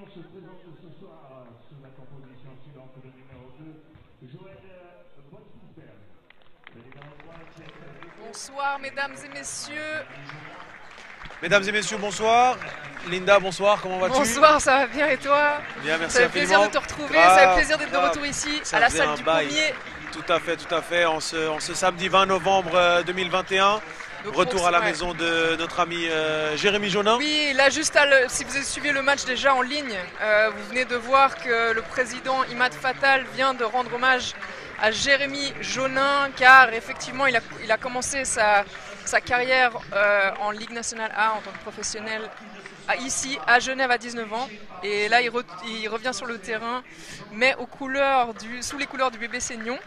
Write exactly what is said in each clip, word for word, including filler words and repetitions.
se présente ce soir sous la composition suivante, le numéro deux, Joël Bonnefer. Bonsoir mesdames et messieurs. Mesdames et messieurs, bonsoir. Linda, bonsoir, comment vas-tu? Bonsoir, ça va bien et toi? Bien, merci Ça fait infiniment. plaisir de te retrouver, Grave, ça fait plaisir d'être de grave. retour ici, Ça à la faisait salle un du bail. premier. Tout à fait, tout à fait. En ce, en ce samedi vingt novembre deux mille vingt et un, Donc, retour pour- à la ouais. maison de notre ami euh, Jérémy Jonin. Oui, là juste à le- si vous avez suivi le match déjà en ligne, euh, vous venez de voir que le président Imad Fatal vient de rendre hommage à Jérémy Jonin, car effectivement il a, il a commencé sa, sa carrière euh, en Ligue nationale A en tant que professionnel à- ici à Genève à dix-neuf ans, et là il, re- il revient sur le terrain, mais aux couleurs du, sous les couleurs du B B C Nyon.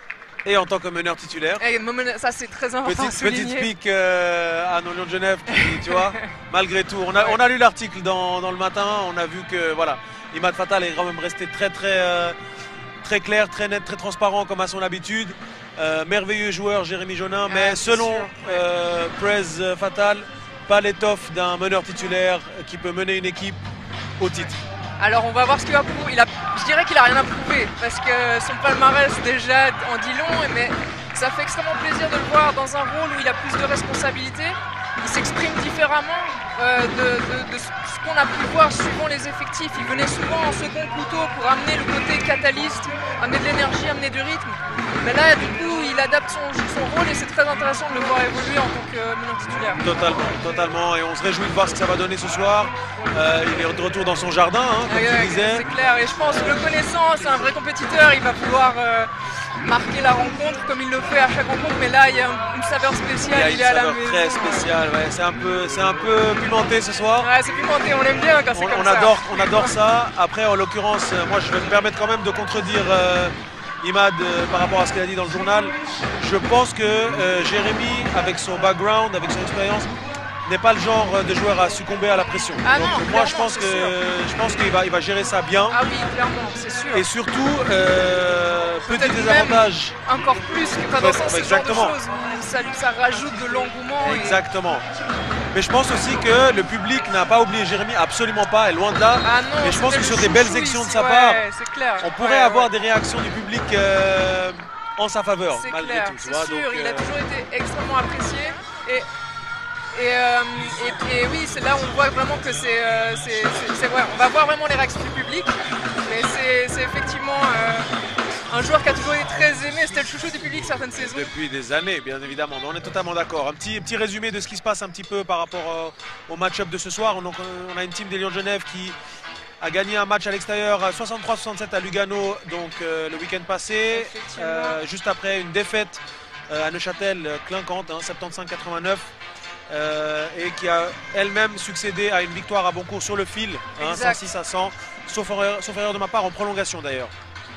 Et en tant que meneur titulaire. Et moment- ça c'est très important Petite, à souligner. petite pique euh, à nos Lions de Genève, qui, tu vois, malgré tout. On a, Ouais. on a lu l'article dans, dans le matin, on a vu que voilà, Imad Fatal est quand même resté très très euh, très clair, très net, très transparent comme à son habitude. Euh, merveilleux joueur Jérémy Jonin, Ah, mais c'est selon sûr. euh, Prez Fatal, pas l'étoffe d'un meneur titulaire qui peut mener une équipe au titre. Alors on va voir ce qu'il va prouver. Il a, je dirais qu'il a rien à prouver parce que son palmarès déjà en dit long, mais ça fait extrêmement plaisir de le voir dans un rôle où il a plus de responsabilités. Il s'exprime différemment euh, de, de- de ce qu'on a pu voir suivant les effectifs. Il venait souvent en second couteau pour amener le côté catalyste, amener de l'énergie, amener du rythme. Mais là, du coup, il adapte son, son rôle et c'est très intéressant de le voir évoluer en tant que meneur titulaire. Totalement, totalement. Et on se réjouit de voir ce que ça va donner ce soir. Euh, il est de retour dans son jardin, hein, comme Ouais, tu ouais, disais. c'est clair, et je pense que le connaissant, c'est un vrai compétiteur, il va pouvoir euh, marquer la rencontre comme il le fait à chaque rencontre, mais là il y a un- une saveur spéciale, Il il, y a est une à la saveur maison. très spéciale. Ouais. C'est un peu, c'est un peu pimenté ce soir. Ouais, c'est pimenté, on l'aime bien quand c'est On, comme on ça. adore, on adore ça. Après, en l'occurrence, euh, moi, je vais me permettre quand même de contredire euh, Imad euh, par rapport à ce qu'il a dit dans le journal. Je pense que euh, Jérémy, avec son background, avec son expérience, n'est pas le genre de joueur à succomber à la pression. Ah Donc, non, moi, je clairement, pense c'est que sûr. je pense qu'il va, il va gérer ça bien. Ah oui, clairement, c'est sûr. Et surtout, euh, petit Peut-être désavantage. Encore plus que quand dans Ouais, ce genre de exactement. choses, où ça, lui- ça rajoute de l'engouement. et- Exactement. Mais je pense aussi que le public n'a pas oublié Jérémy, absolument pas, et loin de là. Ah non, Mais je pense c'était que sur le des belles chouchou actions de ici, sa ouais, part, c'est clair. on pourrait Ouais, avoir ouais. des réactions du public euh, en sa faveur, C'est malgré clair, tout. tu c'est vois, sûr, donc, il a euh, toujours été extrêmement apprécié. Et, et, euh, et, et oui, c'est là où on voit vraiment que c'est, euh, c'est, c'est- c'est vrai. On va voir vraiment les réactions du public, mais c'est, c'est effectivement euh, un joueur qui a toujours été très aimé. C'était le chouchou du public certaines saisons. Depuis des années, bien évidemment. Mais on est totalement d'accord. Un petit, petit résumé de ce qui se passe un petit peu par rapport euh, au match-up de ce soir. Donc, on a une team des Lions de Genève qui a gagné un match à l'extérieur à soixante-trois soixante-sept à Lugano donc, euh, le week-end passé. Effectivement. Euh, juste après une défaite euh, à Neuchâtel euh, clinquante, hein, soixante-quinze à quatre-vingt-neuf. Euh, et qui a elle-même succédé à une victoire à Boncourt sur le fil, hein, Exact. cent six à cent, sauf erreur, sauf erreur de ma part en prolongation d'ailleurs.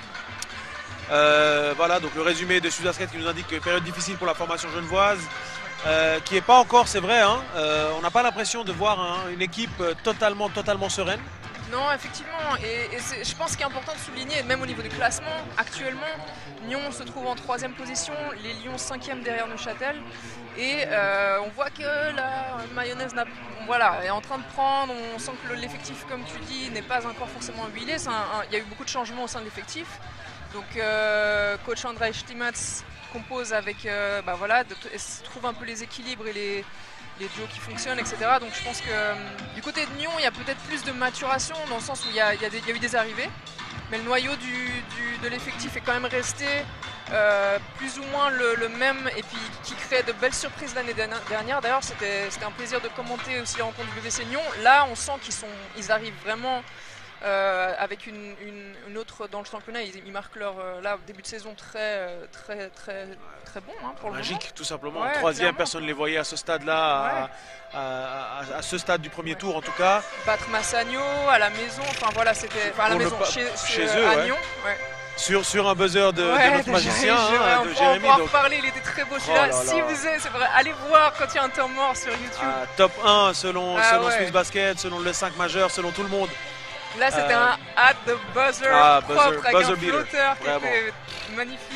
Euh, voilà donc le résumé de Sud-Basket qui nous indique que période difficile pour la formation genevoise, euh, qui n'est pas encore, c'est vrai, hein, euh, on n'a pas l'impression de voir hein, une équipe euh, totalement, totalement sereine. Non, effectivement, et, et c'est- je pense qu'il est important de souligner, même au niveau du classement, actuellement, Nyon se trouve en troisième position, les Lions cinquième derrière Neuchâtel, et euh, on voit que la mayonnaise n'a- voilà, est en train de prendre, on sent que le- l'effectif, comme tu dis, n'est pas encore forcément huilé, C'est un- un- il y a eu beaucoup de changements au sein de l'effectif, donc euh, coach Andrei Stimatz compose avec, euh, bah voilà, de- et se trouve un peu les équilibres et les les duos qui fonctionnent, et cetera. Donc je pense que euh, du côté de Nyon, il y a peut-être plus de maturation dans le sens où il y a, il y a des- il y a eu des arrivées, mais le noyau du, du- de l'effectif est quand même resté euh, plus ou moins le, le même, et puis qui crée de belles surprises l'année dernière. D'ailleurs, c'était c'était un plaisir de commenter aussi les rencontres du B B C Nyon. Là, on sent qu'ils sont, ils arrivent vraiment euh, avec une, une- une autre dans le championnat. Ils, ils marquent leur euh, là, début de saison très, euh, très, très, très bon hein, pour le moment. Magique, tout simplement. Ouais, Troisième, clairement. personne ne les voyait à ce stade-là, à, à- à- à ce stade du premier tour en tout cas. Battre Massagno à la maison, enfin voilà, c'était enfin à la Pour le maison, pa- chez, chez chez- eux, à ouais. Nyon. Ouais. Sur, sur un buzzer de, de Ouais, notre de magicien, Jérémy, hein, ouais, on de pourra- Jérémy. On pourra donc, reparler, il était très beau Oh celui-là. là Si là. vous êtes, c'est vrai, allez voir quand il y a un temps mort sur YouTube. à top un selon, Ah selon ouais. Swiss Basket, selon le cinq majeur, selon tout le monde. Là, c'était euh, un at the buzzer ah, propre buzzer- avec buzzer un beater, flotteur qui vraiment. était magnifique.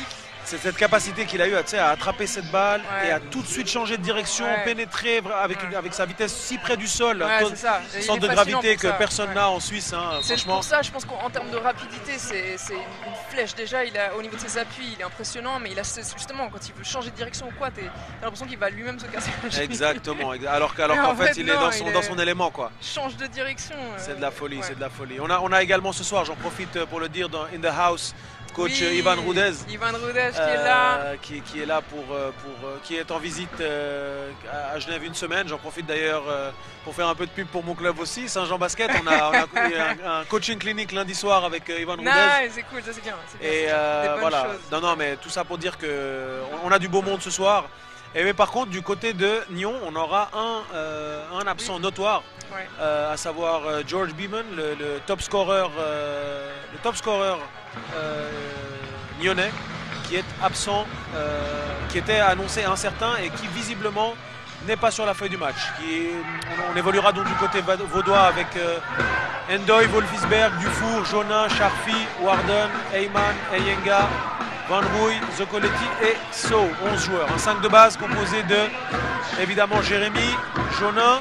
c'est cette capacité qu'il a eu à, tu sais, à attraper cette balle Ouais. et à tout de suite changer de direction, Ouais. pénétrer vra- avec, une- Ouais. avec sa vitesse si près du sol, Ouais, un taux- c'est ça. une Il sorte est de fascinant gravité pour que ça. personne Ouais. n'a en Suisse, hein, C'est franchement. pour ça, je pense qu'en termes de rapidité, c'est c'est une, une flèche. Déjà, il a, au niveau de ses appuis, il est impressionnant, mais il a ce- justement, quand il veut changer de direction ou quoi, t'es- t'as l'impression qu'il va lui-même se casser la cheville. Exactement, ex- alors qu'en alors Mais qu'en en fait, fait, il est non, dans son, il dans est- son élément, quoi. Change de direction. euh, C'est de la folie, ouais. c'est de la folie. On a, on a également ce soir, j'en profite pour le dire, dans In the House, coach Oui, euh, Ivan Rudez. Ivan Rudez qui est euh, là. qui, qui est là pour, euh, pour euh, qui est en visite euh, à à Genève une semaine. J'en profite d'ailleurs euh, pour faire un peu de pub pour mon club aussi, Saint-Jean Basket. On a, on a un, un coaching clinique lundi soir avec euh, Ivan Rudez. Nice, c'est cool, ça c'est bien. c'est bien, Et c'est euh, des bonnes voilà. choses. Non, non, mais tout ça pour dire que on, on a du beau monde ce soir. Et mais par contre, du côté de Nyon, on aura un, euh, un absent notoire, Ouais. euh, à savoir euh, George Beeman, le, le top scorer, euh, le top scorer euh, nyonnais, qui est absent, euh, qui était annoncé incertain et qui visiblement n'est pas sur la feuille du match. Qui, on, on évoluera donc du côté va- vaudois avec euh, Endoy, Wolfisberg, Dufour, Jonin, Charfi, Warden, Heyman, Eyenga, Van Rooy, Zocoletti et So. onze joueurs. Un cinq de base composé de, évidemment, Jérémy, Jonin,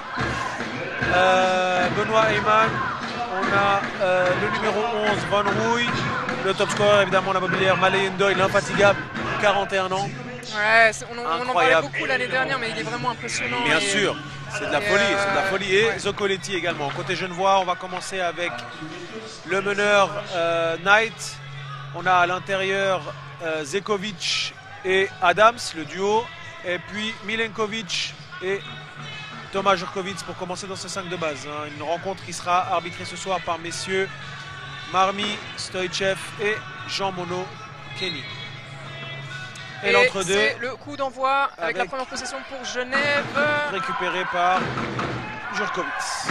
euh, Benoît Heyman. On a euh, le numéro onze, Van Rooy. Le top scorer, évidemment, la mobilière, Malé Endoy, l'infatigable, quarante et un ans. Ouais, c'est- on, en- on en parlait Incroyable. beaucoup l'année dernière, mais il est vraiment impressionnant. Bien et- sûr, c'est de la et, folie, c'est de la euh, folie. Et ouais. Zocoletti également. Côté Genevois, on va commencer avec le meneur euh, Knight. On a à l'intérieur euh, Zekovic et Adams, le duo. Et puis Milenkovic et Thomas Jurkovic pour commencer dans ce cinq de base. hein. Une rencontre qui sera arbitrée ce soir par messieurs Marmi, Stoichev et Jean Monod Kenny. Et, Et l'entre-deux c'est le coup d'envoi avec, la avec- première possession pour Genève. récupéré par Jurkovic.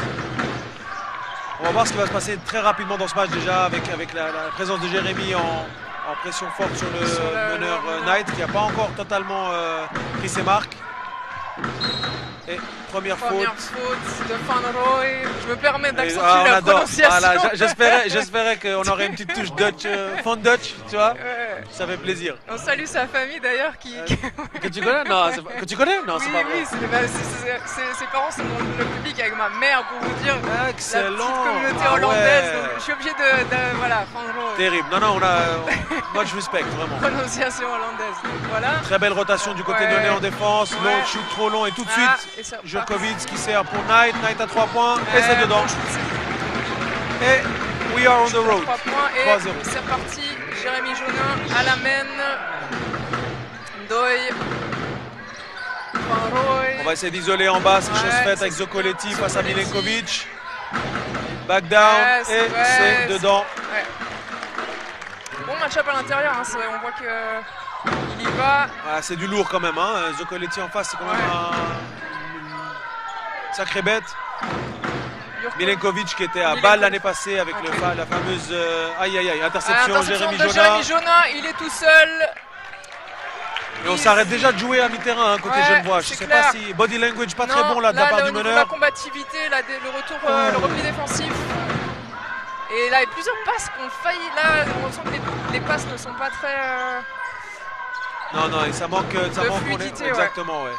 On va voir ce qui va se passer très rapidement dans ce match déjà avec, avec la, la présence de Jérémy en, en pression forte sur le Sur le- meneur le euh, meneur. Knight qui n'a pas encore totalement euh, pris ses marques. Et première, Première faute. faute de Van Rooy. Je me permets Et, d'accentuer ah, on la adore. prononciation. Voilà, j'- j'espérais, j'espérais qu'on aurait une petite touche Dutch, euh, fond Dutch, tu vois. Ouais. Ça fait plaisir. On salue sa famille d'ailleurs qui. Euh, qui- Que tu connais Non, c'est pas- que tu connais Non, oui, c'est pas vrai. oui, c'est- bah, c'est- c'est- c'est- ses parents sont dans le public avec ma mère pour vous dire. Excellent. La petite communauté Ah hollandaise. ouais. Donc, je suis obligé de, de- voilà, Van Rooy. Terrible. Non, non, on a much respect, vraiment. Prononciation hollandaise. Donc, voilà. Très belle rotation du côté Ouais. lyonnais en défense. Ouais. Long shoot trop long et tout de Ah, suite et ça part. Jurkovic qui sert pour Knight. Knight à trois points et Ouais, c'est dedans. bon shoot. Et we are on the road. trois points et trois zéro. c'est reparti. Jérémy Jonin à la main. Ndoye. Van Rooy. On va essayer d'isoler en bas, c'est Ouais, chose faite c'est avec Zocoletti face à Zocoletti. Milenkovic. Back down Ouais, et c'est- ouais, c'est c'est- dedans. Ouais. Bon match-up à l'intérieur, hein, c'est- on voit que il y va. Ah, c'est du lourd quand même. Hein. Zocoletti en face, c'est quand même Ouais. un sacré bête. Jurkovic. Milenkovic qui était à Milenkovic. balle l'année passée avec Ok. le fa- la fameuse euh, aïe aïe aïe Ah, interception, interception Jérémy de Jonin. Jérémy Jonin, il est tout seul. Et on Il- s'arrête déjà de jouer à mi-terrain hein, côté Ouais, Genevois. Je c'est sais clair. pas si body language pas Non, très bon là de la part le du niveau de la meneur. combativité, là, dé- le retour, euh, le repli défensif. Et là, il y a plusieurs passes qu'on failli. Là, on sent que les, les passes ne sont pas très. euh, Non non, et ça manque, ça De manque on est- fluidité, ouais. exactement ouais.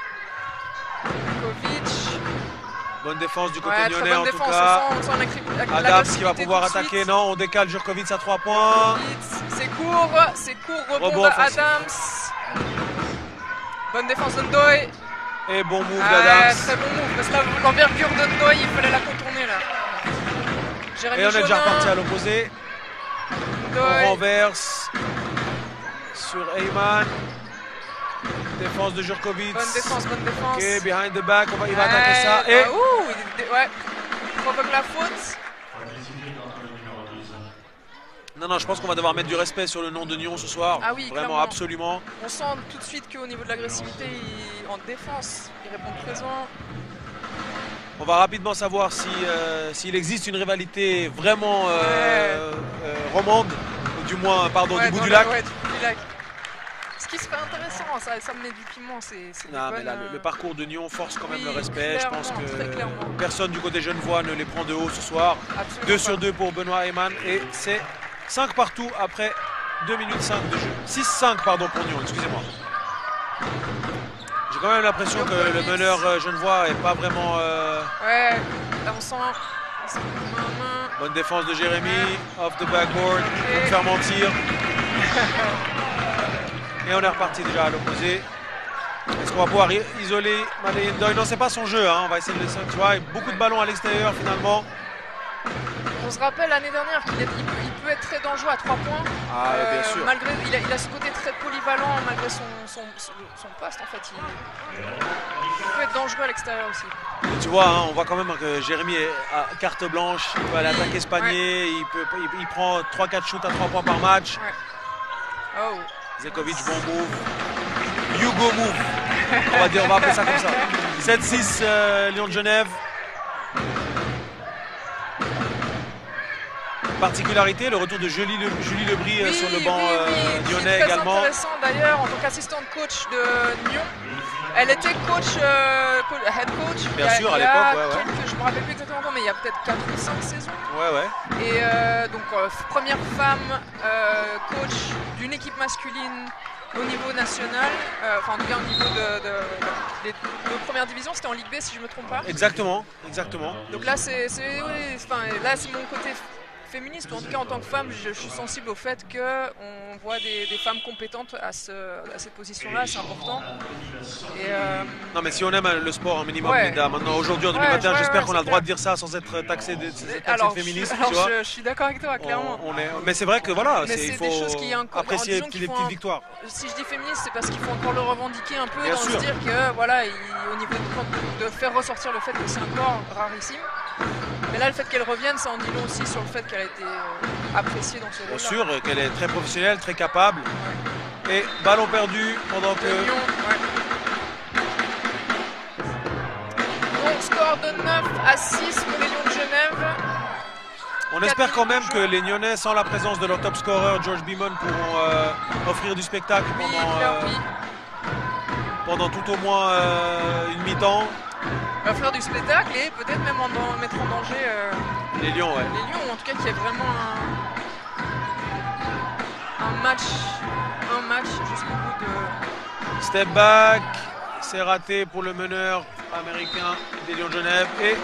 Kovic. Bonne défense du côté Ouais, très lyonnais bonne en défense. tout cas. On sent, on sent l'agré- la- Adams l'agressivité qui va pouvoir tout de attaquer. suite. Non, on décale Jurkovic à trois points. Vite, c'est court, c'est court, rebond, Rebond de offensif. Adams. Bonne défense de Ndoye. Et bon move Ouais, d'Adams. très bon move, parce que là, l'envergure de Ndoye, il fallait la contourner là. Jérémy Et on est déjà Jonin, reparti à l'opposé. On Ndoye. renverse sur Heyman. Défense de Jurkovic. Bonne défense, bonne défense. Ok, behind the back, on va, il va Ouais, attaquer ça. Et bah, ouh, il- ouais. Provoque la faute. non, non, je pense qu'on va devoir mettre du respect sur le nom de Nyon ce soir. Ah oui, Vraiment, clairement. absolument. On sent tout de suite qu'au niveau de l'agressivité, il- en défense, il répond présent. On va rapidement savoir si, euh, s'il existe une rivalité vraiment euh, euh, romande, ou du moins, pardon, Ouais, du bout dans du le- lac. ouais, du bout du lac. Ce qui serait intéressant, ça, ça met du piment, c'est c'est des Non, mais bonnes, là, le, euh, le parcours de Nyon force quand même oui, le respect. Je pense clairement, très que clairement. personne du côté genevois ne les prend de haut ce soir. absolument deux pas. sur deux pour Benoît Heyman et c'est cinq partout après deux minutes cinq de jeu. six cinq pardon pour Nyon, excusez-moi. J'ai quand même l'impression que le meneur euh, genevois est pas vraiment... Euh... Ouais, là on sent... Bonne défense de Jérémy, ouais. Off the backboard, okay. Pour me faire mentir. Et on est reparti déjà à l'opposé. Est-ce qu'on va pouvoir isoler Malay Ndoye? Non, c'est pas son jeu, hein. On va essayer de laisser, tu vois, beaucoup de ballons à l'extérieur finalement. On se rappelle l'année dernière qu'il il peut, il peut être très dangereux à trois points. Ah, euh, bien sûr. Malgré, il, a, il a ce côté très polyvalent malgré son, son, son, son poste en fait. Il, il peut être dangereux à l'extérieur aussi. Et tu vois, hein, on voit quand même que Jérémy est à carte blanche. Il peut aller oui. attaquer ce panier. Ouais. Il, peut, il, il prend trois quatre shoots à trois points par match. Ouais. Oh. Zekovic, bon move. Hugo move. On va, dire, on va appeler ça comme ça. sept six euh, Lyon de Genève. Particularité, le retour de Julie, Le, Julie Lebris oui, sur le banc oui, oui, euh, lyonnais très également. C'est intéressant d'ailleurs en tant qu'assistante coach de Nyon. Elle était coach, euh, coach head coach. Bien sûr, a, à l'époque, ouais, ouais. Je me rappelle plus exactement, mais il y a peut-être quatre ou cinq saisons. Ouais, ouais. Et euh, donc, euh, première femme euh, coach d'une équipe masculine au niveau national, euh, enfin en tout cas au niveau de, de, de, de première division, c'était en Ligue B si je ne me trompe pas. Exactement, exactement. Donc là, c'est oui, là c'est mon côté féministe, ou en tout cas en tant que femme, je, je suis sensible au fait qu'on voit des, des femmes compétentes à, ce, à cette position-là, c'est important. Et euh... Non mais si on aime le sport un minimum, ouais. Linda, maintenant aujourd'hui en deux mille vingt et un, ouais, j'espère ouais, qu'on a le droit de dire ça sans être taxé de, taxé alors, de féministe. Je, alors tu vois je, je suis d'accord avec toi, clairement. On, on est, mais c'est vrai que voilà, c'est, il faut des choses qui apprécier les petites un, victoires. Si je dis féministe, c'est parce qu'il faut encore le revendiquer un peu, Bien dans sûr. se dire que voilà, il, au niveau de, de faire ressortir le fait que c'est un corps rarissime. Mais là, le fait qu'elle revienne, ça en dit long aussi sur le fait qu'elle a été appréciée dans ce rôle-là. Bien sûr, qu'elle est très professionnelle, très capable. Ouais. Et ballon perdu pendant que... Lyon, ouais. Donc, score de neuf à six pour les Lions de Genève. On espère quand même que les Nyonnais, sans la présence de leur top scorer, George Beamon, pourront euh, offrir du spectacle oui, pendant, euh, oui. pendant tout au moins euh, une mi-temps. Offrir du spectacle et peut-être même en, en mettre en danger euh, les Lions, ouais. Les Lions, en tout cas, qu'il y ait vraiment un, un match, un match jusqu'au bout de... Step back, c'est raté pour le meneur américain des Lions de Genève et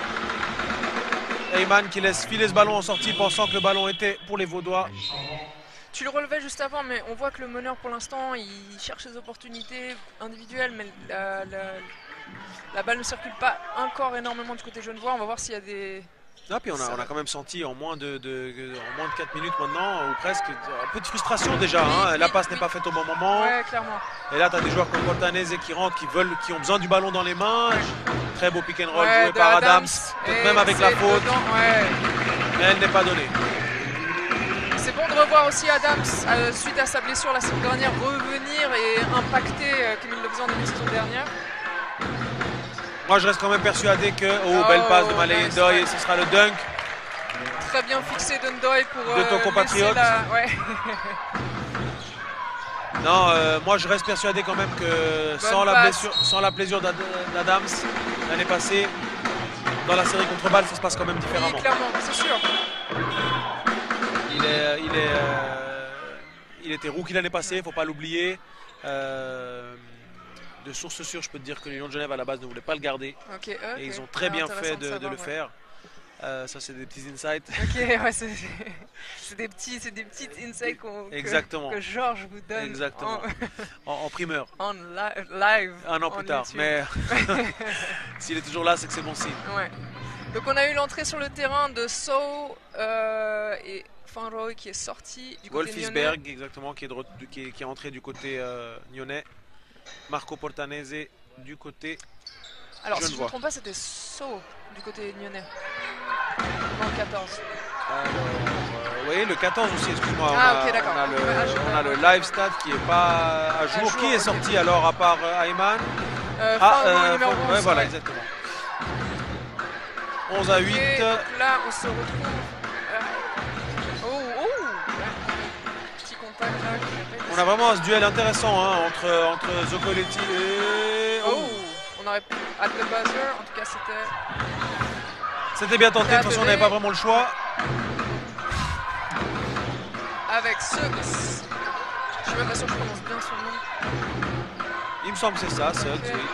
Heyman qui laisse filer ce ballon en sortie pensant que le ballon était pour les Vaudois. Tu le relevais juste avant, mais on voit que le meneur pour l'instant il cherche des opportunités individuelles, mais la, la, la balle ne circule pas encore énormément du côté genevois. On va voir s'il y a des... Ah, puis on a, on a quand même senti en moins de, de, en moins de quatre minutes maintenant, ou presque, un peu de frustration déjà. Oui, hein. oui, la passe oui. n'est pas faite au bon moment. Ouais, clairement. Et là, tu as des joueurs comme Portanese qui rentrent, qui, veulent, qui ont besoin du ballon dans les mains. Ouais. Très beau pick and roll ouais, joué par Adams, Adams. peut-être même avec la faute. Ouais. Mais elle n'est pas donnée. C'est bon de revoir aussi Adams, euh, suite à sa blessure la saison dernière, revenir et impacter euh, comme il le faisait en début de saison dernière. Moi, je reste quand même persuadé que, oh, oh belle passe de Malay nice, Ndoye, ouais. et ce sera le dunk. Très bien fixé de Ndoye pour de ton euh, compatriote. La... Ouais. Non, euh, moi je reste persuadé quand même que sans la, blessure, sans la blessure d'Adams l'année passée, dans la série contre Bâle, ça se passe quand même différemment. Oui, clairement, c'est sûr. Il, est, il, est, euh, il était rookie l'année passée, il ne faut pas l'oublier. Euh, de source sûre, je peux te dire que les Lions de Genève à la base ne voulaient pas le garder. Okay, okay. Et ils ont très bien fait de, de, savoir, de le ouais. faire. Euh, ça, c'est des petits insights. Ok, ouais, c'est des petits, c'est des petites insights que, que Georges vous donne. Exactement. En, en, en primeur. En li live. Un an plus tard. YouTube. Mais s'il est toujours là, c'est que c'est bon signe. Ouais. Donc on a eu l'entrée sur le terrain de So euh, et Fanroy qui est sorti du côté Wolfisberg, exactement, qui est, de, qui, est, qui est entré du côté euh, nyonnais. Marco Portanese du côté. Alors si je ne me trompe pas, c'était So du côté nyonnais. Non, le quatorze. Alors, euh, oui, le quatorze aussi, excuse-moi. Ah, ok, d'accord. On a le, on a le live stat qui n'est pas à jour. À jour qui est okay. sorti alors à part euh, Ayman euh, Ah, euh, numéro onze, ouais, voilà, ouais. Exactement. onze à huit. Okay, donc là, on se retrouve. Euh... Oh, oh petit contact là. On a vraiment ce duel intéressant hein, entre, entre Zocoletti et. Oh, oh. On aurait pu. At the buzzer, en tout cas, c'était. C'était bien tenté, de toute façon on n'avait pas vraiment le choix. Avec avec Suggs. Je suis même pas sûr que je prononce bien son nom. Il me semble que c'est ça, Suggs, Ok. oui.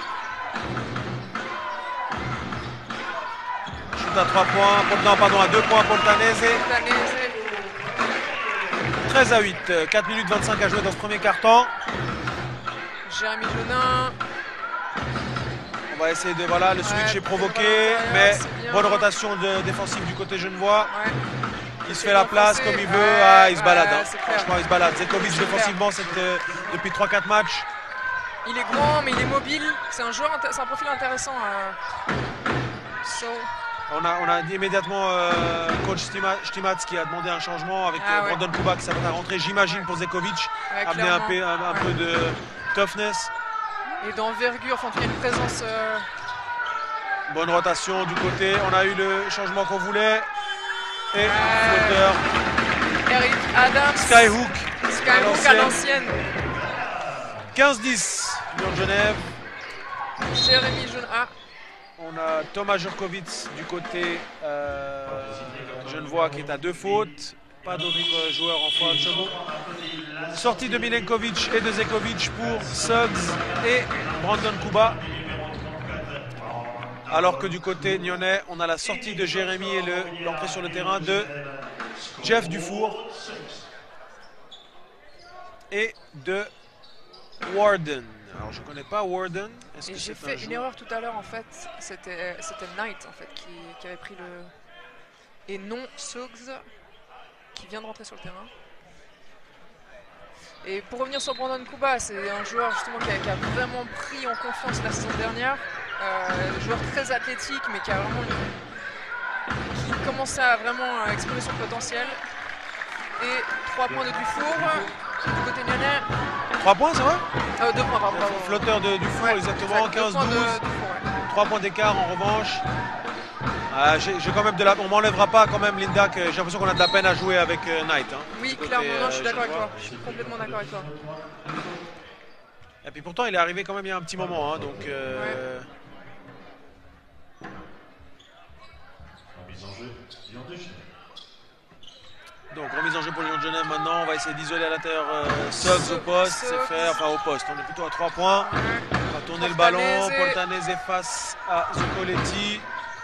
Shoot à trois points, Pol- non pardon, à deux points Poltanese. Poltanese. treize à huit, quatre minutes vingt-cinq à jouer dans ce premier quart-temps. Jérémy Jeunin. On va essayer de, voilà, le switch Ouais, est provoqué, l'intérieur, mais c'est bien. bonne rotation de, défensive du côté genevois. Ouais. Il se C'est fait la bien place passé. comme il veut, Ouais, ah, il se ouais, balade. hein. c'est clair. Franchement, il se balade. Zekovic C'est défensivement c'est, euh, depuis trois quatre matchs. Il est grand, mais il est mobile. C'est un joueur, inté- c'est un profil intéressant. euh. So, On a, on a dit immédiatement euh, coach Stima- Stimatz qui a demandé un changement avec Ah euh, ouais. Brandon Kuba qui s'apprête à rentrer, j'imagine, pour Zekovic. ouais, Amener un, clairement. peu, un, un peu de toughness. Et d'envergure, enfin, en tout cas, une présence. euh, Bonne rotation du côté. On a eu le changement qu'on voulait. Et Ouais. flotteur. Eric Adams. Skyhook. Skyhook à l'ancienne. quinze dix. Lyon de Genève. Jérémy Jeunin. Ah, On a Thomas Jurkovic du côté euh, genevois qui est à deux fautes. Pas d'autres euh, joueurs en fin de second. Sortie de Milenkovic et de Zekovic pour Suggs et Brandon Kuba. Alors que du côté nyonnais, on a la sortie de Jérémy et le- l'entrée sur le terrain de Jeff Dufour et de Warden. Alors je connais pas Warden. Est-ce et que j'ai c'est un fait une joueur erreur tout à l'heure en fait. C'était c'était Knight en fait qui, qui avait pris le. Et non Suggs qui vient de rentrer sur le terrain. Et pour revenir sur Brandon Kuba, c'est un joueur justement qui a, qui a vraiment pris en confiance la saison dernière. Euh, joueur très athlétique mais qui a vraiment une- qui commençait à vraiment euh, exprimer son potentiel. Et trois points de Dufour du côté lyonnais. trois points, c'est vrai? Euh, deux points pardon. pardon. Flotteur de Dufour, Ouais, exactement, exact, deux quinze points de douze. Dufour, ouais. trois points d'écart en revanche. Ah, j'ai j'ai quand même de la... On m'enlèvera pas quand même Linda, que j'ai l'impression qu'on a de la peine à jouer avec euh, Knight. hein, Oui, du côté, clairement, non, je suis euh, d'accord avec genevois. toi. Je suis complètement d'accord avec toi. Et puis pourtant il est arrivé quand même il y a un petit moment. hein, donc, euh, donc remise en jeu pour Lyon de Genève maintenant. On va essayer d'isoler à l'intérieur euh, Suggs au poste. C'est Suggs. fait, enfin au poste. On est plutôt à trois points. Ouais. On va tourner le ballon. Poltanese. Poltanese face à Zucoletti.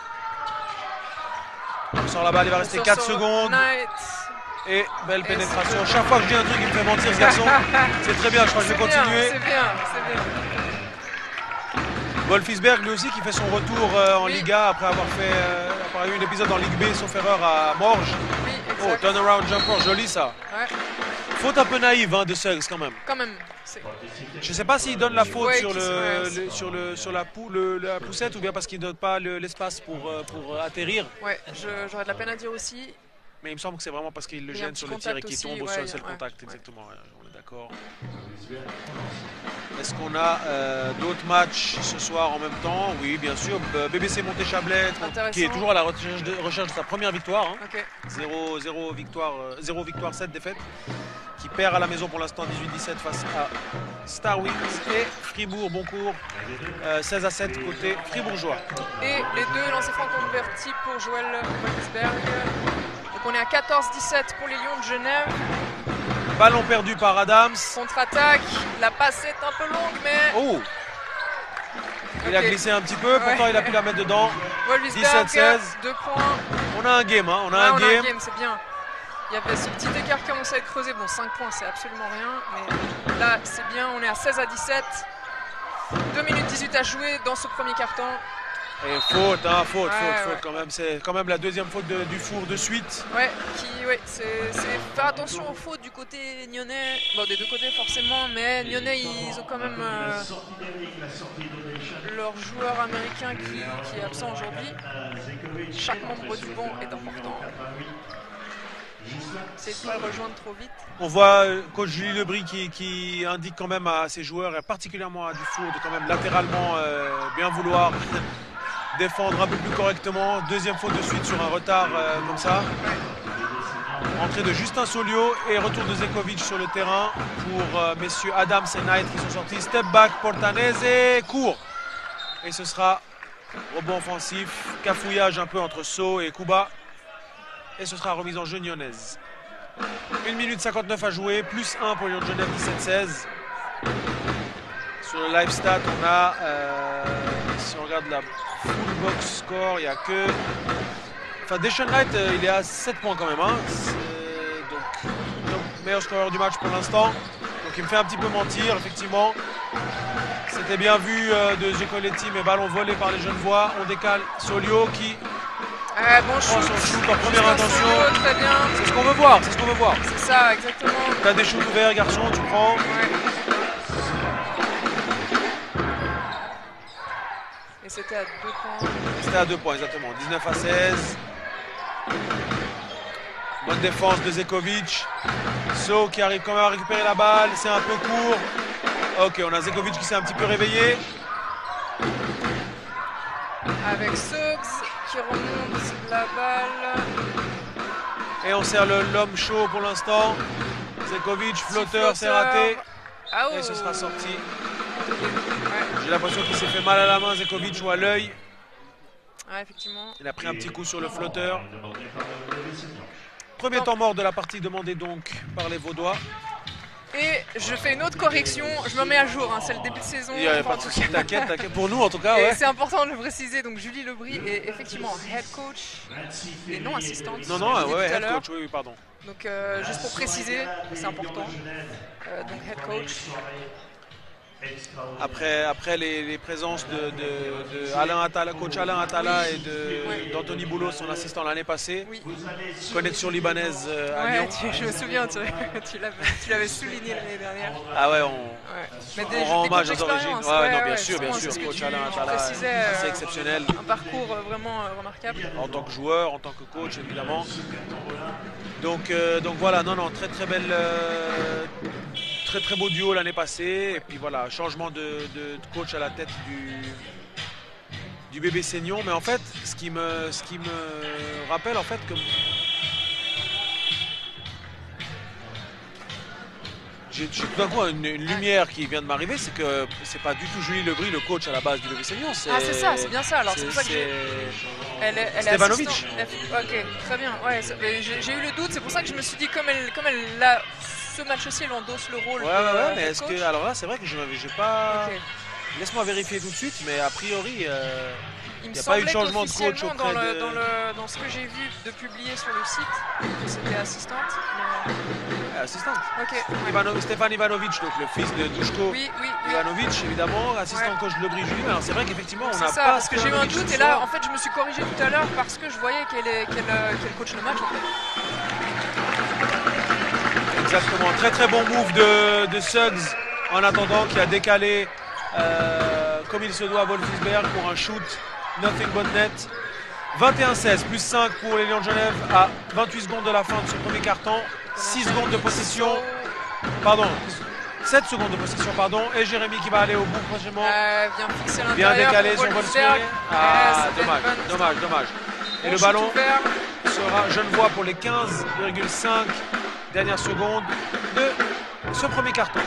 On sort la balle, il va rester On quatre sort sur secondes. Knight. Et belle Et pénétration. c'est- Chaque fois que je dis un truc, il me fait mentir ce garçon. C'est très bien, je crois que je vais C'est bien, continuer. C'est bien, c'est bien. Wolfisberg lui aussi qui fait son retour euh, en Oui. Liga après avoir fait euh, après eu un épisode en Ligue B sauf erreur à Morges. Oui, Oh, exact. turnaround jumper, joli ça. Ouais, Faute un peu naïve hein, de Suggs quand même. quand même. c'est- Je sais pas s'il donne la faute Ouais, sur, qui le, se- ouais, le- sur, le, sur la, pou- le- la poussette ou bien parce qu'il ne donne pas le- l'espace pour, euh, pour atterrir. Ouais, je- j'aurais de la peine à dire aussi. Mais il me semble que c'est vraiment parce qu'il le Il y a un gêne petit sur le tir et contact qu'il aussi, tombe au ouais, sol, il y a- c'est le ouais, contact, ouais. exactement. ouais, on est d'accord. Est-ce qu'on a euh, d'autres matchs ce soir en même temps? Oui, bien sûr. B- B B C Monté-Chablais, qui est Intéressant. toujours à la recherche de, recherche de sa première victoire. hein. Ok. zéro, zéro victoire, euh, zéro victoire, sept défaites. Qui perd à la maison pour l'instant dix-huit dix-sept face à Star Wings et Fribourg-Boncourt. euh, seize à sept côté fribourgeois. Et les deux lancers francs convertis pour Joël Wolfsberg. Donc on est à quatorze dix-sept pour les Lions de Genève. Ballon perdu par Adams. Contre-attaque. La passe est un peu longue, mais Oh! Il a Ok. glissé un petit peu, pourtant Ouais. il a pu la mettre dedans. Wolfsberg, dix-sept seize. deux points. On a un game, hein, on a Ouais, un on a game. un game, c'est bien. Il y avait ce petit écart qui commençait à être creusé. Bon, cinq points, c'est absolument rien. Mais là, c'est bien. On est à seize à dix-sept. deux minutes dix-huit à jouer dans ce premier carton. Et faute, hein, faute, Ouais, faute, faute ouais. quand même. C'est quand même la deuxième faute de, du four de suite. Ouais, qui, ouais, c'est c'est faire attention aux fautes du côté nyonnais. Bon, des deux côtés forcément, mais nyonnais, ils ont quand même euh, leur joueur américain qui, qui est absent aujourd'hui. Chaque membre du banc est important. C'est de pas le rejoindre trop vite. On voit euh, coach Julie Lebris qui, qui indique quand même à ses joueurs, et particulièrement à Dufour, de quand même latéralement euh, bien vouloir défendre un peu plus correctement. Deuxième faute de suite sur un retard euh, comme ça. Entrée de Justin Solio et retour de Zekovic sur le terrain pour euh, messieurs Adams et Knight qui sont sortis. Step back, Portanese, court. Et ce sera rebond offensif, cafouillage un peu entre So et Kuba. Et ce sera remise en jeu nyonnaise. une minute cinquante-neuf à jouer, plus un pour les Lions de Genève, dix-sept seize. Sur le live stat, on a, euh, si on regarde la full box score, il n'y a que... Enfin, Deshaun Knight, euh, il est à sept points quand même. Hein. Donc, donc, meilleur scoreur du match pour l'instant. Donc, il me fait un petit peu mentir, effectivement. C'était bien vu euh, de Gicoletti, mais ballon volé par les Genevois. On décale Solio qui Ah, bon prend shoot. son shoot en première Justin intention. Solio, très bien. C'est ce qu'on veut voir, c'est ce qu'on veut voir. C'est ça, exactement. T'as des shoots ouverts, garçon, tu prends. Ouais. Et c'était à deux points. C'était à deux points, exactement. dix-neuf à seize. Bonne défense de Zekovic. So qui arrive quand même à récupérer la balle. C'est un peu court. Ok, on a Zekovic qui s'est un petit peu réveillé. Avec Suggs qui remonte la balle. Et on sert le- l'homme chaud pour l'instant. Zekovic, flotteur, c'est raté. Ah, oh. Et ce sera sorti. Ouais. J'ai l'impression qu'il s'est fait mal à la main, Zekovic, ou à l'œil. Ouais, effectivement. Il a pris un petit coup sur le flotteur. Premier temps mort de la partie demandé donc par les Vaudois. Et je fais une autre correction, je me mets à jour, hein, c'est le début de saison. Il n'y avait enfin, pas de souci, t'inquiète, t'inquiète. Pour nous en tout cas, Et ouais. c'est important de le préciser, donc Julie Lebris est effectivement head coach et non assistante. Non, non, je l'ai dit ouais, tout à head l'heure. coach, oui, oui, pardon. Donc euh, juste pour préciser, c'est important. Euh, donc head coach. Après, après les, les présences de, de, de Alain Attala, coach Alain Attala et de- Ouais. d'Anthony Boulot, son assistant l'année passée. Oui. Connexion libanaise euh, à Ouais, Lyon. tu- je me souviens, tu, tu l'avais tu l'avais souligné l'année dernière. Ah ouais, on, Ouais. Mais on des, rend des hommage coachs aux origines. d'expérience, Ouais, ouais, non, bien ouais, sûr, bien justement, sûr. c'est ce que Coach tu- Alain tu Attala, précisais, c'est euh, exceptionnel. Un parcours euh, vraiment euh, remarquable. En tant que joueur, en tant que coach, évidemment. Donc, euh, donc voilà, non, non, très très belle, euh, très très beau duo l'année passée. Et puis voilà, changement de, de coach à la tête du, du bébé Seignon. Mais en fait, ce qui me, ce qui me rappelle en fait que j'ai j'ai tout d'un coup une, une lumière qui vient de m'arriver, c'est que c'est pas du tout Julie Lebris le coach à la base du bébé Seignon. Ah, c'est ça, c'est bien ça. Alors, c'est pour ça que j'ai- Elle est, elle est Stevanovic. assistante. Elle- Ok, très bien. Ouais, ça- mais j'ai j'ai eu le doute, c'est pour ça que je me suis dit, comme elle, comme elle a ce match aussi, elle endosse le rôle. Ouais, de ouais, ouais, mais head est-ce coach. que. Alors là, c'est vrai que je n'avais j'ai pas. Ok. Laisse-moi vérifier tout de suite, mais a priori. euh, Il me y a pas eu de semblait changement de coach qu'officiellement, auprès dans, le, de- dans, le, dans ce que j'ai vu de publié sur le site, que c'était assistante. mais- Assistante. Ok. ouais. Ivano- Stéphane Ivanovic, donc le fils de Dushko Oui, oui, oui. Ivanovic, évidemment, assistant Ouais. coach de Lebris Julie. Alors c'est vrai qu'effectivement, on C'est n'a ça, pas. parce que j'ai eu un Stevanovic doute ce et là, soir. en fait, je me suis corrigé tout à l'heure parce que je voyais qu'elle est- qu'elle, euh, qu'elle coach le match. En fait. Exactement, très très bon move de, de Suggs en attendant qui a décalé euh, comme il se doit à Wolfsberg pour un shoot, nothing but net. vingt et un seize, plus cinq pour les Lions de Genève à vingt-huit secondes de la fin de ce premier carton, six secondes de possession, pardon, sept secondes de possession, pardon, et Jérémy qui va aller au bout prochainement. Euh, bien fixé à Bien l'intérieur. décalé pour sur Wolfsberg. Wolfsberg. Ah, Ouais, c'était dommage, une bonne- dommage, dommage. Et bon le shoot ballon ouvert. sera Genevois pour les quinze virgule cinq dernières secondes de ce premier carton.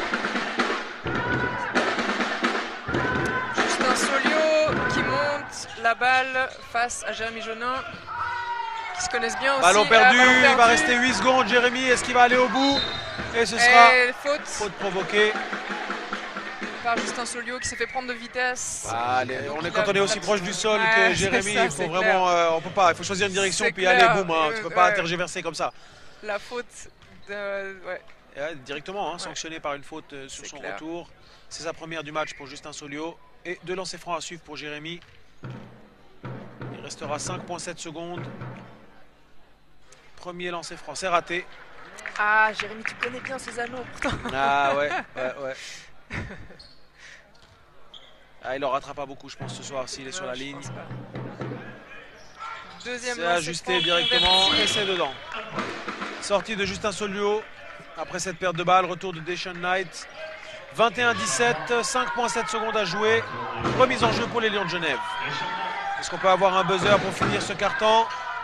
Justin Solio qui monte la balle face à Jérémy Jeunin, qui se connaissent bien aussi. Ballon Ah, perdu, ballon il va rester huit secondes. Jérémy, est-ce qu'il va aller au bout? Et ce sera Et faute faute provoquée. par Justin Solio qui s'est fait prendre de vitesse. Allez, Donc, on est il quand a- on est aussi la proche petite- du sol Ouais, que c'est Jérémy, ça, il faut c'est vraiment, euh, on peut pas, il faut choisir une direction C'est puis clair. aller boum. Hein. Tu peux pas Ouais. tergiverser comme ça. La faute de... Ouais. Et ouais, directement, hein, sanctionné par une faute euh, sur C'est son clair. retour. C'est sa première du match pour Justin Solio. Et deux lancers francs à suivre pour Jérémy. Il restera cinq virgule sept secondes. Premier lancer franc, c'est raté. Ah, Jérémy, tu connais bien ces anneaux pourtant. Ah ouais, ouais, ouais. Ah, il en rattrape pas beaucoup, je pense, ce soir, s'il est sur la Je ligne. pense pas. Deuxième C'est lancer ajusté franc directement converti. et c'est dedans. Sortie de Justin Solio après cette perte de balle, retour de Deshaun Knight. vingt et un dix-sept, cinq virgule sept secondes à jouer. Remise en jeu pour les Lions de Genève. Est-ce qu'on peut avoir un buzzer pour finir ce carton?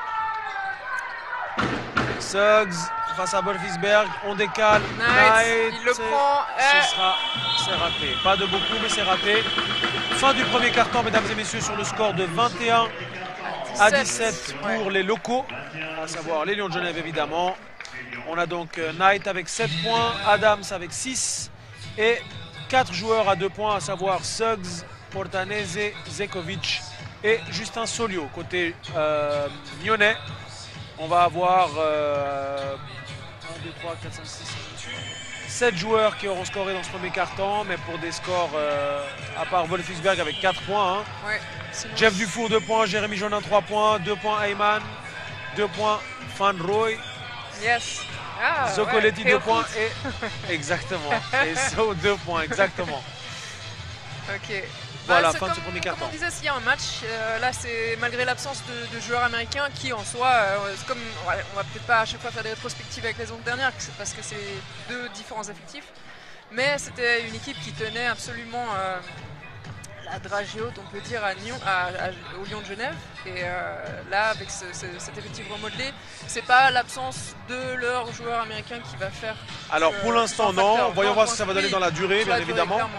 Suggs face à Wolfsberg, on décale. Knight, il le c'est- prend. Ce Eh. sera, c'est raté. Pas de beaucoup, mais c'est raté. Fin du premier carton, mesdames et messieurs, sur le score de vingt et un à dix-sept pour Ouais. les locaux, à savoir les Lions de Genève évidemment. On a donc euh, Knight avec sept points, Adams avec six et quatre joueurs à deux points, à savoir Suggs, Portanese, Zekovic et Justin Solio. Côté euh, lyonnais, on va avoir euh, un, deux, trois, quatre, cinq, six, sept joueurs qui auront scoré dans ce premier quart-temps, mais pour des scores, euh, à part Wolfsberg avec quatre points. Hein. Ouais, Jeff Dufour deux points, Jérémy Jonin trois points, deux points Ayman, deux points Van Roy. Yes. Ah, Zocoletti ouais, deux points et exactement. Et So deux points, exactement. Ok. Voilà, bah, fin de comme, ce premier comme quart-temps. on disait, s'il y a un match, euh, là c'est malgré l'absence de, de joueurs américains qui en soi, euh, comme on va, on va peut-être pas à chaque fois faire des rétrospectives avec les saisons dernières parce que c'est deux différents effectifs, mais c'était une équipe qui tenait absolument euh, la dragée haute, on peut dire, à Nyon, à, à, au Lyon de Genève. Et euh, là, avec ce, ce, cet effectif remodelé, c'est pas l'absence de leur joueur américain qui va faire. Alors que, pour l'instant non, voyons voir ce que ça va donner dans la durée, sur la bien durée, évidemment. clairement.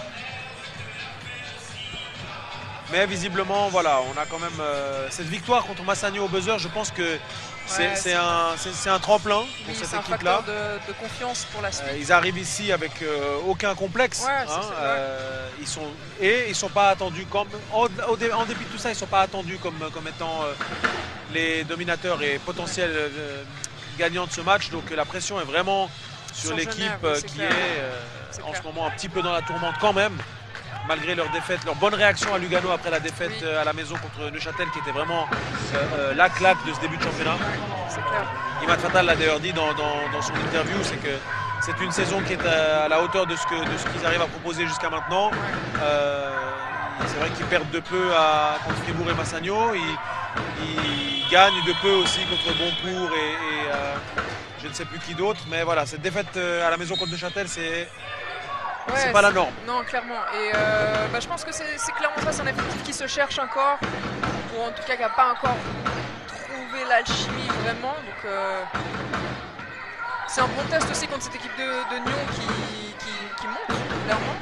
Mais visiblement, voilà, on a quand même euh, cette victoire contre Massagno au buzzer. Je pense que c'est Ouais, c'est- un, c'est- c'est un tremplin pour Oui, cette c'est un équipe-là. facteur de, de confiance pour la suite. Euh, ils arrivent ici avec euh, aucun complexe. Ouais, c'est hein, ça, ouais. euh, ils sont, et ils sont pas attendus comme en, au dé- en dépit de tout ça, ils sont pas attendus comme, comme étant euh, les dominateurs et potentiels euh, gagnants de ce match. Donc euh, la pression est vraiment sur Sur l'équipe Genève, euh, oui, c'est qui clair. est euh, C'est en clair. ce moment un petit peu dans la tourmente quand même. Malgré leur défaite, leur bonne réaction à Lugano après la défaite Oui. euh, à la maison contre Neuchâtel, qui était vraiment euh, euh, la claque de ce début de championnat. C'est clair. Imad Fatal l'a d'ailleurs dit dans, dans- dans son interview, c'est que c'est une saison qui est à, à la hauteur de ce que- de ce qu'ils arrivent à proposer jusqu'à maintenant. Euh, c'est vrai qu'ils perdent de peu à, contre Fribourg et Massagno. Ils, ils gagnent de peu aussi contre Boncourt et, et, euh, je ne sais plus qui d'autre. Mais voilà, cette défaite euh, à la maison contre Neuchâtel, c'est Ouais, c'est pas la norme. Non, clairement. Et euh, bah, je pense que c'est c'est clairement ça, c'est un effectif qui se cherche encore, ou en tout cas qui n'a pas encore trouvé l'alchimie vraiment. Donc euh, c'est un bon test aussi contre cette équipe de, de Nyon qui, qui, qui monte, clairement.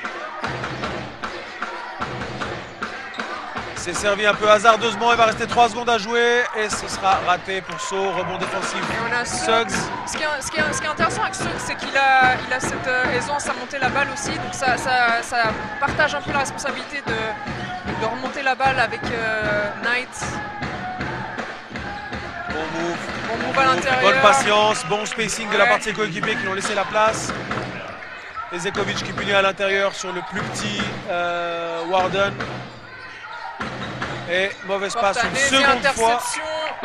C'est servi un peu hasardeusement, il va rester trois secondes à jouer et ce sera raté pour Sceaux, rebond défensif. Et on a Suggs. Suggs. Ce qui est, ce qui est- ce qui est intéressant avec Suggs, c'est qu'il a, il a cette euh, aisance à monter la balle aussi. Donc ça, ça, ça partage un peu la responsabilité de, de remonter la balle avec euh, Knight. Bon move. Bon move à l'intérieur. Bonne patience, bon spacing de la Ouais. part de ses coéquipiers qui lui ont laissé la place. Et Zekovic qui punit à l'intérieur sur le plus petit euh, Warden. Et mauvaise passe une Portanese, seconde fois. interception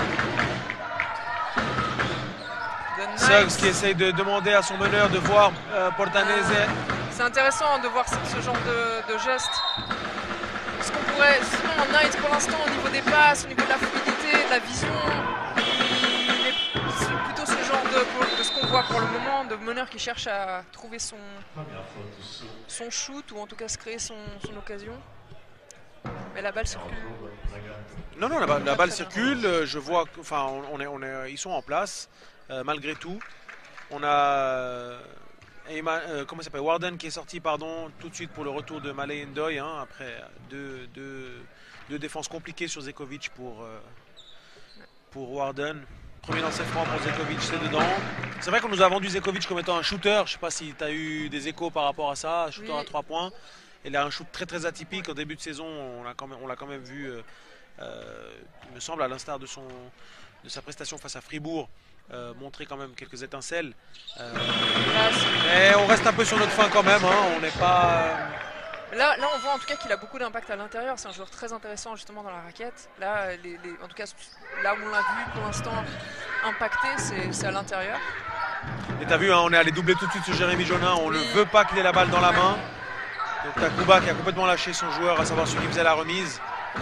de Knight. Suggs qui essaye de demander à son meneur de voir euh, Portanese. C'est intéressant de voir ce, ce genre de, de geste. Ce qu'on pourrait, justement, Knight pour l'instant au niveau des passes, au niveau de la fluidité, de la vision, il est c'est plutôt ce genre de, de ce qu'on voit pour le moment, de meneur qui cherche à trouver son, son shoot ou en tout cas se créer son, son occasion. Mais la balle circule. Non, non, la, ba- la balle circule. euh, Je vois, que- enfin, on, on est, on est, ils sont en place euh, malgré tout. On a euh, Eyman- euh, comment il s'appelle, Warden qui est sorti, pardon, tout de suite pour le retour de Malay Ndoye, hein, après deux, deux, deux défenses compliquées sur Zekovic pour euh, pour Warden. Premier lancer franc pour Zekovic, c'est dedans. C'est vrai qu'on nous a vendu Zekovic comme étant un shooter. Je ne sais pas si tu as eu des échos par rapport à ça, un shooter Oui. à trois points. Il a un shoot très très atypique. En début de saison, on l'a quand même, on l'a quand même vu, euh, euh, il me semble, à l'instar de, son, de sa prestation face à Fribourg, euh, montrer quand même quelques étincelles. Euh, Là, c'est- mais on reste un peu sur notre fin quand même. Hein. On n'est pas. Là, là, on voit en tout cas qu'il a beaucoup d'impact à l'intérieur. C'est un joueur très intéressant justement dans la raquette. Là, les, les- en tout cas, là où on l'a vu pour l'instant impacté, c'est c'est à l'intérieur. Et t'as vu, hein, on est allé doubler tout de suite sur Jérémy Jonin. On ne Oui. veut pas qu'il ait la balle dans la main. Donc Takuba qui a complètement lâché son joueur, à savoir celui qui faisait la remise.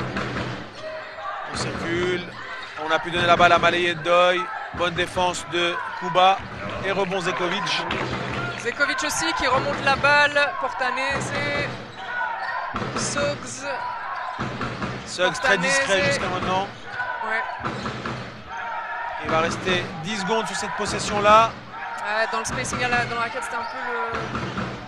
On circule. On a pu donner la balle à Malay Ndoye. Bonne défense de Kuba. Et rebond Zekovic. Zekovic aussi qui remonte la balle. Portanese. Suggs. Suggs très discret Portanese. jusqu'à maintenant. Ouais. Il va rester dix secondes sur cette possession-là. Ouais, dans le spacing à la, dans la raquette, c'était un peu le.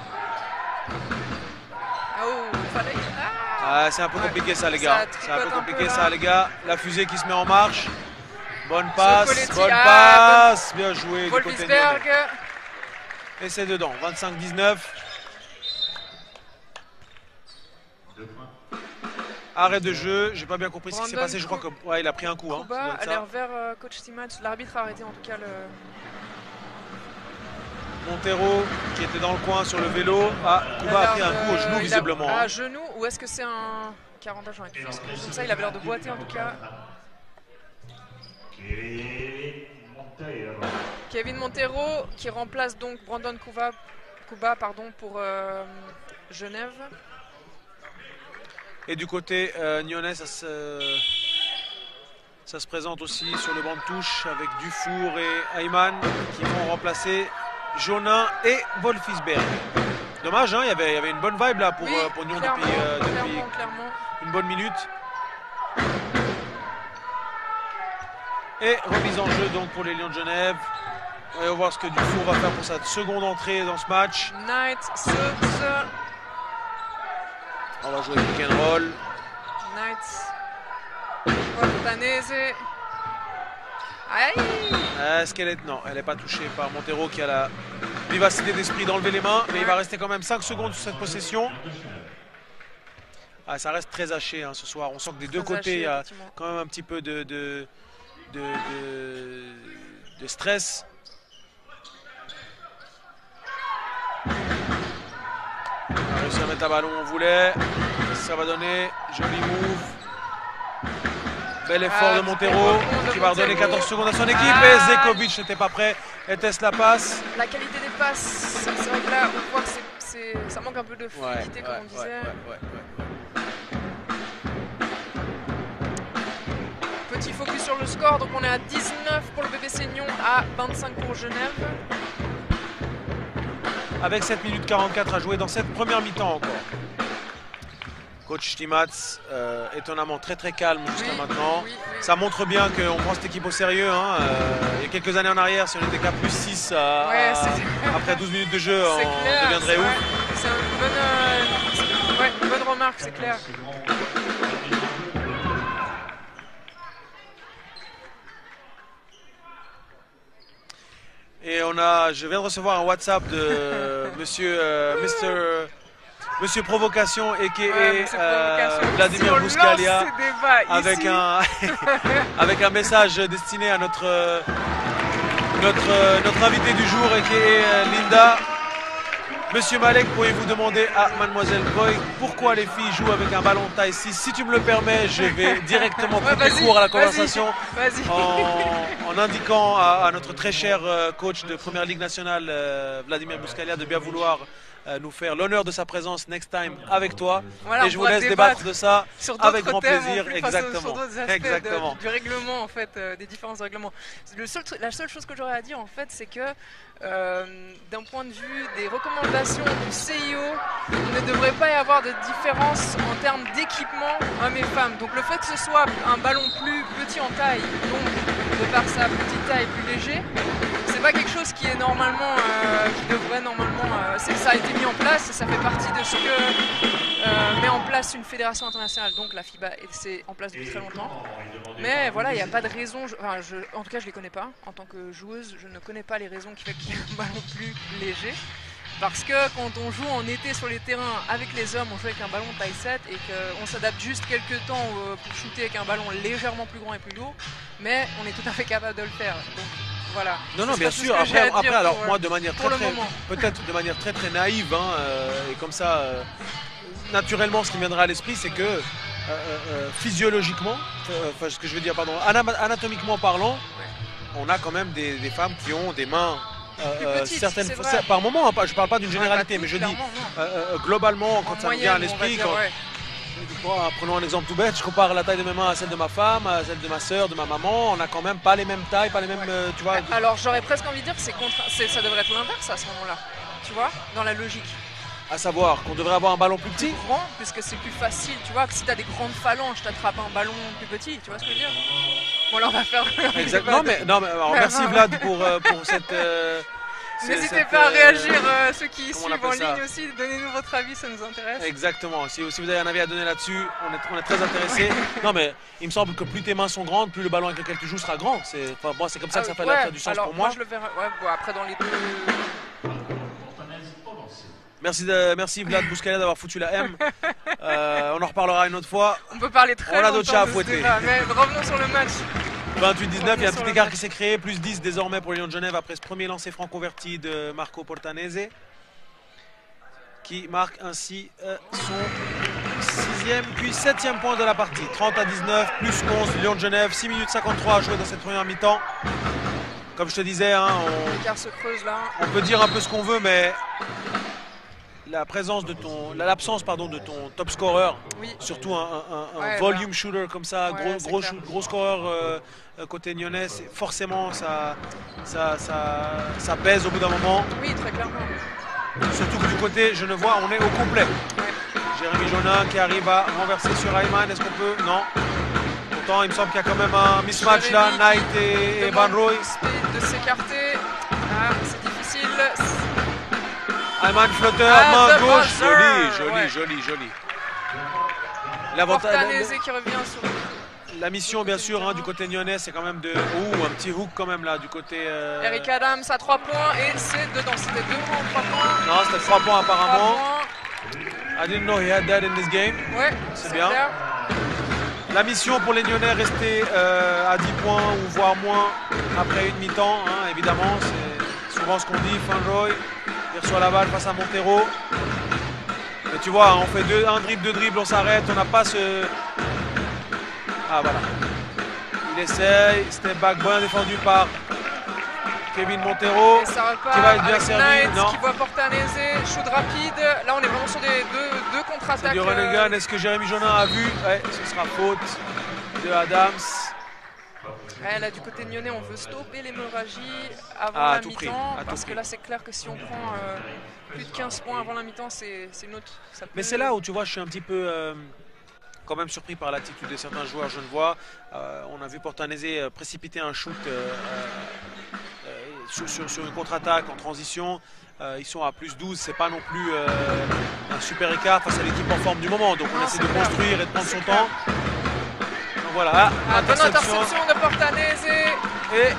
Ah, oh, fallait. Ah Ah, c'est un peu Ouais. compliqué ça les Ça gars. C'est un tricote peu un peu, compliqué là. ça les gars. La fusée qui se met en marche. Bonne passe, Sokoletti, bonne ah, passe. Bien joué du côté de Wolfsberg. Nyonnais. Et c'est dedans, vingt-cinq dix-neuf. Arrêt de jeu, j'ai pas bien compris ce qui s'est Brandon passé. Je crois que ouais, il a pris un coup. Hein. Ça doit Kuba être a ça. l'air vers euh, coach Stimac. L'arbitre a arrêté en tout cas le. Montero qui était dans le coin sur le vélo. Ah, Kuba a pris un coup au genou visiblement. À hein. genou ou est-ce que c'est un quarante j'en ai quelque chose comme ça, il avait l'air de boiter en tout cas. Kevin Montero qui remplace donc Brandon Kuba, Kuba pardon, pour euh, Genève. Et du côté euh, nyonnais, ça se, ça se présente aussi sur le banc de touche avec Dufour et Ayman qui vont remplacer Jonin et Wolfsberg. Dommage, hein, il y avait, il y avait une bonne vibe là pour, Oui, euh, pour Nyon clairement, depuis, euh, depuis clairement, clairement. une bonne minute. Et remise en jeu donc pour les Lions de Genève. On va voir ce que Dufour va faire pour sa seconde entrée dans ce match. Knight saute. On va jouer pick and roll. Knight. Portanese. Aïe. Est-ce qu'elle est... Non, elle n'est pas touchée par Montero qui a la vivacité d'esprit d'enlever les mains. Mais il va rester quand même cinq secondes sur cette possession. Ah, ça reste très haché hein, ce soir. On sent que des deux Très côtés, haché, il y a effectivement. quand même un petit peu de, de, de, de, de stress. On a réussi à mettre un ballon, on voulait. Ça va donner. Joli move. Bel effort Ah, de Montero de qui va redonner Montero. quatorze secondes à son équipe. Ah. Et Zekovic n'était pas prêt. Et teste la passe. La qualité des passes, c'est vrai que là, on voit que c'est, c'est- ça manque un peu de Ouais, fluidité, ouais, comme on ouais, disait. ouais, ouais, ouais. Petit focus sur le score, donc on est à dix-neuf pour le B B C Nyon, à vingt-cinq pour Genève. Avec sept minutes quarante-quatre à jouer dans cette première mi-temps encore. Coach Stimac, euh, étonnamment très très calme jusqu'à Oui, maintenant. oui, oui. Ça montre bien qu'on prend cette équipe au sérieux. Hein. Euh, il y a quelques années en arrière, si on était qu'à plus six à- Ouais, à- c'est- après douze minutes de jeu, C'est on clair, deviendrait c'est ouf. vrai. C'est une bonne, euh, c'est- ouais, une bonne remarque, c'est clair. Et on a, je viens de recevoir un WhatsApp de monsieur, euh, Mister Monsieur Provocation et qui Ouais, est monsieur Provocation. Si Vladimir on Bouskalia lance ces débats avec ici, un avec un message destiné à notre euh, notre euh, notre invité du jour et qui est euh, Linda. Monsieur Malek, pourriez-vous demander à Mademoiselle Boy pourquoi les filles jouent avec un ballon de taille six? Si tu me le permets, je vais directement Ouais, couper vas-y, court à la vas-y, conversation vas-y. en, en indiquant à, à notre très cher euh, coach de Première Ligue nationale, euh, Vladimir Bouskalia, de bien vouloir euh, nous faire l'honneur de sa présence next time avec toi. Voilà, et on je vous pourra laisse débattre débattre de ça sur avec d'autres grand thèmes, plaisir. en plus, enfin, Exactement. sur d'autres aspects Exactement. de- du règlement en fait, euh, des différents règlements. Le seul truc- la seule chose que j'aurais à dire en fait, c'est que euh, d'un point de vue des recommandations du C I O, il ne devrait pas y avoir de différence en termes d'équipement hommes et femmes. Donc le fait que ce soit un ballon plus petit en taille, donc de par sa petite taille plus léger, c'est pas quelque chose qui est normalement, euh, qui devrait normalement, euh, c'est- ça a été mis en place et ça fait partie de ce que euh, met en place une fédération internationale, donc la FIBA, et c'est en place depuis très longtemps. Mais voilà, il n'y a pas de raison, je- enfin, je, en tout cas je les connais pas, en tant que joueuse, je ne connais pas les raisons qui fait qu'il y ait un ballon plus léger. Parce que quand on joue en été sur les terrains avec les hommes, on joue avec un ballon taille sept et qu'on s'adapte juste quelques temps euh, pour shooter avec un ballon légèrement plus grand et plus lourd, mais on est tout à fait capable de le faire. Donc voilà. Non, non, C'est bien pas tout sûr. ce que j'ai Après, à dire après alors pour, euh, moi, de manière pour très, le très moment. peut-être de manière très très naïve, hein, euh, et comme ça, euh, naturellement, ce qui me viendra à l'esprit, c'est que euh, euh, physiologiquement, euh, enfin, ce que je veux dire, pardon, anam- anatomiquement parlant, on a quand même des, des femmes qui ont des mains. Plus euh, petites, certaines c'est fois, vrai. par moment, hein, pas- je parle pas d'une Ouais, généralité, pas mais je toutes, dis clairement, non. euh, euh, globalement, quand En ça me vient à moyenne, on va l'esprit, dire, quand, ouais. Bon, prenons un exemple tout bête, je compare la taille de mes mains à celle de ma femme, à celle de ma soeur, de ma maman, on n'a quand même pas les mêmes tailles, pas les mêmes, euh, tu vois. Alors j'aurais presque envie de dire que c'est contra- c'est- ça devrait être l'inverse à ce moment-là, tu vois, dans la logique. À savoir qu'on devrait avoir un ballon plus petit. Grand, puisque c'est plus facile, tu vois, que si t'as des grandes phalanges, t'attrapes un ballon plus petit, tu vois ce que je veux dire? Bon là on va faire... Exactement. Non mais, non, mais alors, merci Vlad pour, euh, pour cette, euh, N'hésitez cette, pas à euh, réagir, euh, ceux qui comment on suivent en appelle ça ligne aussi. Donnez-nous votre avis, ça nous intéresse. Exactement. Si, si vous avez un avis à donner là-dessus, on est, on est très intéressé. Non, mais il me semble que plus tes mains sont grandes, plus le ballon avec lequel tu joues sera grand. C'est enfin, bon, c'est comme ça Ah, que ça fait, ouais, ça fait du sens alors, pour moi. je le verrai. Ouais, bon, après, dans les deux. Merci, de, merci Vlad Bouscalia d'avoir foutu la M. Euh, on en reparlera une autre fois. On peut parler très On a longtemps d'autres chats à de ce fouetter. débat, mais revenons sur le match. vingt-huit dix-neuf, il y a un Sur petit le écart match. qui s'est créé, plus dix désormais pour les Lions de Genève après ce premier lancer franc converti de Marco Portanese, qui marque ainsi euh, son sixième puis septième point de la partie. trente à dix-neuf, plus onze, Lions de Genève, six minutes cinquante-trois à jouer dans cette première mi-temps. Comme je te disais, hein, on, L'écart se creuse là. on peut dire un peu ce qu'on veut, mais la présence de ton, l'absence pardon de ton top scorer, Oui. surtout un, un- un Ouais, volume bah. shooter comme ça, Ouais, gros c'est gros, clair. shoot- gros scoreur euh, euh, côté nyonnais, c'est- forcément ça, ça, ça, ça pèse au bout d'un moment. Oui, très clairement. Surtout que du côté genevois, on est au complet. Ouais. Jérémy Jonin qui arrive à renverser sur Ayman, est-ce qu'on peut? Non. Pourtant, il me semble qu'il y a quand même un mismatch là, Jérémy Knight et, et Van Demande Roy. Speed de s'écarter. Ah, c'est difficile. Ayman flotteur, Ah, main The gauche, buzzer. joli, joli, Ouais. joli, joli. L'avantage, Portanese qui revient sur le. la mission bien sûr hein, du côté nyonnais, c'est quand même de... Ouh, un petit hook quand même là du côté... euh, Eric Adams à trois points et c'est dedans. C'était deux points en trois points. Non, c'était trois points trois apparemment. points. I didn't know he had that in this game. Ouais, C'est bien. clair. La mission pour les Nyonnais, rester euh, à dix points ou voire moins après une mi-temps, hein, évidemment. C'est souvent ce qu'on dit. Fanroy, il reçoit la balle face à Montero. Mais tu vois, on fait deux, un dribble, deux dribbles, on s'arrête. On n'a pas ce... Ah voilà. Il essaye. Step back bien défendu par Kevin Montero. Et ça repart Qui va être bien avec servi. Knight Non. qui voit Portanese, shoot rapide. Là, on est vraiment sur des deux, deux C'est contre-attaques. du euh, Renegan. Est-ce que Jérémy Jonin a vu? Ouais, ce sera faute de Adams. ouais, là, du côté de Nyonnais, on veut stopper l'hémorragie avant Ah, à la tout prix, mi-temps. à tout Parce que prix. là, c'est clair que si on prend euh, plus de quinze points avant la mi-temps, c'est c'est une autre. Ça Mais peut- c'est là où tu vois, je suis un petit peu euh, quand même surpris par l'attitude de certains joueurs genevois. Euh, on a vu Portanese euh, précipiter un shoot euh, euh, euh, sur, sur- sur une contre-attaque en transition. Euh, ils sont à plus douze, c'est pas non plus euh, un super écart face à l'équipe en forme du moment. Donc on Non, essaie c'est de clair. construire et de prendre C'est son clair. temps. Donc voilà, ah, Ah, bonne interception. interception de Portanese. Et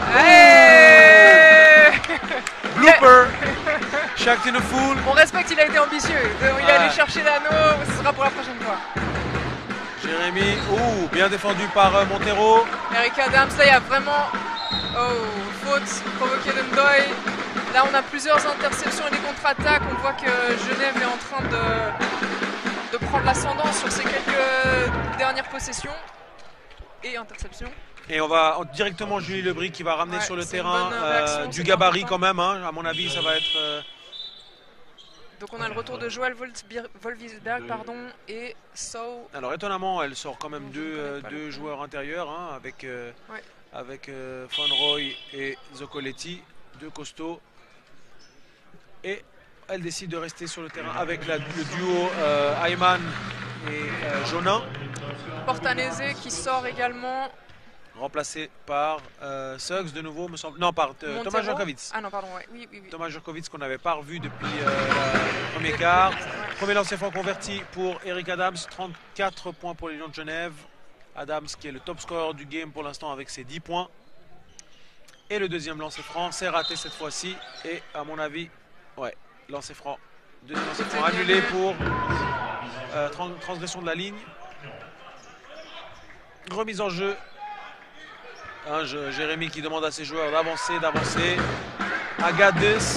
Hey blooper. Shaq in a fool. On respecte, il a été ambitieux. Il est Ouais. allé chercher l'anneau, ce sera pour la prochaine fois. Jérémy, ouh, bien défendu par euh, Montero. Eric Adams, là il y a vraiment oh, faute provoquée de Ndoye. Là on a plusieurs interceptions et des contre-attaques. On voit que Genève est en train de, de prendre l'ascendant sur ces quelques dernières possessions et interceptions. Et on va directement Julie Lebris qui va ramener Ouais, sur le c'est une terrain bonne euh, réaction, du c'est gabarit important. quand même. Hein. À mon avis, ça va être... euh, Donc on a le retour de Joël Voltsbier- Volvisberg pardon, et So. Alors étonnamment, elle sort quand même Non, je deux, ne connais euh, pas deux le joueurs intérieurs hein, avec, euh, Ouais. avec euh, Fonroy et Zoccoletti, deux costauds. Et elle décide de rester sur le terrain avec la- le duo euh, Ayman et euh, Jonin, Portanese qui sort également. remplacé par euh, Suggs de nouveau, me semble. Non, par euh, Montero. Thomas Jurkovitz. Ah non, pardon, ouais. oui, oui, oui. Thomas Jurkovitz qu'on n'avait pas revu depuis euh, le premier quart. Premier lancer franc converti pour Eric Adams, trente-quatre points pour les Lions de Genève. Adams qui est le top scorer du game pour l'instant avec ses dix points. Et le deuxième lancer franc, c'est raté cette fois-ci. Et à mon avis, ouais, lancer franc. Deuxième lancer franc annulé pour euh, trans- transgression de la ligne. Remise en jeu. Hein, je- Jérémy qui demande à ses joueurs d'avancer, d'avancer. Agadis.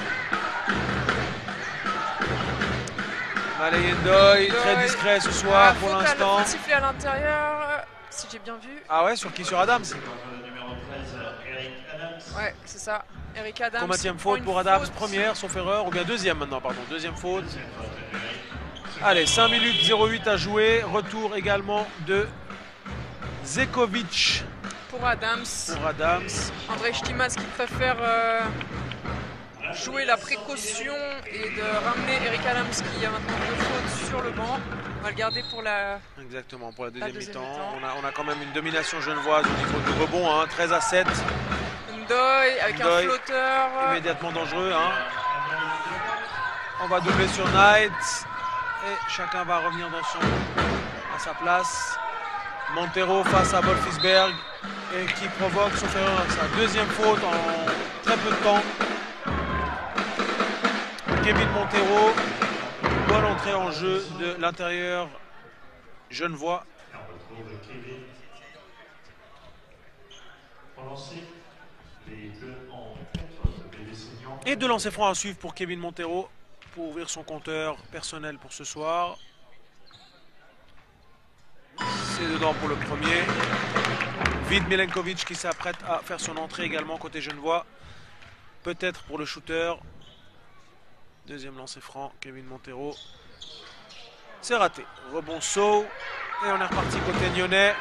Malay Ndoye, très Ndoye. discret ce soir Ah, pour faute à- l'instant. faute sifflée à l'intérieur, si j'ai bien vu. Ah ouais, sur qui? Sur Adams? Ouais, c'est ça. Eric Adams. Combienième prend faute une pour Adams? faute. Première, sauf erreur, ou bien deuxième maintenant, pardon. Deuxième faute. Allez, cinq minutes zéro huit à jouer. Retour également de Zekovic Pour Adams. pour Adams. André Stimas qui préfère euh, jouer la précaution et de ramener Eric Adams qui a maintenant deux fautes sur le banc. On va le garder pour la. Exactement, pour la deuxième, deuxième mi-temps. mi-temps. On a, on a quand même une domination genevoise au niveau du rebond, hein, treize à sept. Ndoye avec Ndoye, un flotteur. Immédiatement dangereux. Hein. On va doubler sur Knight. Et chacun va revenir dans son, à sa place. Montero face à Wolfisberg. Et qui provoque, sauf erreur, sa deuxième faute en très peu de temps. Kevin Montero. Bonne entrée en jeu de l'intérieur genevois. Et deux lancers francs à suivre pour Kevin Montero pour ouvrir son compteur personnel pour ce soir. C'est dedans pour le premier. Vid Milenkovic qui s'apprête à faire son entrée également côté genevois. Peut-être pour le shooter. Deuxième lancer franc, Kevin Montero. C'est raté. Rebond saut. Et on est reparti côté nyonnais.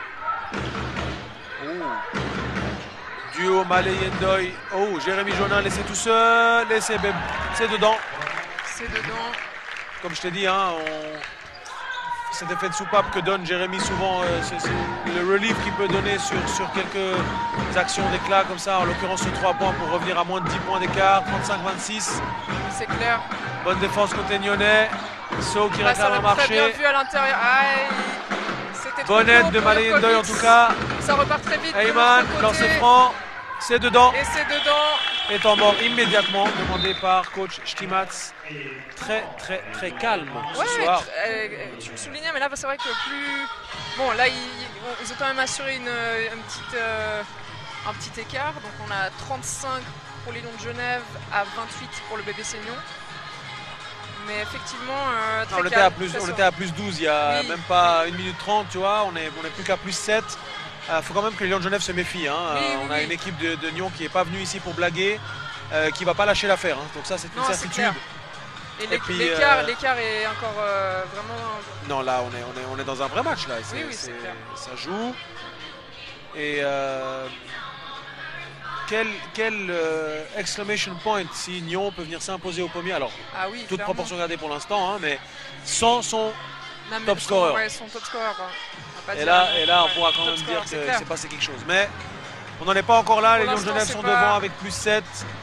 Oh. Duo Malé-Ndoye. Oh, Jérémy Jonin laissé tout seul. Et c'est dedans. C'est dedans. Comme je t'ai dit, hein, on... cet effet de soupape que donne Jérémy souvent, euh, c'est le relief qu'il peut donner sur, sur quelques actions d'éclat comme ça. En l'occurrence, sur trois points pour revenir à moins de dix points d'écart. trente-cinq vingt-six. C'est clair. Bonne défense côté nyonnais. So qui Là, réclame un marché. Très bien vu à l'intérieur. Bonne aide de Malé-Ndoye en tout cas. Ça repart très vite. Heyman, lancer franc. C'est dedans. Et c'est dedans. Et temps mort immédiatement, demandé par coach Stimatz. Très, très, très calme ce ouais, soir. Euh, tu le soulignais, mais là, c'est vrai que plus... Bon, là, ils, ils ont quand même assuré une, une petite, euh, un petit écart. Donc, on a trente-cinq pour les Lions de Genève à vingt-huit pour le B B C Nyon. Mais effectivement, euh, très non, on, était calme, à plus, on très était à plus douze il y a oui. même pas une minute trente, tu vois. On est, on est plus qu'à plus sept. Il euh, faut quand même que les Lions de Genève se méfient. Hein. Oui, euh, oui, on a oui. une équipe de, de Nyon qui n'est pas venue ici pour blaguer, euh, qui ne va pas lâcher l'affaire. Hein. Donc ça, c'est une Non, certitude. Et l'écart euh... est encore euh, vraiment... Non, là, on est, on est, on est dans un vrai match. Là. Oui, oui, c'est clair. Ça joue. Et euh, quel, quel euh, exclamation point si Nyon peut venir s'imposer au pommier. Alors, ah oui, toute clairement. proportion gardée pour l'instant, hein, mais sans son non, top scorer. Ouais, son top scorer. Et là, et là, on ouais, pourra quand même scorer, dire que c'est passé quelque chose. Mais on n'en est pas encore là. Pour les Lions de Genève sont pas... devant avec plus sept.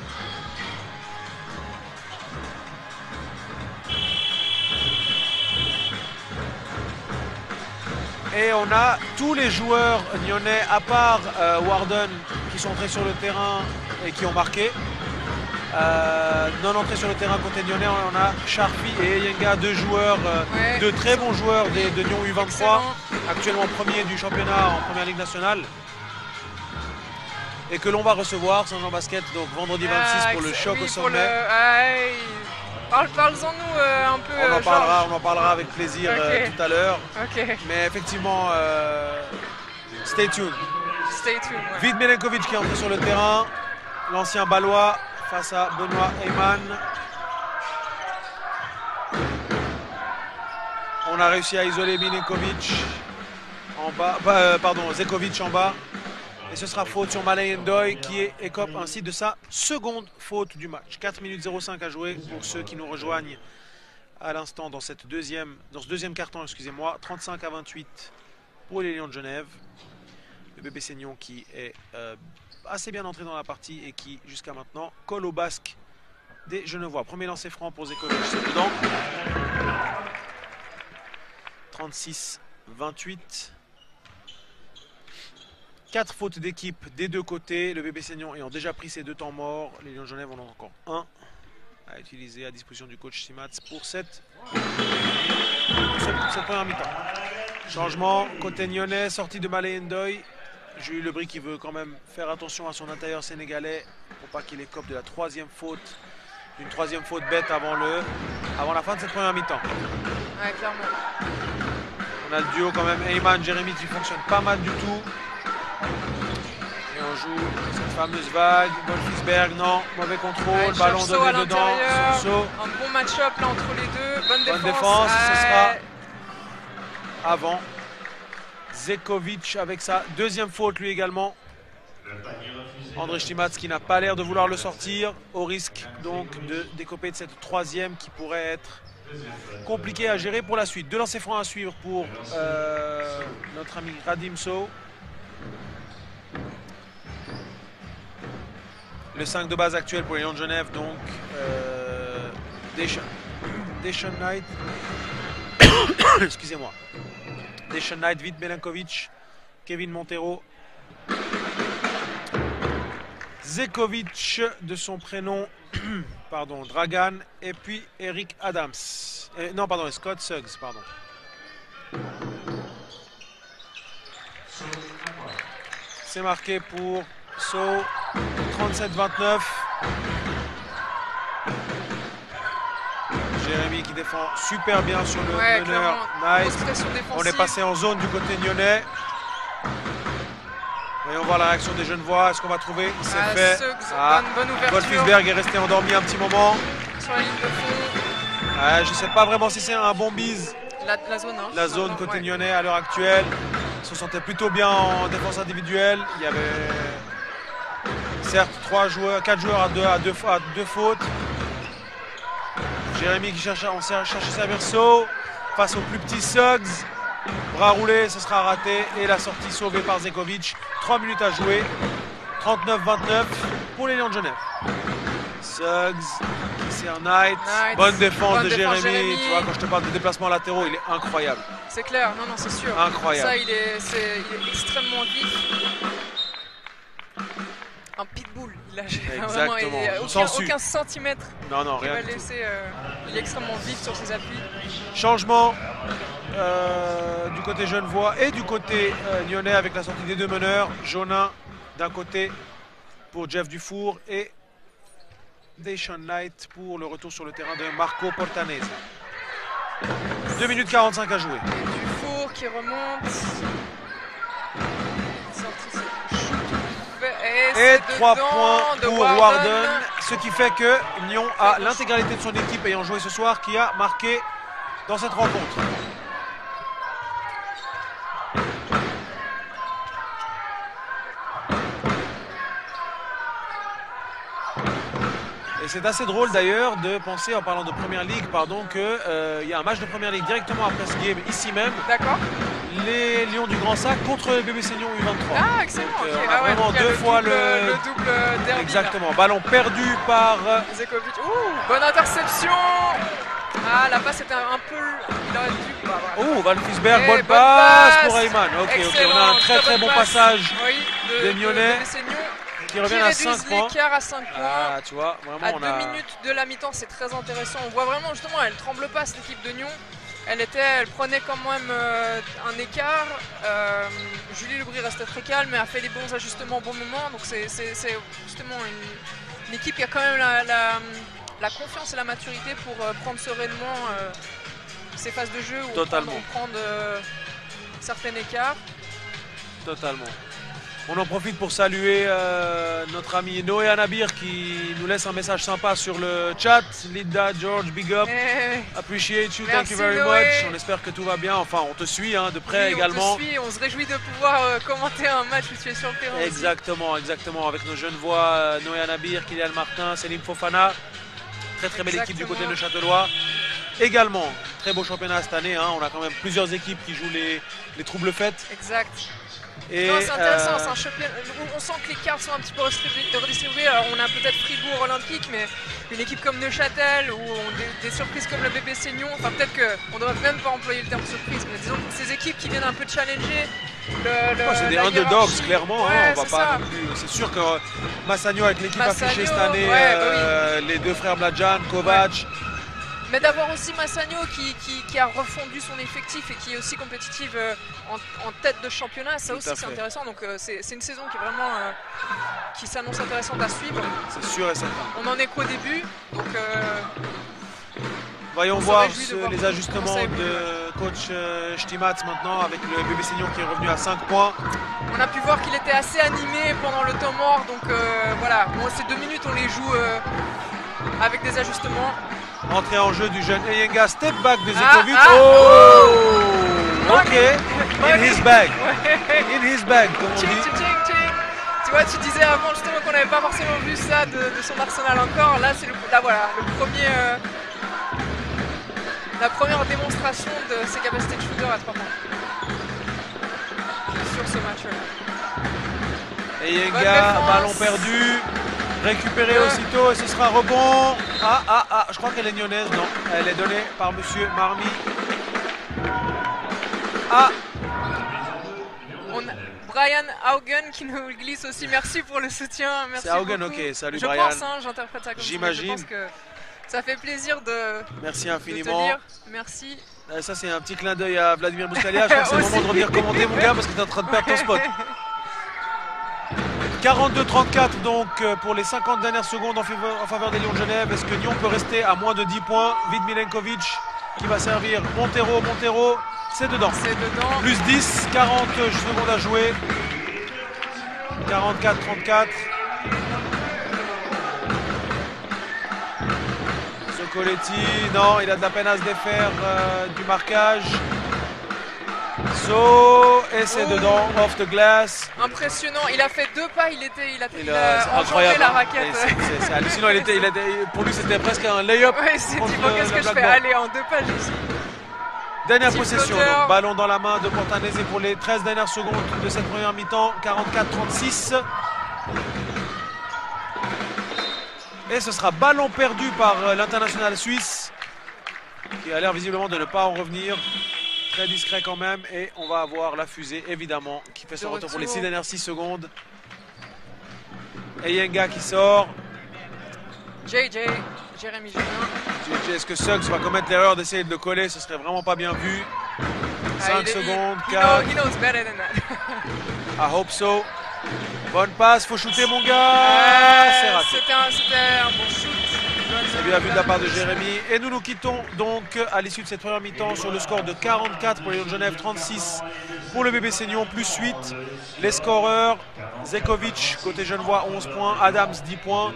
Et on a tous les joueurs nyonnais, à part euh, Warden, qui sont entrés sur le terrain et qui ont marqué. Euh, non entrés sur le terrain côté nyonnais, on a Sharpie et Yenga, deux joueurs, euh, ouais, deux très bons joueurs de, de Nyon U vingt-trois, excellent. Actuellement premier du championnat en première ligue nationale. Et que l'on va recevoir, Saint-Jean Basket, donc vendredi vingt-six ah, pour le choc oui, au sommet. Le... Ah, Parle, Parle-en nous euh, un peu. On en, euh, parlera, on en parlera avec plaisir okay. euh, tout à l'heure. Okay. Mais effectivement, euh, stay tuned. Stay tuned. Ouais. Vid Milenkovic qui est entré sur le terrain. L'ancien Balois face à Benoît Heyman. On a réussi à isoler Milenkovic en bas. Euh, pardon, Zekovic en bas. Et ce sera faute sur Malé-Ndoye qui est, écope ainsi de sa seconde faute du match. quatre minutes zéro cinq à jouer pour ceux qui nous rejoignent à l'instant dans, cette deuxième, dans ce deuxième carton, excusez-moi. trente-cinq à vingt-huit pour les Lions de Genève. Le B B C Nyon qui est euh, assez bien entré dans la partie et qui, jusqu'à maintenant, colle au basque des Genevois. Premier lancer franc pour Zekovic, c'est dedans. trente-six vingt-huit. Quatre fautes d'équipe des deux côtés. Le B B C Nyon ayant déjà pris ses deux temps morts. Les Lions de Genève en ont encore un à utiliser à disposition du coach Stimatz pour cette, cette, cette première mi-temps. Changement côté nyonnais, sortie de Malé-Ndoye. Jules Lebris qui veut quand même faire attention à son intérieur sénégalais pour pas qu'il écope de la troisième faute, d'une troisième faute bête avant, le, avant la fin de cette première mi-temps. Ouais, clairement. On a le duo quand même Heyman, Jérémy qui fonctionne pas mal du tout. Et on joue cette fameuse vague. Wolfisberg, non, mauvais contrôle, ouais, ballon donné dedans. Un bon match-up là entre les deux. Bonne défense. Bonne défense, ouais. Ce sera avant. Zekovic avec sa deuxième faute lui également. André Stimatz qui n'a pas l'air de vouloir le sortir, au risque donc de décoper de cette troisième qui pourrait être compliquée à gérer pour la suite. Deux lancers francs à suivre pour euh, notre ami Radim Sow. le cinq de base actuel pour les Lions de Genève, donc euh, Deshaun, Deshaun Knight, excusez-moi, Deshaun Knight, Vit Belenkovic, Kevin Montero, Zekovic de son prénom, pardon, Dragan, et puis Eric Adams, et, non pardon, Scott Suggs, pardon. C'est marqué pour So, trente-sept vingt-neuf. Jérémy qui défend super bien sur le Ouais, meneur. clairement. Nice. Grosse pression On est défensive. passé en zone du côté nyonnais. Voyons voir la réaction des Genevois. Est-ce qu'on va trouver? C'est Ah, fait. Suggs, Ah, bonne, bonne ouverture Wolfisberg est resté endormi un petit moment. sur la ligne de fond. Ah, je ne sais pas vraiment si c'est un bon bise. La, la zone, hein. La zone Non, côté ouais. nyonnais à l'heure actuelle. Ils se sentait plutôt bien en défense individuelle. Il y avait certes trois joueurs, quatre joueurs à deux, à deux, à deux fautes. Jérémy qui cherche, on cherche à servir So face au plus petit Suggs. Bras roulé, ce sera raté. Et la sortie sauvée par Zekovic. trois minutes à jouer. trente-neuf vingt-neuf pour les Lions de Genève. Suggs, c'est un Knight. Knight. Bonne défense Bonne de défense, Jérémy. Jérémy. Tu vois, quand je te parle de déplacements latéraux, il est incroyable. C'est clair, non, non, c'est sûr. Incroyable. Ça, il est, c'est, il est extrêmement vif. Un pitbull, il a vraiment il y a On aucun, s'en suit. aucun centimètre Non, non, qui rien va du tout. laisser. euh, il est extrêmement vif sur ses appuis. Changement euh, du côté genevois et du côté euh, lyonnais avec la sortie des deux meneurs. Jonin d'un côté pour Jeff Dufour et Deshaun Knight pour le retour sur le terrain de Marco Portanese. deux minutes quarante-cinq à jouer. Dufour qui remonte. Sortie, c'est shoot. Et, Et c'est trois dedans points de pour Warden. Warden. Ce qui fait que Lyon a l'intégralité de son équipe ayant joué ce soir qui a marqué dans cette rencontre. Et c'est assez drôle d'ailleurs de penser, en parlant de Première Ligue, pardon, qu'il euh, y a un match de Première Ligue directement après ce game, ici même, D'accord. les Lions du Grand Sac contre les B B C Lyon U vingt-trois. Ah, excellent. Donc, euh, ok. on a Ah ouais, vraiment donc il y a deux le fois double, le- le double derby. Exactement, ballon perdu par... euh, Là. Zekovic. Ouh, bonne interception. Ah, la passe était un peu. Il aurait dû. Bah, voilà. Oh, Van Fisberg, Et bonne bonne passe passe. pour Ayman. Ok, ok, Excellent, on a un très très bonne bon passe. passage Oui, de, des de- Lyonnais de B C Lyon, qui revient qui à réduisent cinq points. l'écart à cinq points. Ah, tu vois, vraiment À on deux a... minutes de la mi-temps, c'est très intéressant. On voit vraiment justement, elle tremble pas cette équipe de Nyon. Elle était, elle prenait quand même euh, un écart. Euh, Julie Lebris restait très calme, mais a fait les bons ajustements au bon moment. Donc c'est c'est- c'est justement une, une équipe qui a quand même la, la, la confiance et la maturité pour euh, prendre sereinement euh, ces phases de jeu où Totalement. on prend, on prend de, certains écarts. Totalement. On en profite pour saluer euh, notre ami Noé Anabir qui nous laisse un message sympa sur le chat. Linda, George, big up. Eh, Appreciate you, thank Merci, you very Noé. much. On espère que tout va bien. Enfin, on te suit hein, de près oui, également. On te suit, on se réjouit de pouvoir euh, commenter un match où tu es sur le terrain. aussi. Exactement, exactement. Avec nos jeunes voix, euh, Noé Anabir, Kylian Martin, Céline Fofana. Très très belle équipe du côté de Châtelois. Également, très beau championnat cette année. Hein. On a quand même plusieurs équipes qui jouent les, les troubles faites. Exact. Et, Non, c'est intéressant, euh, c'est un championnat où on sent que les cartes sont un petit peu redistribuées. redistribuées. Alors on a peut-être Fribourg Olympique, mais une équipe comme Neuchâtel ou on- des, des surprises comme le B B C Lyon, enfin peut-être qu'on ne devrait même pas employer le terme surprise, mais disons que ces équipes qui viennent un peu challenger le, le- Oh, c'est des la underdogs hiérarchie. clairement, hein, Ouais, on va c'est pas ça. non plus. C'est sûr que Massagno avec l'équipe Massagno, affichée cette année, ouais, bah oui. euh, les deux frères Mladjan, Kovac, Mais d'avoir aussi Massagno qui, qui, qui a refondu son effectif et qui est aussi compétitive euh, en, en tête de championnat, ça Tout aussi à c'est fait. intéressant. Donc euh, c'est c'est une saison qui est vraiment euh, qui s'annonce intéressante à suivre. c'est sûr et certain. On en est qu'au début, donc euh, Voyons On se voir réjouit de ce- voir les comment ajustements ça évolue, de coach euh, Stimatz maintenant avec le B B C Lyon qui est revenu à cinq points. on a pu voir qu'il était assez animé pendant le temps mort. Donc euh, voilà, bon, ces deux minutes on les joue euh, avec des ajustements. Entrée en jeu du jeune Eyenga, step back de Ah, Zekovic. ah, oh Ok, in Money. his bag, Ouais. in his bag comme on Tching, dit. tching, tching, tching. Tu vois, tu disais avant justement qu'on n'avait pas forcément vu ça de, de son arsenal encore. Là, c'est le, là, voilà, le premier, euh, la première démonstration de ses capacités de shooter à trois points sur ce match-là. Bonne Eyenga, défense. ballon perdu. récupéré aussitôt et ce sera rebond. Ah, ah, ah, je crois qu'elle est lyonnaise. Non, elle est donnée par Monsieur Marmy. Ah, On a Brian Haugen qui nous glisse aussi. Merci pour le soutien. Merci c'est Haugen, beaucoup. ok. Salut Je Brian. pense, hein, j'interprète ça comme ça. J'imagine. Je pense que ça fait plaisir de, Merci de te infiniment. lire. Merci. Euh, Ça, c'est un petit clin d'œil à Vladimir Bouscalia. Je crois que c'est le moment de revenir commenter, mon gars, parce que tu es en train de perdre ton spot. quarante-deux trente-quatre donc euh, pour les cinquante dernières secondes en faveur, en faveur des Lions de Genève. Est-ce que Lyon peut rester à moins de dix points? Vid Milenkovic qui va servir Montero. Montero, c'est dedans. C'est dedans. Plus dix, quarante secondes à jouer. quarante-quatre trente-quatre. Socoletti, non, il a de la peine à se défaire euh, du marquage. So, et c'est Oh. dedans, off the glass. Impressionnant. Il a fait deux pas. Il était, il a, Il il a- a c'est enjambé incroyable. la hein. raquette. Et c'est- c'est- c'est hallucinant. Il était, il était- pour lui, c'était presque un lay-up. Ouais, il s'est dit contre bon, qu'est-ce le que je fais? blackboard. Allez, en deux pas, j'y suis. Dernière Petit possession, flotteur. donc, ballon dans la main de Portanese pour les treize dernières secondes de cette première mi-temps, quarante-quatre trente-six. Et ce sera ballon perdu par euh, l'international suisse, qui a l'air visiblement de ne pas en revenir. Très discret quand même, et on va avoir la fusée, évidemment, qui fait son De retour pour les retour. six dernières six secondes. Et Yenga qui sort. J J, Jérémy Génin. J J, est-ce que Suggs va commettre l'erreur d'essayer de le coller? Ce serait vraiment pas bien vu. Ah, cinq il est- secondes, he, quatre. know- he knows better than that. I hope so. Bonne passe, faut shooter mon gars. Euh, C'est raté. C'était un, c'était un bon shoot. C'est bien vu de la part de Jérémy. Et nous nous quittons donc à l'issue de cette première mi-temps sur le score de quarante-quatre pour les Lions de Genève, trente-six pour le B B C Nyon, plus huit. Les scoreurs, Zekovic côté Genevois onze points, Adams dix points.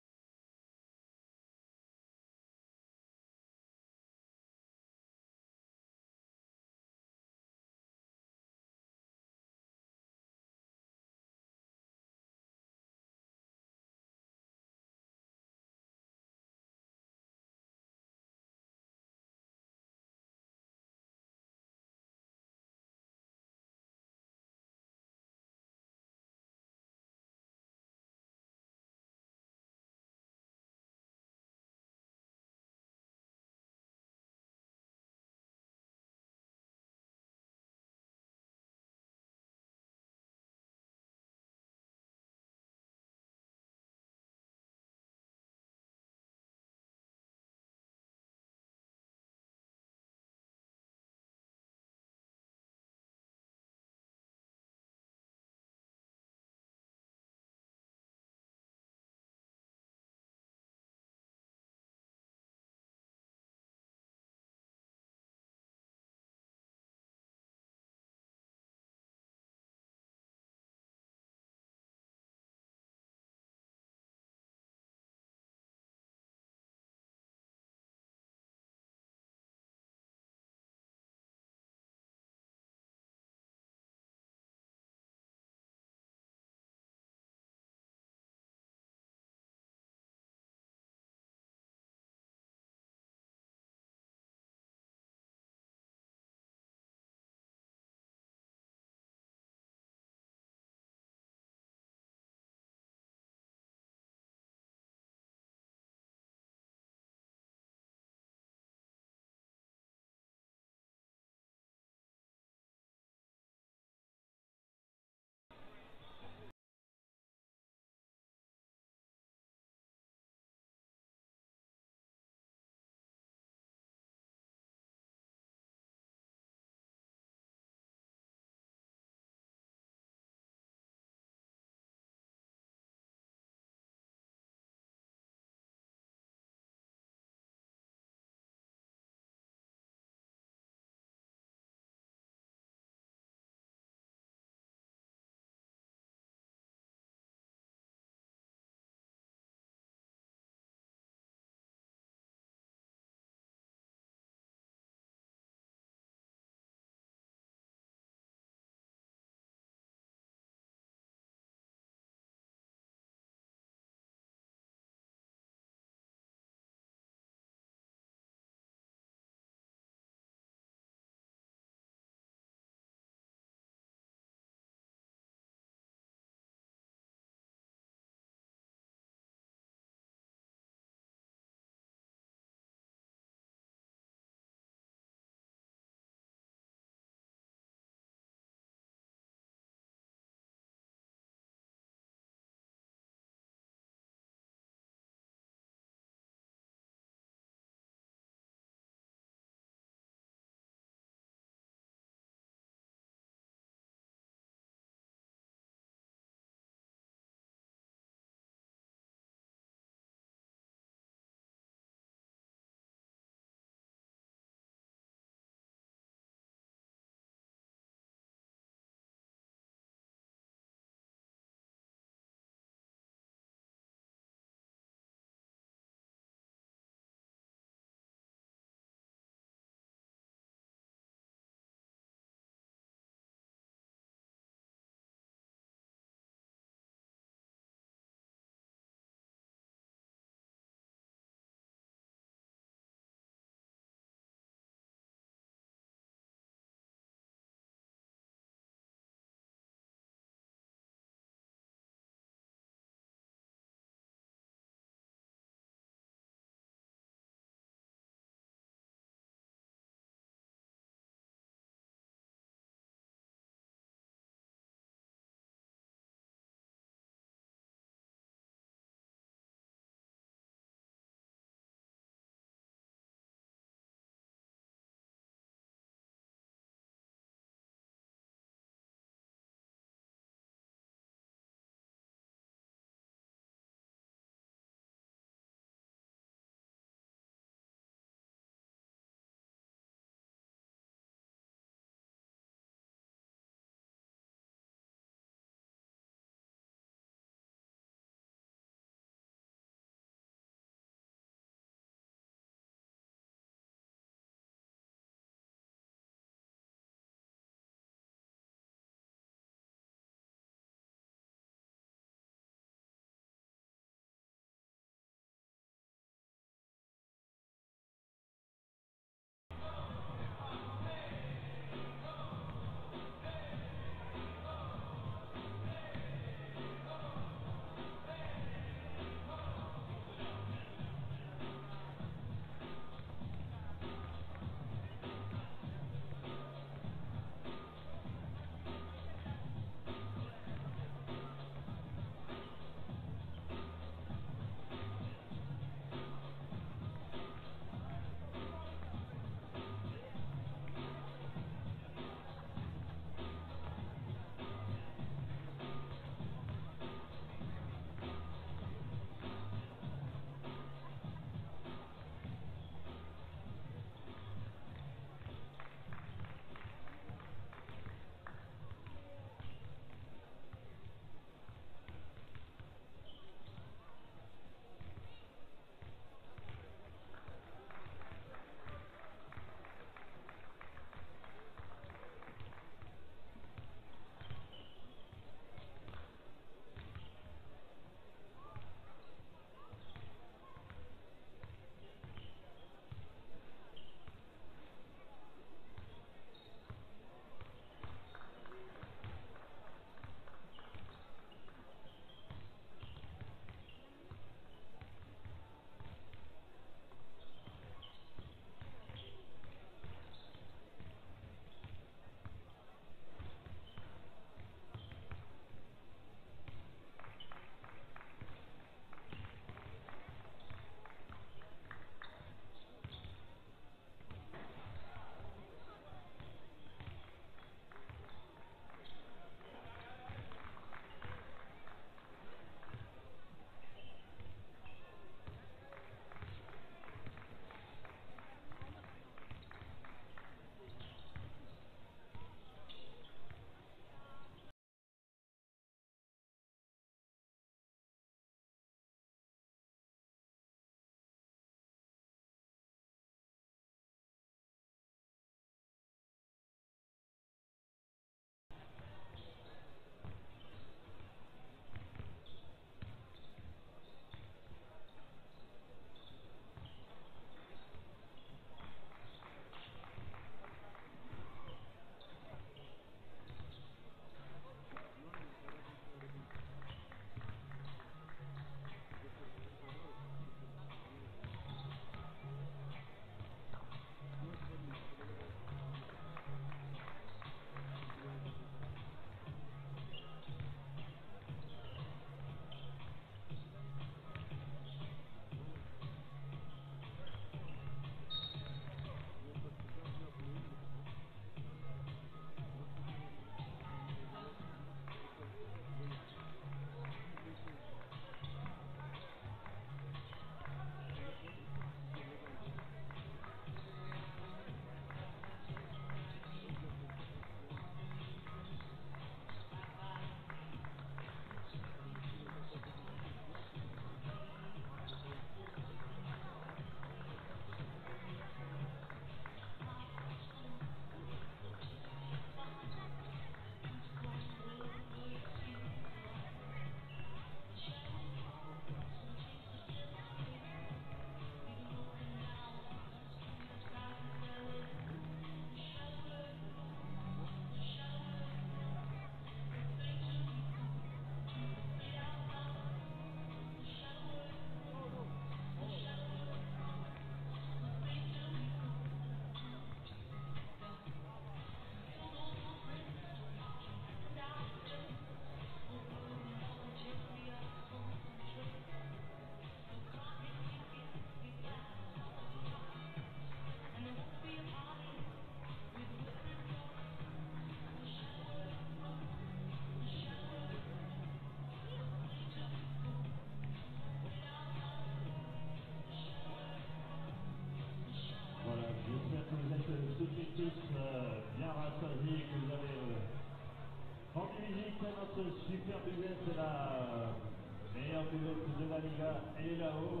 super buvet, c'est la meilleure buvette de la Liga. Elle est là-haut.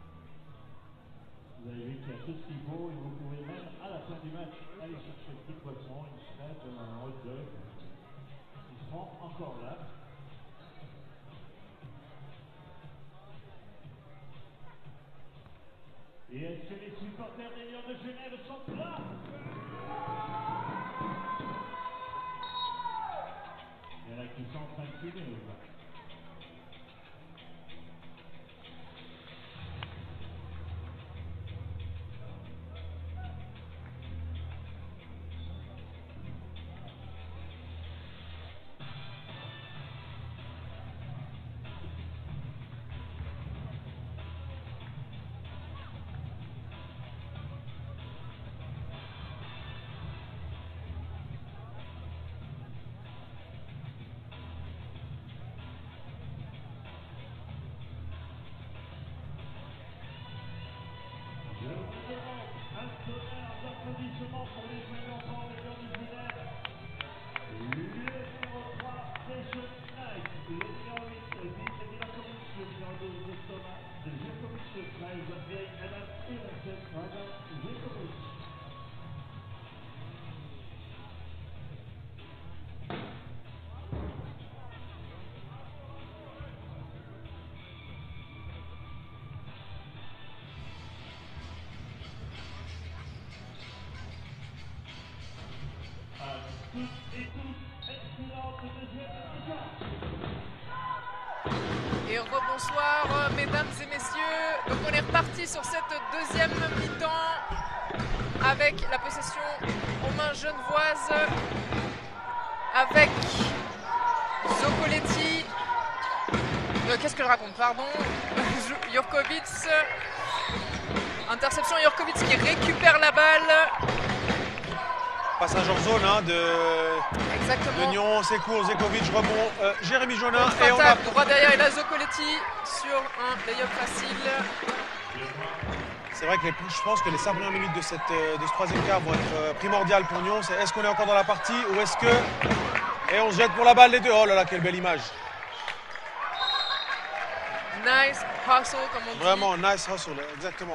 Vous avez vu qu'il y a tout ce qu'il faut et vous pouvez même à la fin du match aller chercher le petit poisson, une crêpe, un hot dog. Ils seront encore là. Et est-ce que les supporters des Lions de Genève sont là? Il y en a qui sont en train de fumer ou pas? Un tonnerre d'applaudissements pour les jeunes enfants des Lions de Genève. Le numéro trois, Session Knight. Le numéro huit, Vince Milakovic. Le numéro douze, Thomas de Jerkovic. Le treize, Andrei Adam. Et le sept, Adam Jerkovic. Et rebonsoir mesdames et messieurs. Donc on est reparti sur cette deuxième mi-temps avec la possession aux mains genevoises avec Zocoletti. Euh, Qu'est-ce que je raconte, pardon. Jurkovic. Interception, Jurkovic qui récupère la balle. Passage en zone hein, de, Exactement. de Nyon, Secours, Zekovic, rebond, euh, Jérémy Jonin et on a... droit derrière et là Zocoletti sur un lay-up facile. C'est vrai que les, je pense que les cinq premières minutes de, cette, de ce troisième quart vont être euh, primordiales pour Nyon. C'est est-ce qu'on est encore dans la partie ou est-ce que... Et on se jette pour la balle les deux. Oh là là, quelle belle image. Nice hustle comme on dit. Vraiment, nice hustle, exactement.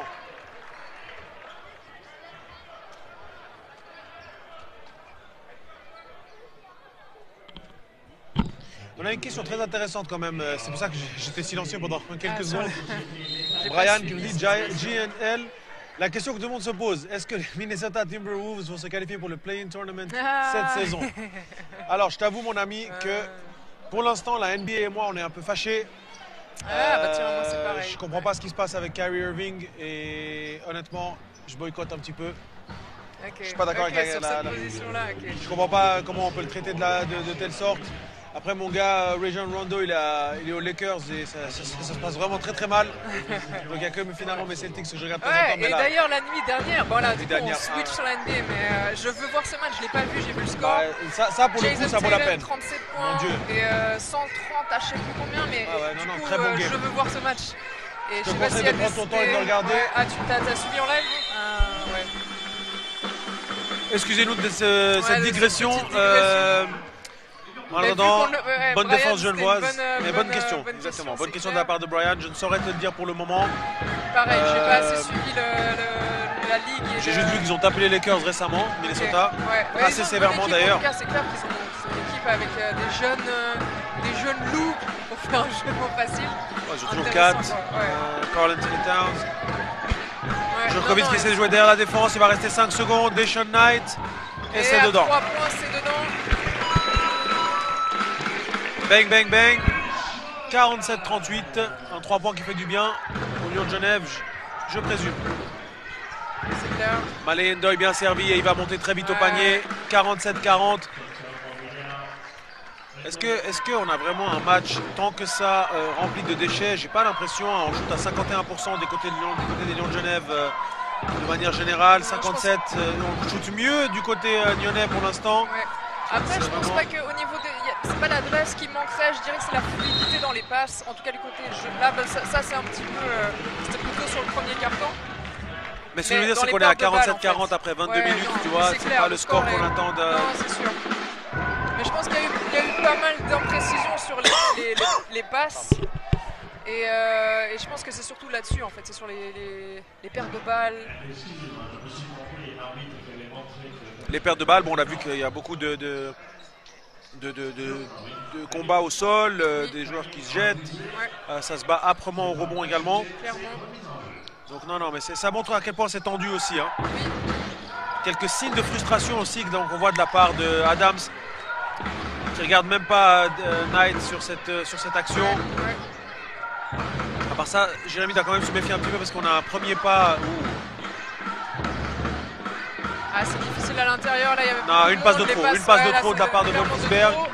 On a une question très intéressante quand même, c'est pour ça que j'étais silencieux pendant quelques ah, secondes. J'ai Brian qui nous dit G N L. La question que tout le monde se pose, est-ce que les Minnesota Timberwolves vont se qualifier pour le play-in tournament ah. cette saison? Alors je t'avoue mon ami que pour l'instant la N B A et moi on est un peu fâchés. Ah euh, bah tiens, moi c'est pareil. Je comprends pas ce qui se passe avec Kyrie Irving et honnêtement je boycotte un petit peu. Okay. Je suis pas d'accord okay, avec la, la, la... Okay. Je comprends pas comment on peut le traiter de, la, de, de telle sorte. Après mon gars Rajon Rondo il, a, il est aux Lakers et ça, ça, ça, ça se passe vraiment très très mal. Donc il y a que finalement mes Celtics que je regarde de temps en temps. Ouais, et d'ailleurs la nuit dernière, bon là du coup dernière, on switch ah. sur la N B A mais euh, je veux voir ce match, je l'ai pas vu, j'ai vu le score. Bah, ça, ça pour Jason le coup ça vaut la peine. trente-sept points Mon Dieu. et euh, cent trente à je sais plus combien mais ah ouais, non, du non, coup très bon euh, game. je veux voir ce match. Et je je te sais pas si conseille de prendre ton temps et de le regarder. Ouais. Ah tu t'as suivi en live euh, ouais. Excusez-nous de ce, ouais, cette, de digression. cette digression. Euh, En attendant, le, ouais, bonne Brian, défense genevoise, bonne, mais bonne, bonne question, bonne exactement. question, Bonne question clair. de la part de Brian, je ne saurais te le dire pour le moment. Pareil, euh, j'ai pas assez Euh, suivi le, le, la ligue. J'ai le... juste vu qu'ils ont tapé les Lakers récemment, Minnesota, okay. ouais. assez ouais, sévèrement d'ailleurs. En tout cas, c'est clair qu'ils ont, ils ont une équipe avec euh, des jeunes, euh, des jeunes loups pour faire un jeu de mots facile. Ouais, ils ont toujours quatre, ouais. euh, Karl Anthony Towns. Ouais, Jurkovic qui ouais. essaie de jouer derrière la défense, il va rester cinq secondes, Deshaun Knight, et, et c'est dedans. trois points, c'est dedans. Bang, bang, bang. quarante-sept trente-huit. Un trois points qui fait du bien au Lyon de Genève, je, je présume. C'est clair. Malé Ndoye bien servi et il va monter très vite ouais. au panier. quarante-sept quarante. Est-ce que, est-ce qu'on a vraiment un match tant que ça euh, rempli de déchets? J'ai pas l'impression. Hein, on shoot à cinquante et un pour cent des côtés, de Lyon, du côté des Lions de Genève euh, de manière générale. cinquante-sept. Euh, on shoot mieux du côté euh, lyonnais pour l'instant. Ouais. Après, je pense pas qu'au niveau des. C'est pas l'adresse qui manquerait, je dirais que c'est la fluidité dans les passes, en tout cas du côté jeu. Là, bah, ça, ça c'est un petit peu. Euh, C'était plutôt sur le premier carton. Mais ce que je veux dire, c'est qu'on est à quarante-sept quarante après vingt-deux ouais, minutes, non, tu vois, c'est pas le score qu'on attend. De... Non, c'est sûr. Mais je pense qu'il y, y a eu pas mal d'imprécisions les passes. Et, euh, et je pense que c'est surtout là-dessus, en fait, c'est sur les, les, les pertes de balles. Les pertes de balles, bon, on a vu qu'il y a beaucoup de, de, de, de, de, de combats au sol, euh, des joueurs qui se jettent. Ouais. Euh, ça se bat âprement au rebond également. Clairement. Donc non, non, mais ça montre à quel point c'est tendu aussi. Hein. Oui. Quelques signes de frustration aussi que donc, on voit de la part de Adams, qui regarde même pas euh, Knight sur cette, euh, sur cette action. Ouais. À part ça, Jérémy doit quand même se méfier un petit peu parce qu'on a un premier pas. Ouh. Ah, c'est difficile à l'intérieur, là il y avait Non, une passe de les trop, passes, une passe ouais, de là, trop de la c'est part de clairement Wolfsberg. trop.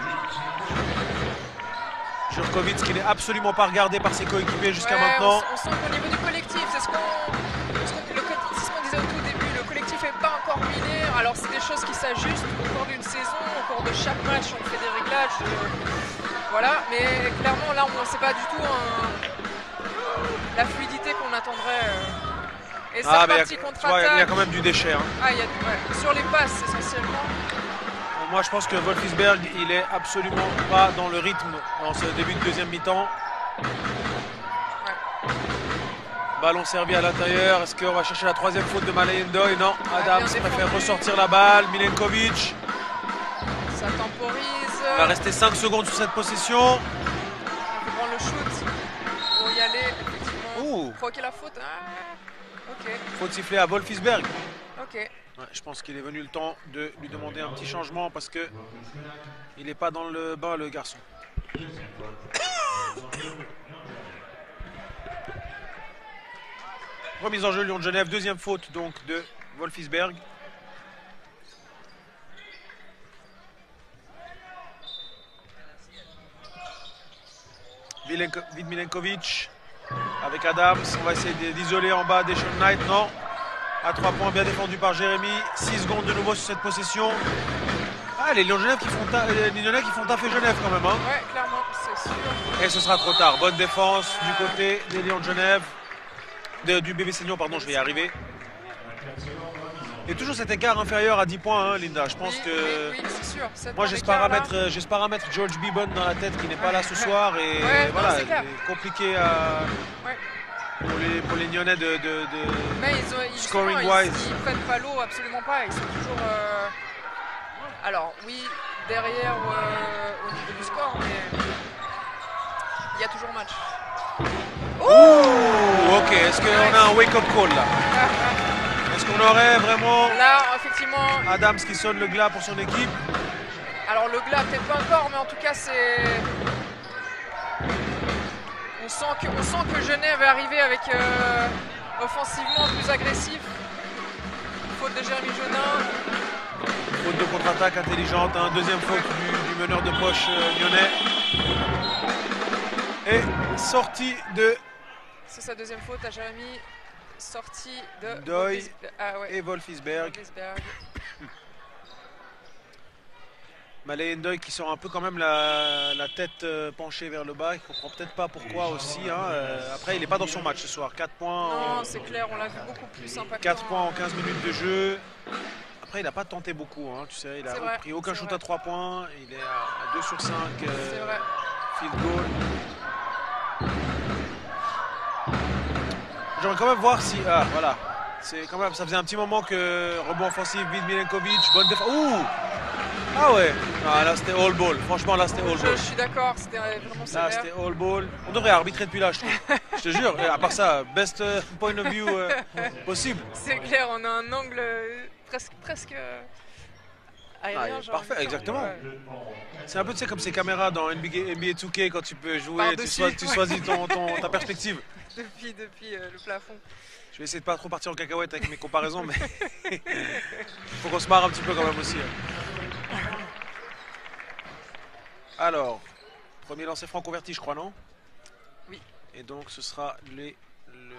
Jurkovic qui n'est absolument pas regardé par ses coéquipiers jusqu'à Ouais, maintenant. On, on sent qu'au niveau du collectif, c'est ce qu'on ce qu'on- le co- c'est ce qu'on disait au tout début, le collectif n'est pas encore ruiné. Alors c'est des choses qui s'ajustent au cours d'une saison, au cours de chaque match, on fait des réglages. euh, voilà, mais clairement là, on sait pas du tout un- la fluidité qu'on attendrait. euh. Et cette Ah, mais partie il y, a- tu vois, il y a contre-attaque, quand même du déchet. Hein. ah, il y a, ouais, sur les passes essentiellement. Moi, je pense que Wolfsberg, il est absolument pas dans le rythme dans ce début de deuxième mi-temps. Ouais. Ballon servi à l'intérieur. Est-ce qu'on va chercher la troisième faute de Malay Ndoye? Non, Adams bien préfère défendu. ressortir la balle. Milenkovic. Ça temporise. Il va rester cinq secondes sur cette possession. Il faut prendre le shoot pour y aller, effectivement. Ouh. Provoquer la faute. Ah, ok, Faute sifflée à Wolfsberg. ok. Ouais, je pense qu'il est venu le temps de lui demander un petit changement parce que il n'est pas dans le bain, le garçon. Remise en jeu Lyon de Genève, deuxième faute donc de Wolfsberg. Vid Milenkovic avec Adams. On va essayer d'isoler en bas Deshaun Knight. Non. À trois points, bien défendu par Jérémy. six secondes de nouveau sur cette possession. Ah, les Lyons de Genève qui font, ta... les Lyonnais qui font taffer Genève quand même. Hein. Ouais, clairement, c'est sûr. Et ce sera trop tard. Bonne défense du côté des Lions de Genève. De, du B B Seignon, pardon, je vais y arriver. Et toujours cet écart inférieur à dix points, hein, Linda. Je pense Oui, que. oui, oui, c'est sûr. Sept Moi, points j'espère à, d'écart, là. mettre, j'espère à mettre George Beebon dans la tête qui n'est pas là ce soir. Et Ouais, non, voilà, c'est clair. il est compliqué à. Ouais. Pour les, pour les Lyonnais de. de, de... Mais ils, ont, ils, Scoring justement, wise. Ils, ils prennent pas l'eau, absolument pas. Ils sont toujours. euh, Alors, oui, derrière euh, au niveau du score, mais il y a toujours match. Ouh, ok. Est-ce qu'on a un wake-up call là? Est-ce qu'on aurait vraiment Là, effectivement, Adams qui sonne le glas pour son équipe? alors le glas peut-être pas encore, mais en tout cas c'est. On sent que, on sent que Genève est arrivé avec euh, offensivement plus agressif. Faute de Jérémy Jeunin. Faute de contre-attaque intelligente, hein. Deuxième faute du, du meneur de poche euh, lyonnais. Et sortie de C'est sa deuxième faute à Jérémy. Sortie de Ndoye Wolfsberg. Ah ouais. et Wolfsberg. Wolfsberg. Malay Ndoye qui sort un peu quand même la, la tête euh, penchée vers le bas. Il ne comprend peut-être pas pourquoi aussi. Hein. Euh, après, il n'est pas dans son match ce soir. quatre points, Non, en, c'est clair, on l'a vu beaucoup plus impactant. quatre points en quinze minutes de jeu. Après, il n'a pas tenté beaucoup. Hein. Tu sais, il C'est n'a vrai, pris aucun c'est shoot vrai. à trois points. Il est à, à deux sur cinq. Euh, C'est vrai. field goal. J'aimerais quand même voir si. Ah, voilà. C'est quand même, ça faisait un petit moment que rebond offensif, Vid Milenkovic, bonne défense. Ouh! Ah ouais! Ah, là c'était all ball. Franchement, là c'était all Je, ball. je suis d'accord, c'était vraiment Là sévère. c'était all ball. On devrait arbitrer depuis là, je trouve. Je te jure. Et à part ça, best euh, point of view euh, possible. C'est clair, on a un angle euh, presque, presque euh, aérien. Ah, j'ai parfait, envie de dire. exactement. Ouais. C'est un peu tu sais, comme ces caméras dans N B A, N B A deux K quand tu peux jouer, tu, Par-dessus, choisis, tu ouais. choisis ton, ton- ta perspective. Depuis, depuis euh, le plafond. Je vais essayer de pas trop partir en cacahuète avec mes comparaisons, mais il faut qu'on se marre un petit peu quand même aussi. hein. Alors, premier lancer franc converti, je crois, non? Oui. Et donc ce sera les, le...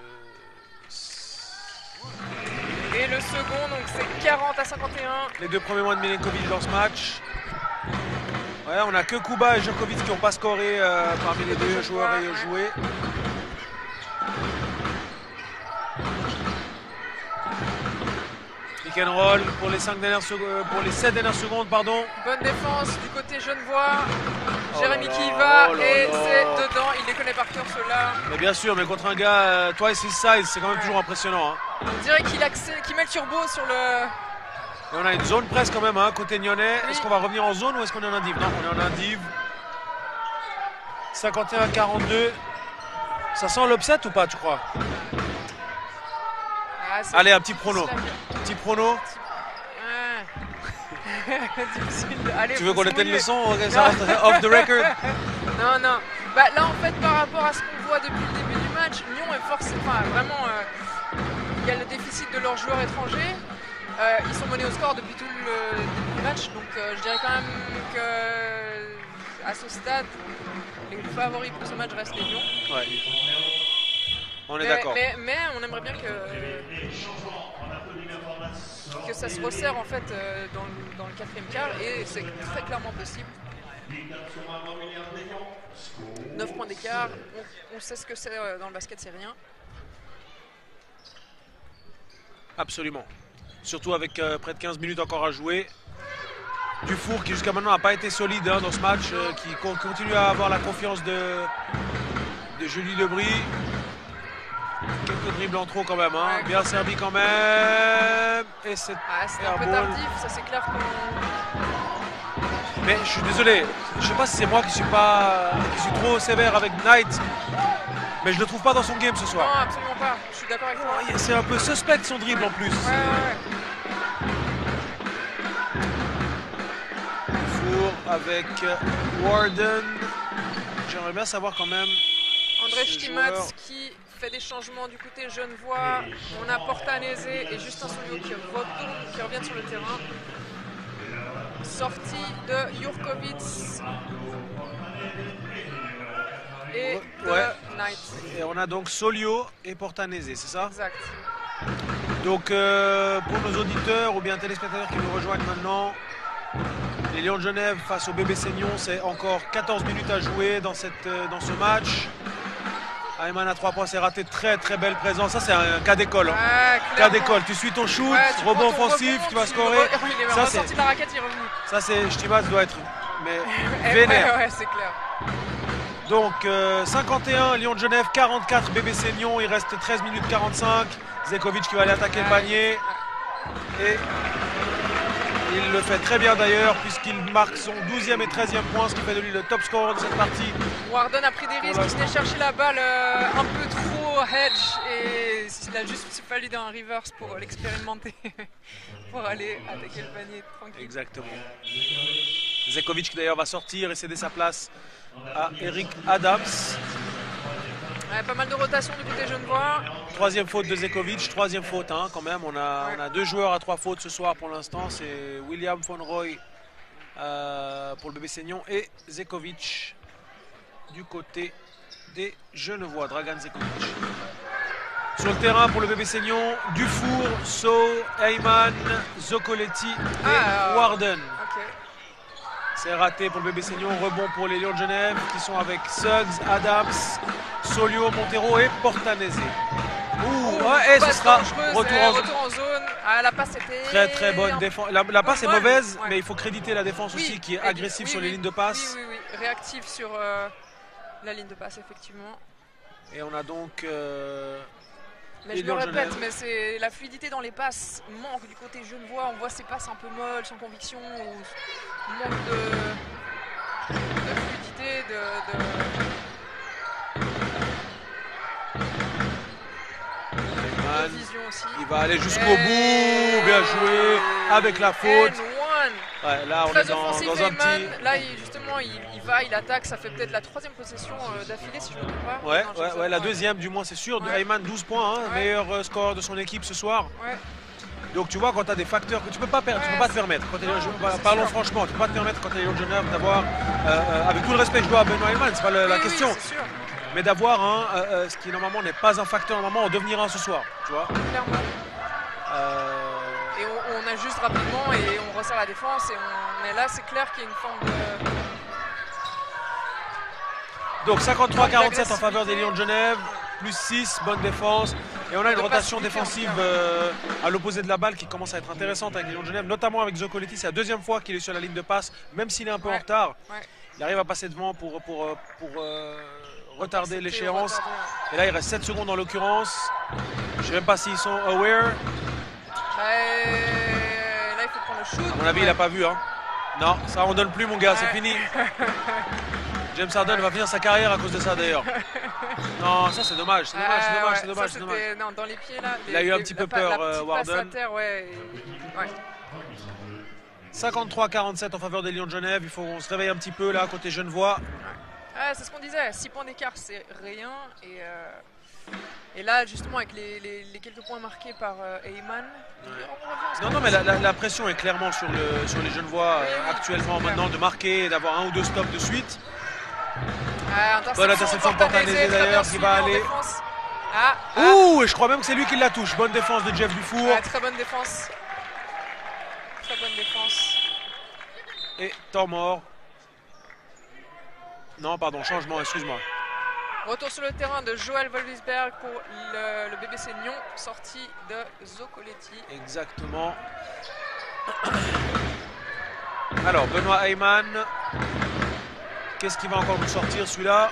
Et le second, donc c'est quarante à cinquante et un. les deux premiers mois de Milenkovic dans ce match. Ouais, on a que Kuba et Djokovic qui n'ont pas scoré euh, parmi les deux joueurs ayant joué. Pick and roll pour les, cinq dernières secondes, pour les sept dernières secondes. Pardon. Bonne défense du côté Genevois. Oh Jérémy là qui y là, va oh là et là. c'est dedans. Il les connaît par cœur ceux-là. Mais bien sûr, mais contre un gars euh, twice his size, c'est quand même Ouais. toujours impressionnant. Hein. On dirait qu'il accé- qu'il met le turbo sur le. Et on a une zone presse quand même, hein, côté Nyonnais. Oui. Est-ce qu'on va revenir en zone ou est-ce qu'on est en indiv? Non, on est en indiv. cinquante et un à quarante-deux. Ça sent l'upset ou pas, tu crois? Ah, c'est- Allez, un petit prono. c'est la- Petit prono. Ouais. Difficile. de- Allez, Tu veux faut qu'on se éteigne mouiller. le son? Ok, ça reste off the record. Non, non. Bah, là, en fait, par rapport à ce qu'on voit depuis le début du match, Lyon est forcément. Enfin, vraiment. euh, il y a le déficit de leurs joueurs étrangers. Euh, ils sont menés au score depuis tout le début du match. Donc, euh, je dirais quand même que. À ce stade, les favoris pour ce match restent les Lions. Ouais. On est Mais, d'accord. mais, mais on aimerait bien que, que ça se resserre en fait euh, dans, le, dans le quatrième quart et c'est très clairement possible. neuf points d'écart, on, on sait ce que c'est euh, dans le basket, c'est rien. Absolument. Surtout avec euh, près de quinze minutes encore à jouer. Dufour qui jusqu'à maintenant n'a pas été solide hein, dans ce match, euh, qui co- continue à avoir la confiance de, de Julie Lebris. Quelques dribbles en trop quand même, hein. Ouais, Bien servi quand même. Et c'est Ah, c'était un peu airball. tardif, ça c'est clair qu'on... Mais je suis désolé, je sais pas si c'est moi qui suis pas qui suis trop sévère avec Knight, mais je le trouve pas dans son game ce Non, soir. absolument pas, je suis d'accord avec toi. Oh, c'est un peu suspect son dribble en plus. Ouais, ouais, ouais. Dufour avec Warden. J'aimerais bien savoir quand même. André ce Stimatz joueur. qui fait des changements du côté genevois. On a Portanese et Justin Solio qui, retournent, qui reviennent sur le terrain. Sortie de Jurkovic et de Ouais. Knight. Et on a donc Solio et Portanese, c'est ça? Exact. Donc euh, pour nos auditeurs ou bien téléspectateurs qui nous rejoignent maintenant, les Lions de Genève face au B B Seignon, c'est encore quatorze minutes à jouer dans, cette, euh, dans ce match. Ayman à trois points, c'est raté, très très belle présence. Ça c'est un cas d'école. Hein. Ah, Cas clairement. d'école, tu suis ton shoot, Ouais, tu rebond prends ton offensif, rebond, tu vas tu scorer. re- Il est Ça, ressorti c'est- de la raquette, il est revenu. Ça c'est Stimatz doit être mais Eh, vénère. Ouais, ouais, c'est clair. Donc euh, cinquante et un, Lyon de Genève, quarante-quatre, B B Seignon, il reste treize minutes quarante-cinq. Zekovic qui va aller attaquer le Ouais. panier. Et il le fait très bien d'ailleurs puisqu'il marque son douzième et treizième point, ce qui fait de lui le top scorer de cette partie. Warden a pris des risques, il l'instant. venait chercher la balle euh, un peu trop hedge et il a juste fallu d'un reverse pour l'expérimenter, pour aller attaquer le panier tranquille. Exactement. Zekovic qui d'ailleurs va sortir et céder sa place à Eric Adams. Ouais, pas mal de rotation du côté genevois. Troisième faute de Zekovic, troisième faute hein, quand même. On a, Ouais. on a deux joueurs à trois fautes ce soir pour l'instant. C'est William Fonroy euh, pour le B B Seignon et Zekovic du côté des Genevois, Dragan Zekovic. Sur le terrain pour le B B Seignon, Dufour, So, Ayman, Zocoletti et Ah, Warden. Ok. C'est raté pour le B B Seignon, rebond pour les Lions de Genève qui sont avec Suggs, Adams, Solio, Montero et Portanese. Ouh, ouais, et ce Passe sera dangereuse, retour eh, en retour en zone. Ah, la passe était Très très bonne un- défense. La, la passe est bonne, mauvaise, ouais. mais il faut créditer la défense Oui, aussi qui est et- agressive oui, sur oui, les lignes de passe. Oui, oui, oui. Réactive sur euh, la ligne de passe, effectivement. Et on a donc. euh, Mais les je le Lions de répète, Genève. mais c'est la fluidité dans les passes manque du côté genevois. On voit ces passes un peu molles, sans conviction, ou manque de, de fluidité, de, de- Ayman, de vision aussi. il va aller jusqu'au Et- bout, bien joué, avec la faute. And one. Ouais, là on Très est dans, offensif, dans un Ayman. petit. Là, il- justement, il, il va, il attaque. Ça fait peut-être la troisième possession euh, d'affilée, si je ne me trompe pas. Ouais, Non, je ouais, sais ouais, pas. la deuxième du moins c'est sûr. Ouais. Ayman douze points, hein, Ouais. meilleur euh, score de son équipe ce soir. Ouais. Donc tu vois quand tu as des facteurs que tu peux pas perdre, tu Ouais, peux pas te c'est- permettre. Quand t'es- non, je- c'est parlons sûr. franchement, tu peux pas te permettre quand tu es Lions de Genève d'avoir, euh, euh, avec tout le respect que je dois à Benoît Ayman, c'est pas le- la Oui, oui, question, c'est sûr, mais d'avoir un, euh, euh, ce qui normalement n'est pas un facteur, normalement en devenir un ce soir, tu vois. clairement. Euh, Et on, on ajuste rapidement et on resserre la défense. Et on... Mais là, c'est clair qu'il y a une forme de. Donc cinquante-trois à quarante-sept en L'agressivité. faveur des Lions de Genève, plus six, bonne défense. Et on a une de rotation pacifier, défensive en tout cas. euh, à l'opposé de la balle qui commence à être intéressante avec les Lions de Genève, notamment avec Zocoletti. C'est la deuxième fois qu'il est sur la ligne de passe, même s'il est un peu Ouais. en retard. Ouais. Il arrive à passer devant pour, pour, euh, pour euh, retarder Intercepter, l'échéance. retarder. Et là, il reste sept secondes en l'occurrence. Je ne sais même pas s'ils sont aware. Bah, euh, là, il faut prendre le shoot. À mon avis, il n'a pas vu. Hein. Non, ça on donne plus, mon gars, c'est Ouais. fini. James Harden va finir sa carrière à cause de ça d'ailleurs. Non, ça c'est dommage, c'est dommage, c'est Ah, dommage, ouais, c'est dommage, ça, c'est dommage. c'était- Non, dans les pieds là. Il a les- eu un les- petit la peu pa- peur, la euh, petite passe Warden. à terre, ouais. et- ouais. cinquante-trois à quarante-sept en faveur des Lions de Genève. Il faut qu'on se réveille un petit peu là, côté Genevois. Ah, c'est ce qu'on disait, six points d'écart c'est rien. Et, euh, et là, justement, avec les, les- les quelques points marqués par euh, Heyman, on revient à ce Non, qu'on non, mais la, disait. la- la pression est clairement sur, le, sur les Genevois Oui, euh, oui, actuellement c'est clair. maintenant de marquer et d'avoir un ou deux stops de suite. Ah, interception, Bonne interception de Portanese, Portanese, très d'ailleurs, bien qui va suivi en aller- défense. Ah, ah, Ouh, et je crois même que c'est lui qui la touche. Bonne défense de Jeff Dufour. ouais, très bonne défense. Très bonne défense. Et temps mort. Non, pardon, changement, excuse-moi. Retour sur le terrain de Joël Volvisberg pour le, le B B C Lyon, sortie de Zocoletti. Exactement. Alors, Benoît Heyman. Qu'est-ce qu'il va encore nous sortir celui-là?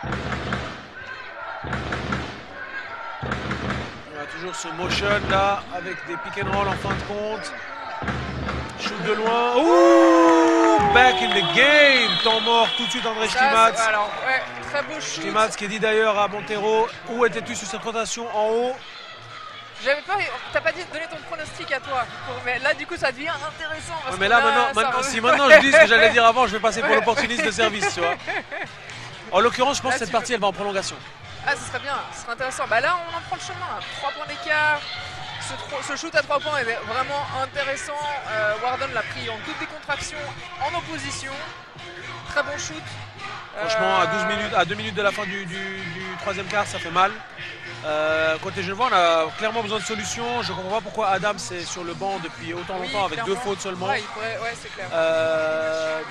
Il y a toujours ce motion là, avec des pick and roll en fin de compte. Shoot de loin. Ouh! Back in the game! Temps mort tout de suite André Ça, Stimatz. c'est- alors, ouais, très beau shoot. Stimatz qui dit d'ailleurs à Montero, où étais-tu sur cette rotation en haut? J'avais pas, t'as pas dit, donné ton pronostic à toi. Pour- mais là, du coup, ça devient intéressant. Parce Ouais, mais que là, maintenant, ça maintenant- revient- si maintenant je dis ce que j'allais dire avant, je vais passer pour Ouais. l'opportuniste de service, tu vois. En l'occurrence, je pense Là, que cette tu partie, elle va en prolongation. Ah, ce serait bien, ce serait intéressant. Bah là, on en prend le chemin. trois points d'écart. Ce, tro- ce shoot à trois points est vraiment intéressant. Euh, Warden l'a pris en toute décontraction, en opposition. Très bon shoot. Franchement, à Euh, douze minutes, à deux minutes de la fin du, du- du troisième quart, ça fait mal. Euh, côté Genevois, on a clairement besoin de solutions. Je ne comprends pas pourquoi Adam est sur le banc depuis autant oui, longtemps avec deux clairement. fautes seulement. Ouais, il pourrait- ouais, c'est clair. Euh,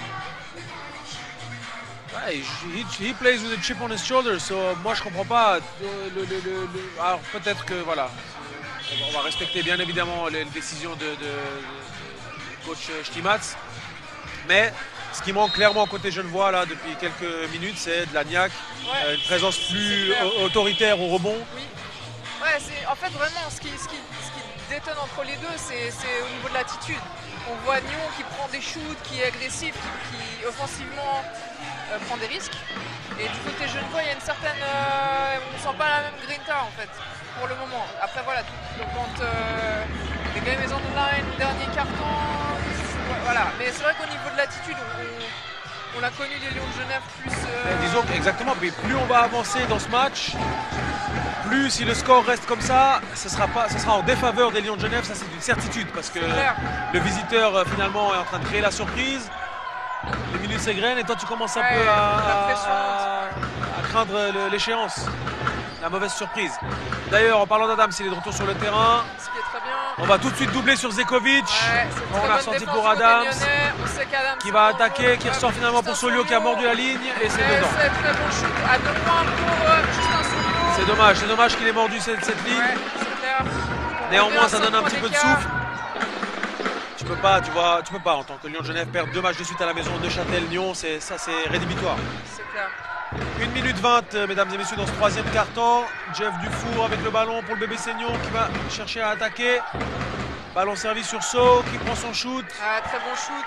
ouais, he, he plays with a chip on his shoulder, so moi je comprends pas. euh, Le, le- le- le- alors peut-être que voilà, on va, on va respecter bien évidemment les, les décisions de, de- de- de coach Stimatz, mais ce qui manque clairement côté Genevois là depuis quelques minutes, c'est de la niaque, Ouais, euh, une présence c'est- plus c'est clair. au- autoritaire au rebond. Oui. Ouais, c'est en fait vraiment ce qui, ce qui, ce qui détonne entre les deux, c'est c'est au niveau de l'attitude. On voit Nyon qui prend des shoots, qui est agressif, qui, qui offensivement euh, prend des risques. Et du côté Genevois, il y a une certaine, euh, on sent pas la même grinta en fait pour le moment. Après voilà, tout- quand euh, the game is on the line, dernier carton, ouais, voilà. Mais c'est vrai qu'au niveau de l'attitude, on, on a connu les Lions de Genève plus. euh, Mais disons que- exactement, mais plus on va avancer dans ce match, plus si le score reste comme ça, ce sera, pas, ce sera en défaveur des Lions de Genève, ça c'est une certitude, parce que C'est clair. le visiteur euh, finalement est en train de créer la surprise, les minutes s'égrènent et toi tu commences un Ouais, peu à, la pression à- à craindre le- l'échéance, la mauvaise surprise. D'ailleurs, en parlant d'Adams, il est de retour sur le terrain, Ce qui est très bien. on va tout de suite doubler sur Zekovic. Ouais, c'est une On très a bonne senti défense pour du côté Adams, lyonnais. On sait qu'Adams qui est va dangereux. attaquer, qui Ouais, ressort finalement pour Justin Solio qui a mordu la Solio. ligne et c'est Et dedans. c'est très bon shoot à deux points pour euh, Justin Solio. C'est dommage, c'est dommage qu'il ait mordu cette, cette ligne. Ouais, c'est clair. On Néanmoins, revient ça à donne un cinq petit peu de points d'écart. souffle. Tu peux pas, tu vois, tu peux pas en tant que Lyon de Genève perdre deux matchs de suite à la maison de Châtel-Lyon, c'est ça, c'est rédhibitoire. C'est clair. une minute vingt, euh, mesdames et messieurs, dans ce troisième quart-temps. Jeff Dufour avec le ballon pour le bébé Seignon qui va chercher à attaquer. Ballon servi sur So qui prend son shoot. Ah, très bon shoot.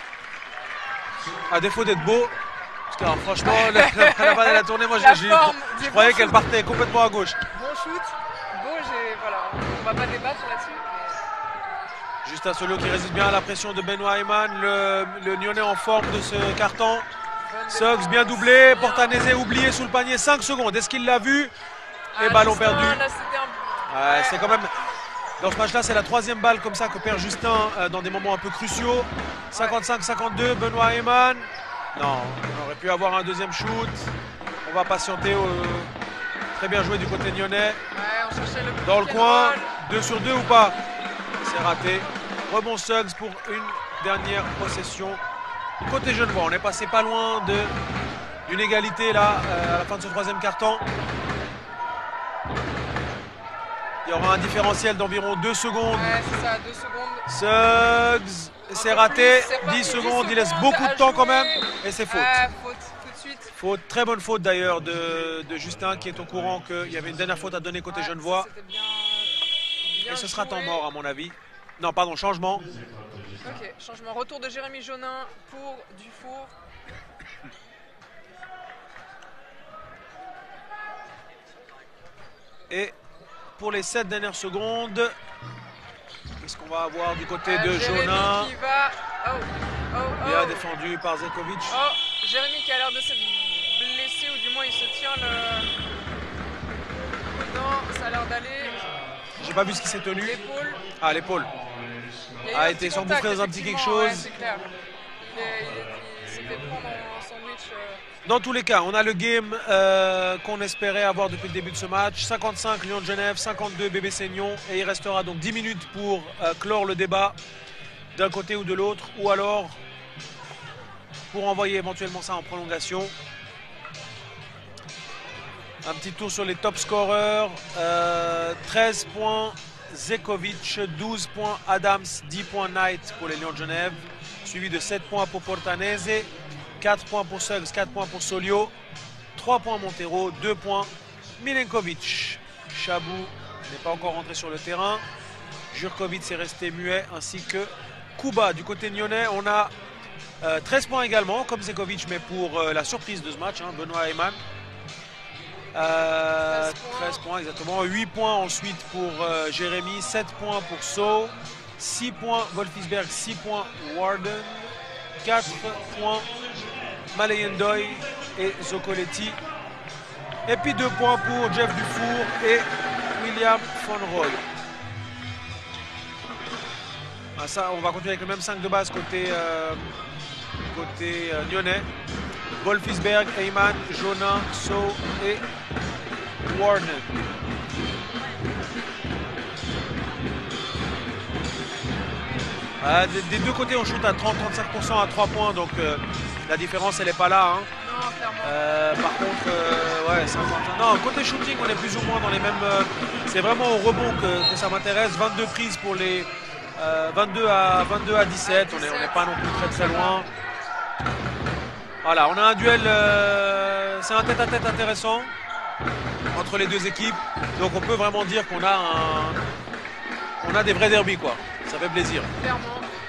À défaut d'être beau, parce que alors, franchement, la, la- la balle elle a tourné. Moi, La j'ai- j'ai- forme je du croyais bon qu'elle shoot. partait complètement à gauche. Bon shoot. Beau, j'ai. Voilà. On va pas débattre là-dessus. mais- Juste un solo qui résiste bien à la pression de Benoît Heyman, le, le Lyonnais en forme de ce carton. Bonne Suggs défense. bien doublé, Bien. Portanese oublié sous le panier, cinq secondes. Est-ce qu'il l'a vu? Et Ah, ballon Justin, perdu. Là, c'était un... Ouais, Ouais. c'est quand même. Dans ce match-là, c'est la troisième balle comme ça que perd Justin euh, dans des moments un peu cruciaux. cinquante-cinq cinquante-deux, Benoît Heyman. Non, on aurait pu avoir un deuxième shoot. On va patienter. Au... Très bien joué du côté lyonnais. Ouais, on cherchait le Dans le pick and coin, roll. deux sur deux ou pas? C'est raté. Rebond Suggs pour une dernière possession. Côté Genevois, on est passé pas loin de d'une égalité là euh, à la fin de ce troisième quart-temps. Il y aura un différentiel d'environ deux secondes. Ouais, c'est ça, deux secondes. Suggs, c'est raté. dix secondes, il laisse beaucoup de temps quand même. Et c'est faute. Ah, faute tout de suite. Faute, très bonne faute d'ailleurs de, de Justin qui est au courant qu'il y avait une dernière faute à donner côté Ouais, Genevois. c'était bien, bien Et ce sera joué. temps mort à mon avis. Non, pardon, changement. Ok, changement. Retour de Jérémy Jonin pour Dufour. Et pour les sept dernières secondes, qu'est-ce qu'on va avoir du côté Euh, de Jérémy Jonin? qui va... Oh, oh, oh. Bien défendu par Zekovic. Oh, Jérémy qui a l'air de se blesser, ou du moins il se tient le... Non, ça a l'air d'aller. J'ai pas vu ce qui s'est tenu. L'épaule. Ah, l'épaule. Il y A eu un été petit s'engouffrer contact, dans un petit quelque effectivement, ouais, chose. c'est clair. Il, est- il est- il s'est fait prendre un sandwich. euh, Dans tous les cas, on a le game euh, qu'on espérait avoir depuis le début de ce match. cinquante-cinq Lyon de Genève, cinquante-deux B B C Nyon. Et il restera donc dix minutes pour euh, clore le débat d'un côté ou de l'autre. Ou alors pour envoyer éventuellement ça en prolongation. Un petit tour sur les top scorers. Euh, treize points Zekovic, douze points Adams, dix points Knight pour les Lions de Genève. Suivi de sept points pour Portanese, quatre points pour Suggs, quatre points pour Solio, trois points Montero, deux points Milenkovic. Chabou n'est pas encore rentré sur le terrain. Jurkovic est resté muet, ainsi que Kuba. Du côté nyonnais, on a euh, treize points également, comme Zekovic, mais pour euh, la surprise de ce match, hein, Benoît Heyman. Euh, treize points. treize points exactement, huit points ensuite pour euh, Jérémy, sept points pour So, six points Wolfisberg, six points Warden, quatre points Malayendoy et Zocoletti, et puis deux points pour Jeff Dufour et William Fonroy. Ah, ça, on va continuer avec le même cinq de base côté, euh, côté euh, nyonnais. Wolfisberg, Heyman, Jonin, So et Warden. Ah, des, des deux côtés, on shoot à trente à trente-cinq pour cent à trois points, donc euh, la différence, elle n'est pas là. Hein. Non, clairement. Euh, par contre, euh, ouais, cinquante. Non, côté shooting, on est plus ou moins dans les mêmes. Euh, c'est vraiment au rebond que, que ça m'intéresse. vingt-deux prises pour les euh, vingt-deux à dix-sept. On n'est on n'est pas non plus très très loin. Voilà, on a un duel, euh, c'est un tête-à-tête intéressant entre les deux équipes. Donc on peut vraiment dire qu'on a un, on a des vrais derbys, quoi. Ça fait plaisir. Clairement.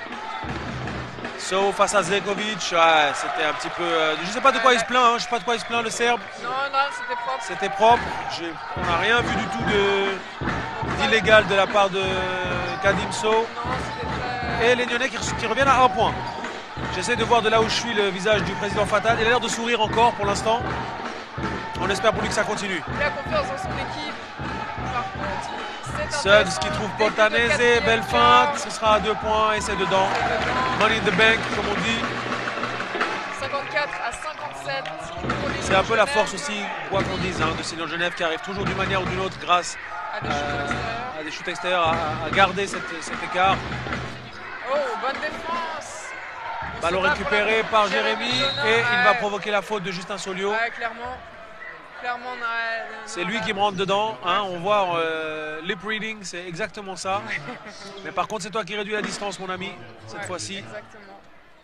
So face à Zekovic, ouais, c'était un petit peu. Euh, je sais pas de quoi il se plaint, hein, je sais pas de quoi il se plaint le Serbe. Non, non, c'était propre. C'était propre. J'ai- On n'a rien vu du tout de d'illégal de la part de Kadim So. Non, c'était très... Et les Nyonnais qui, qui reviennent à un point. J'essaie de voir de là où je suis le visage du président Fatal. Il a l'air de sourire encore pour l'instant. On espère pour lui que ça continue. Il a confiance dans son équipe. Par contre, c'est Suggs intéressant. qui trouve Début de Portanese, quatrième belle quart. feinte. Ce sera à deux points et c'est dedans. Dedans. Money in the bank, comme on dit. cinquante-quatre à cinquante-sept. pour les C'est un peu la Genève. force aussi, quoi qu'on dise, hein, de ces Lions de Genève qui arrivent toujours d'une manière ou d'une autre grâce À des shoots euh, extérieurs. à des shoots extérieurs, à, à garder cette- cet écart. Oh, bonne défense. On Ballon se bat récupéré pour la- par Jérémy Jonin, et il va ouais. provoquer la faute de Justin Solio. Ouais, clairement. Clairement, on a- C'est on lui a- qui me rentre dedans, hein, on voit euh, lip reading, c'est exactement ça. Mais par contre, c'est toi qui réduis la distance, mon ami, cette Ouais, fois-ci. Exactement.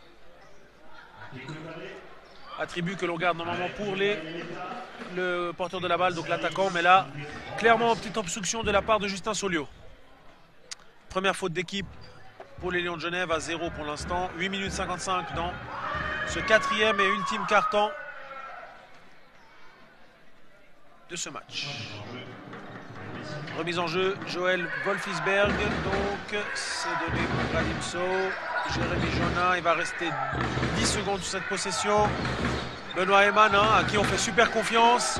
Attribut que l'on garde normalement pour les, le porteur de la balle, donc l'attaquant. Mais là, clairement, petite obstruction de la part de Justin Solio. Première faute d'équipe pour les Lions de Genève à zéro pour l'instant. huit minutes cinquante-cinq dans ce quatrième et ultime quart-temps de ce match. Remise en jeu, Joël Wolfisberg. Donc, c'est donné pour Kalimso. Jérémy Jonin, il va rester dix secondes sur cette possession. Benoît Heyman, hein, à qui on fait super confiance.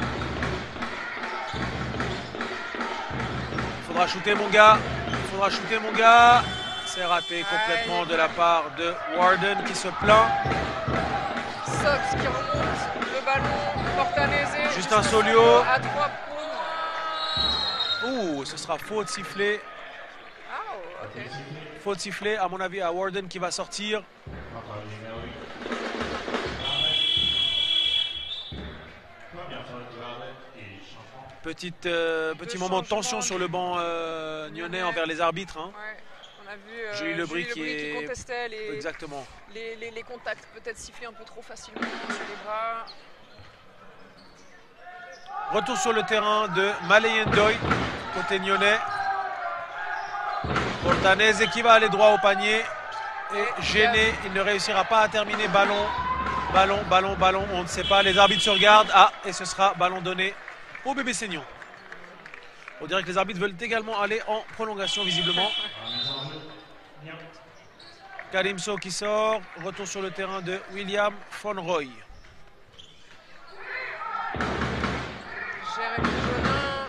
Il faudra shooter, mon gars. Il faudra shooter, mon gars. C'est raté complètement de la part de Warden qui se plaint. Sox qui remonte le ballon. Portanese. Justin Solio. À trois points. Ouh, ce sera faute sifflée. Ah, ok. Faute sifflée, à mon avis, à Warden qui va sortir. Petite, euh, petit moment de tension sur le banc euh, nyonnais envers les arbitres. Hein. Ouais. On a vu euh, Julie Lebris Julie qui, Lebris qui est... contestait les, Exactement. les, les, les contacts, peut-être sifflés un peu trop facilement sur les bras. Retour sur le terrain de Maleyendoy, côté nyonnais. Portanese qui va aller droit au panier. Et gêné, il ne réussira pas à terminer. Ballon, ballon, ballon, ballon, on ne sait pas. Les arbitres se regardent. Ah, et ce sera ballon donné au bébé Seignon. On dirait que les arbitres veulent également aller en prolongation, visiblement. Kalimso qui sort. Retour sur le terrain de William Fonroy. Jérémy Jaunin.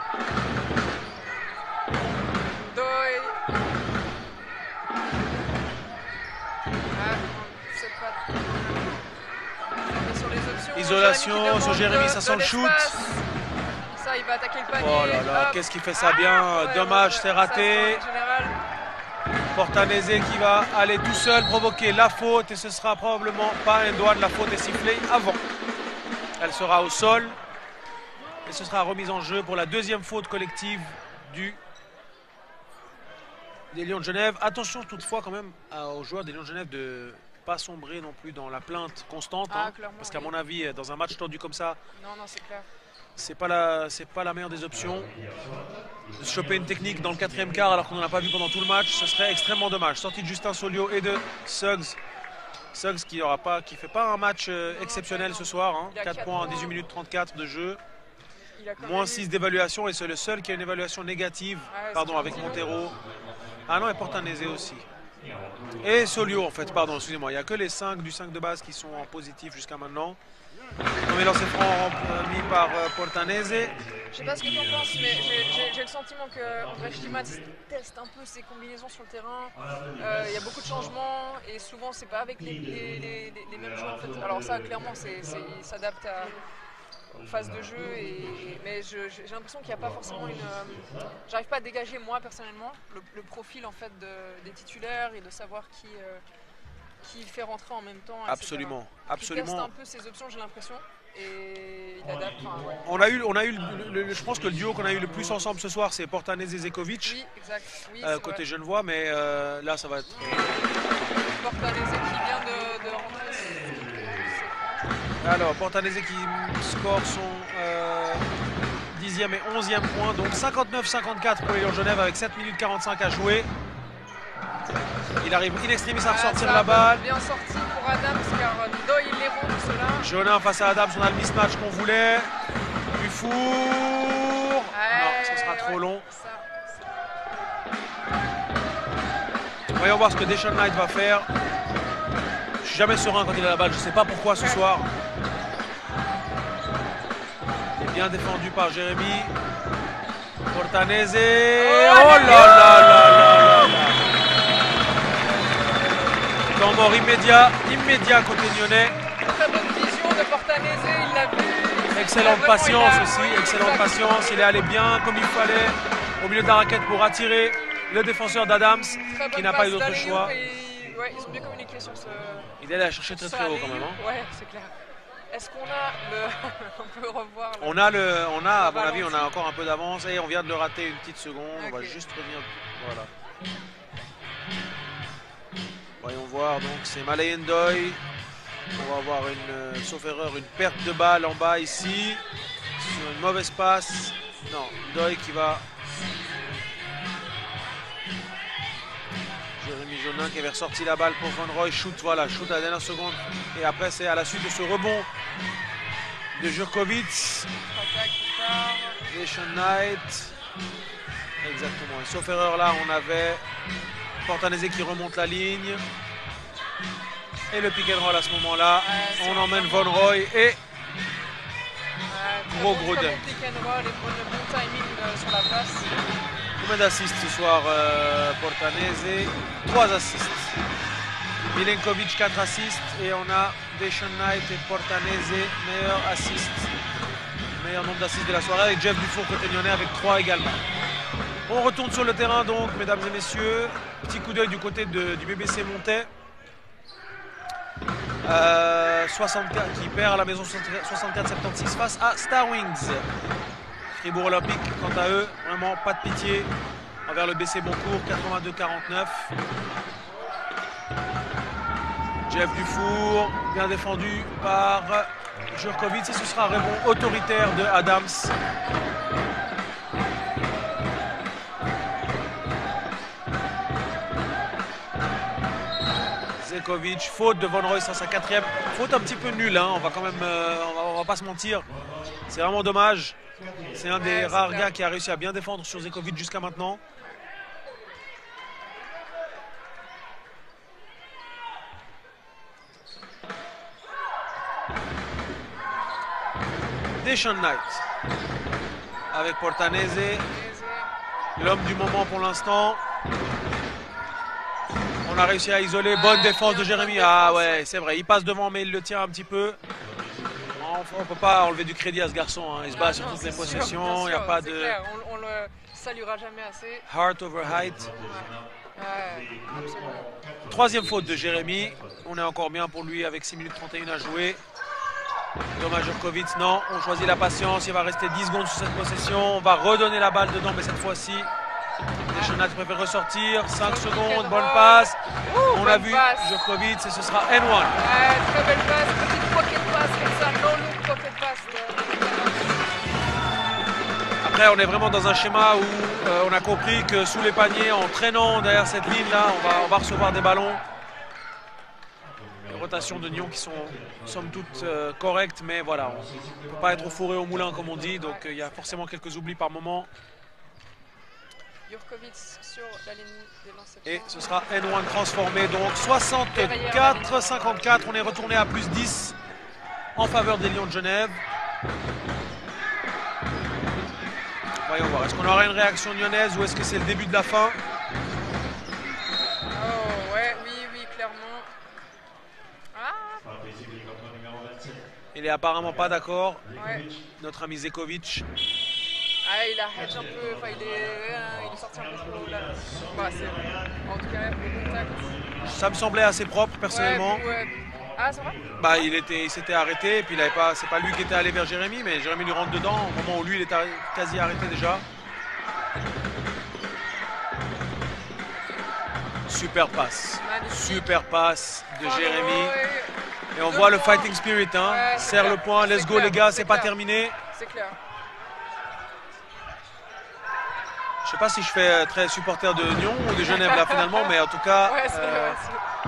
Doy. Ah, c'est pas... Sur les options. Isolation Jérémy sur Jérémy, ça sent le shoot. Ça, il va attaquer le panier. Oh là là, qu'est-ce qu'il fait ça bien. Ah, ouais, Dommage, ouais, c'est raté. Portanese qui va aller tout seul provoquer la faute. Et ce sera probablement pas un doigt de la faute est sifflée avant. Elle sera au sol. Et ce sera remise en jeu pour la deuxième faute collective du des Lions de Genève. Attention toutefois quand même aux joueurs des Lions de Genève de pas sombrer non plus dans la plainte constante. Ah, hein, parce qu'à oui. mon avis, dans un match tendu comme ça, non, non, c'est clair. C'est pas la, c'est pas la meilleure des options. De se choper une technique dans le quatrième quart alors qu'on n'en a pas vu pendant tout le match, ce serait extrêmement dommage. Sortie de Justin Solio et de Suggs. Suggs qui aura pas, qui fait pas un match euh, exceptionnel ce soir. Hein. quatre points en dix-huit minutes trente-quatre de jeu. Moins six d'évaluation et c'est le seul qui a une évaluation négative. Ouais, pardon, avec Montero. Ah non, et Portanese aussi. Et Solio en fait, pardon, excusez-moi. Il n'y a que les cinq du cinq de base qui sont en positif jusqu'à maintenant. On est lancé franc mis par euh, Portanese. Je sais pas ce que tu en penses, mais j'ai le sentiment que André Stimac teste un peu ses combinaisons sur le terrain. Il euh, y a beaucoup de changements et souvent c'est pas avec les, les, les, les mêmes joueurs en fait. Alors ça clairement c'est il s'adapte aux phases de jeu, et, mais j'ai l'impression qu'il n'y a pas forcément une... Euh, J'arrive pas à dégager moi personnellement le, le profil en fait de, des titulaires et de savoir qui... Euh, qui fait rentrer en même temps. Absolument, absolument. Il teste un peu ses options, j'ai l'impression, et il adapte. Enfin, ouais. On a eu, on a eu, le, le, je pense que le duo qu'on a eu le plus ensemble ce soir, c'est Portanese et Zekovic. Oui, exact. Oui, euh, côté vrai. Genevois, mais euh, là, ça va être. Portanese qui vient de, de rentrer. Alors, Portanese qui score son euh, dixième et onzième point, donc cinquante-neuf cinquante-quatre pour les Lions de Genève avec sept minutes quarante-cinq à jouer. Il arrive in extremis à ressortir la balle. Bien sorti pour Adams car Doyle les rompt cela. Jaunin face à Adams, on a le mismatch qu'on voulait. Dufour. Ouais, non, ce sera trop ouais, long. Ça, voyons voir ce que Deshaun Knight va faire. Je suis jamais serein quand il a la balle, je ne sais pas pourquoi ce ouais. soir. Il est bien défendu par Jérémy. Portanese. Oh, oh là là là là là. Temps mort immédiat, immédiat côté nyonnais. Très bonne vision de Portanese, il l'a vu. Excellente patience aussi, excellente patience. Il est allé bien comme il fallait au milieu de la raquette pour attirer le défenseur d'Adams qui n'a pas eu d'autre choix. Et... Ouais, ils ont bien communiqué sur ce. Il est allé la chercher très très haut quand même. Hein. Ouais, c'est clair. Est-ce qu'on a le. On peut revoir. Le... On a, le... on a à mon avis, on a encore un peu d'avance et on vient de le rater une petite seconde. Okay. On va juste revenir. Voilà. Voyons voir, donc c'est Maleyendoy. On va avoir une, sauf erreur, une perte de balle en bas ici. Sur une mauvaise passe. Non, Doy qui va. Jérémy Jaunin qui avait ressorti la balle pour Von Roy. Shoot, voilà, shoot à la dernière seconde. Et après, c'est à la suite de ce rebond de Jurkovic. Deshaun Knight. Exactement. Et sauf erreur là, on avait Portanese qui remonte la ligne. Et le pick and roll à ce moment-là. Ouais, on emmène Von Roy et ouais, gros bon, gros dunk. Bon pick and roll et bon, bon timing euh, sur la passe. Combien d'assists ce soir euh, Portanese? trois assists. Milenkovic quatre assists et on a Deshaun Knight et Portanese meilleur assist. Meilleur nombre d'assists de la soirée avec Jeff Dufour côté lyonnais avec trois également. On retourne sur le terrain donc, mesdames et messieurs. Petit coup d'œil du côté de, du B B C Montais. Euh, soixante-quatre, qui perd à la maison soixante-quatre soixante-seize face à Star Wings. Fribourg Olympique, quant à eux, vraiment pas de pitié envers le B C Boncourt, quatre-vingt-deux quarante-neuf. Jeff Dufour, bien défendu par Jurkovic, et ce sera un rebond autoritaire de Adams. Zekovic, faute de Von Royce à sa quatrième. Faute un petit peu nulle, hein. On va quand même, euh, on, va, on va pas se mentir. C'est vraiment dommage. C'est un des Ouais, rares clair. gars qui a réussi à bien défendre sur Zekovic jusqu'à maintenant. Deshaun Knight avec Portanese, l'homme du moment pour l'instant. On a réussi à isoler, bonne défense de Jérémy. Ah ouais, c'est vrai, il passe devant mais il le tient un petit peu. On ne peut pas enlever du crédit à ce garçon, hein. Il se bat Ah sur non, toutes les c'est sûr, possessions, il bien n'y a sûr, pas c'est de clair, on, on le saluera jamais assez. heart over height. Ouais, absolument. Troisième faute de Jérémy, on est encore bien pour lui avec six minutes trente et une à jouer. Dommage Jurkovic, non, on choisit la patience, il va rester dix secondes sur cette possession, on va redonner la balle dedans, mais cette fois-ci, Deshaun Knight préfère ressortir, cinq secondes, bonne passe. Ouh, On a bonne vu passe. Jurkovic et ce sera N un. Ouais, très belle passe, petite pocket pass comme ça, no look pocket pass. Après, on est vraiment dans un schéma où euh, on a compris que sous les paniers, en traînant derrière cette ligne-là, on va, on va recevoir des ballons. Les rotations de Nyon qui sont somme toute euh, correctes, mais voilà, on ne peut pas être au fourré au moulin comme on dit, donc il euh, y a forcément quelques oublis par moment. Jurkovic sur la ligne des lancers. Et ce sera N un transformé, donc soixante-quatre cinquante-quatre, on est retourné à plus dix en faveur des Lions de Genève. Voyons voir, est-ce qu'on aura une réaction lyonnaise ou est-ce que c'est le début de la fin? Oh ouais, oui, oui, clairement. Ah, Il est apparemment pas d'accord, ouais. notre ami Zekovic. Ah, il arrête un peu, enfin il est, euh, il est sorti un peu trop là. Bah, c'est, en tout cas, le contact. Ça me semblait assez propre personnellement. Ouais, ouais. Ah, ça va? Bah, il était, il s'était arrêté et puis il avait pas, c'est pas lui qui était allé vers Jérémy, mais Jérémy lui rentre dedans au moment où lui il est arri- quasi arrêté déjà. Super passe, Magnifique. super passe de Bravo, Jérémy. ouais. Et on Deux voit le points. fighting spirit, hein. Ouais, c'est Serre clair, le point, let's c'est go clair, les gars, c'est c'est pas clair. terminé. C'est clair. Je sais pas si je fais euh, très supporter de Nyon ou de Genève là finalement, mais en tout cas. Ouais, c'est euh, ouais, c'est-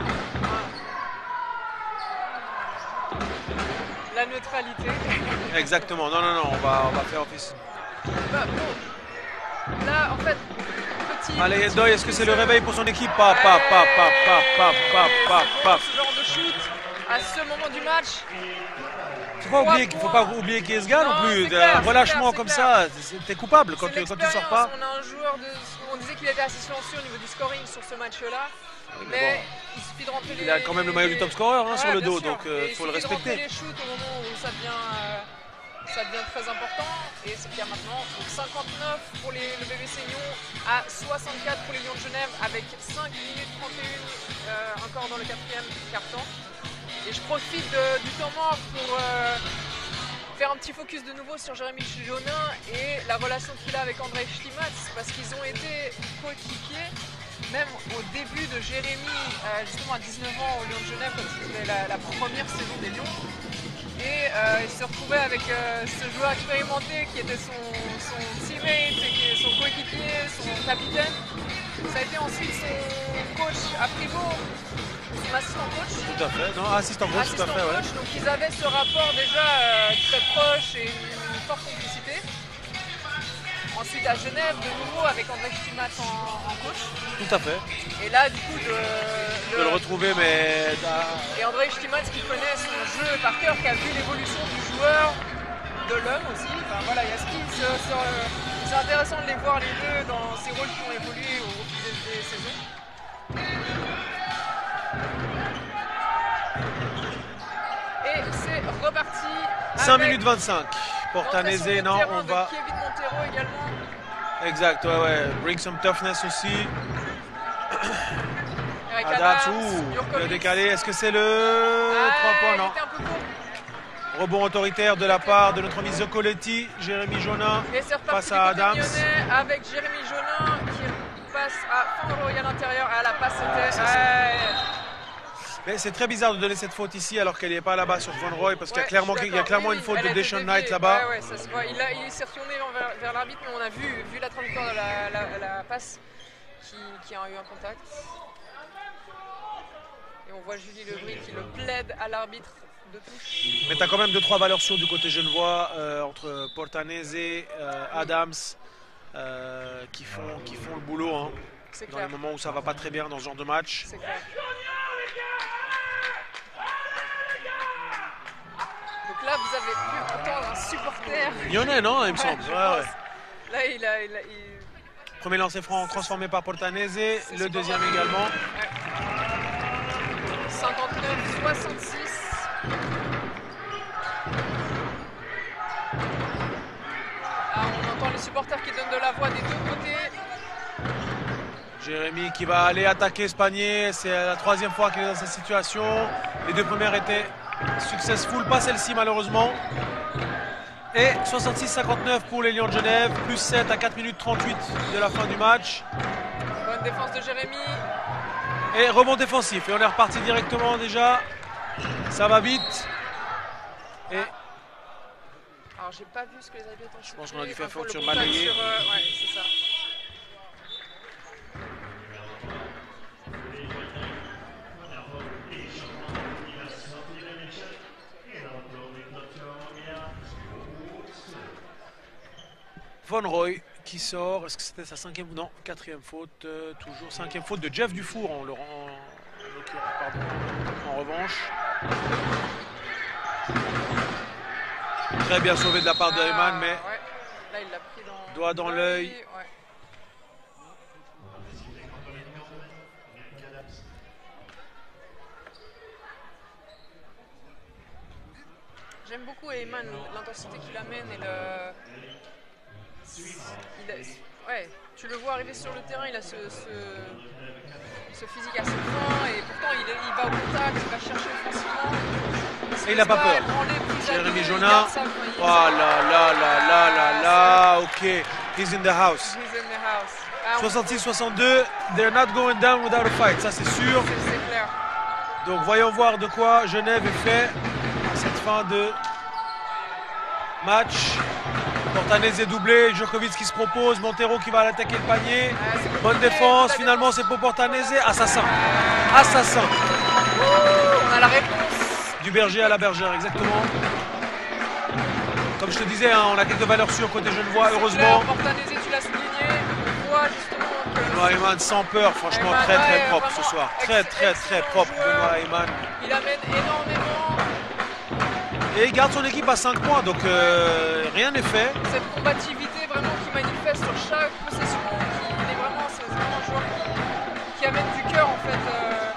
La neutralité. Exactement, non, non, non, on va, on va faire office. Bah, bon. Là, en fait, petit. Allez, petit- Endoy, est-ce que c'est le réveil pour son équipe? Pas, pas, pas, pas, pas, pas, pas, pas, C'est pas. bon, ce genre de shoot à ce moment du match. Faut pas oublier qu'il faut pas oublier qui est ce gars non, Non, plus. c'est clair, Un relâchement c'est comme clair, ça, c'est- t'es coupable quand C'est tu, quand tu sors l'expérience. pas. On a un joueur de. On disait qu'il était assez silencieux au niveau du scoring sur ce match-là. mais Mais bon, il suffit de rentrer les. il a quand même le maillot du top scorer hein, Ouais, sur le bien dos, sûr. donc il Et faut le suffit de rentrer respecter. les shoots au moment où ça devient, euh, ça devient très important. Et c'est clair maintenant. Donc cinquante-neuf pour les, le B B C Lyon à soixante-quatre pour les Lions de Genève avec cinq minutes trente et une euh, encore dans le quatrième quart-temps. Et je profite de- du temps mort pour euh, faire un petit focus de nouveau sur Jérémy Jaunin et la relation qu'il a avec André Schlimatz parce qu'ils ont été coéquipiers même au début de Jérémy, euh, justement à dix-neuf ans au Lyon de Genève, quand c'était la, la première saison des Lions. Et euh, il se retrouvait avec euh, ce joueur expérimenté qui était son, son teammate, et qui est son coéquipier, son capitaine. Ça a été ensuite son coach à Fribourg, son assistant coach. Tout à fait, non, assistant coach, tout à Assistant fait, ouais. coach, donc ils avaient ce rapport déjà euh, très proche et une, une forte complicité. Ensuite à Genève, de nouveau avec André Schlimatz en, en coach. Tout à fait. Et là, du coup, de, De le retrouver, mais et André Schlimatz qui connaît son jeu par cœur, qui a vu l'évolution du joueur, de l'homme aussi. Enfin voilà, il y a ce qui se, se- c'est intéressant de les voir les deux dans ces rôles qui ont évolué au fil des, des saisons. Et c'est reparti. cinq avec minutes vingt-cinq. Portanese, l'entrée sur le non, terrain on de va. Kevin Montero également. Exact, ouais, ouais. Bring some toughness aussi. Avec Adams, Adams, ouh, il a Jurkovic. décalé. Est-ce que c'est le Ah, trois points? il Non. était un peu court. Rebond autoritaire de la part de notre ami Zoccoletti, Jérémy Jonin Et c'est reparti face à du côté Adams. lyonnais avec Jérémy Jonin qui passe à Van Roy à l'intérieur. Ah, la passe était... Ça, c'est- Ouais. Mais c'est très bizarre de donner cette faute ici alors qu'elle n'est pas là-bas sur Van Roy parce qu'il y a Ouais, clairement, je suis il y a d'accord. clairement Oui, une oui, faute elle de a été Deshaun déviée. Knight là-bas. Ouais, ouais, ça se voit. Il, a- il s'est retourné vers, vers l'arbitre, mais on a vu, vu la trajectoire de la, la, la passe qui, qui a eu un contact. Et on voit Julie Lebris qui le plaide à l'arbitre de touche. Mais tu as quand même deux trois valeurs sûres du côté genevois euh, entre Portanese, euh, Adams euh, qui, font, qui font le boulot hein, C'est dans clair. les moments où ça va pas très bien dans ce genre de match. C'est clair. Donc là, vous avez pu entendre un supporter. Lyonnais, non, il me semble. je Ouais, pense. ouais. Là, il a... Il a il... Premier lancer franc transformé par Portanese, le super deuxième bon. également. Ouais. cinquante-neuf soixante-six. Ah, on entend les supporters qui donnent de la voix des deux côtés. Jérémy qui va aller attaquer Spagné, c'est la troisième fois qu'il est dans cette situation. Les deux premières étaient successful, pas celle-ci malheureusement. Et soixante-six cinquante-neuf pour les Lions de Genève, plus sept à quatre minutes trente-huit de la fin du match. Bonne défense de Jérémy. Et rebond défensif, et on est reparti directement déjà. Ça va vite. Et Alors, j'ai pas vu ce que les arbitres ont. Je pense qu'on a dû faire faute sur Malayé. Malayé. Euh, ouais, c'est ça. Van Roy qui sort, est-ce que c'était sa cinquième, non, quatrième faute, euh, toujours cinquième faute de Jeff Dufour en, le, en, pardon, en revanche. Très bien sauvé de la part de Ah, Heyman, mais ouais. Là, il l'a pris dans. doigt dans l'œil. Ouais. J'aime beaucoup Heyman, l'intensité qu'il amène et le. Il a... Ouais, tu le vois arriver sur le terrain, il a ce, ce... ce physique assez fort et pourtant il, est... il va au contact, il va chercher offensivement. Et il n'a pas peur. Jérémy Jonin. Oh là là là là là là, ok, he's in the house. He's in the house. Ah, soixante-six soixante-deux, they're not going down without a fight, ça c'est sûr. C'est c'est clair. Donc voyons voir de quoi Genève est fait à cette fin de match. Portanese est doublé, Djokovic qui se propose, Montero qui va attaquer le panier. Ah, c'est Bonne compliqué, défense, la finalement c'est pour Portanese. Assassin. Assassin. On a la réponse. Du berger à la bergère, exactement. Comme je te disais, hein, on a quelques valeurs sûres côté genevois, heureusement. Portanese, tu l'as souligné. On voit justement que. Benoît Heyman sans peur, franchement Heyman, très très ouais, propre ce vraiment soir. Très ex- très très excellent propre joueur. Benoît Heyman. Il amène énormément. Et il garde son équipe à cinq points, donc euh, rien n'est fait. Cette combativité vraiment qui manifeste sur chaque possession. Qui, il est vraiment, c'est vraiment un joueur qui, qui amène du cœur en fait euh,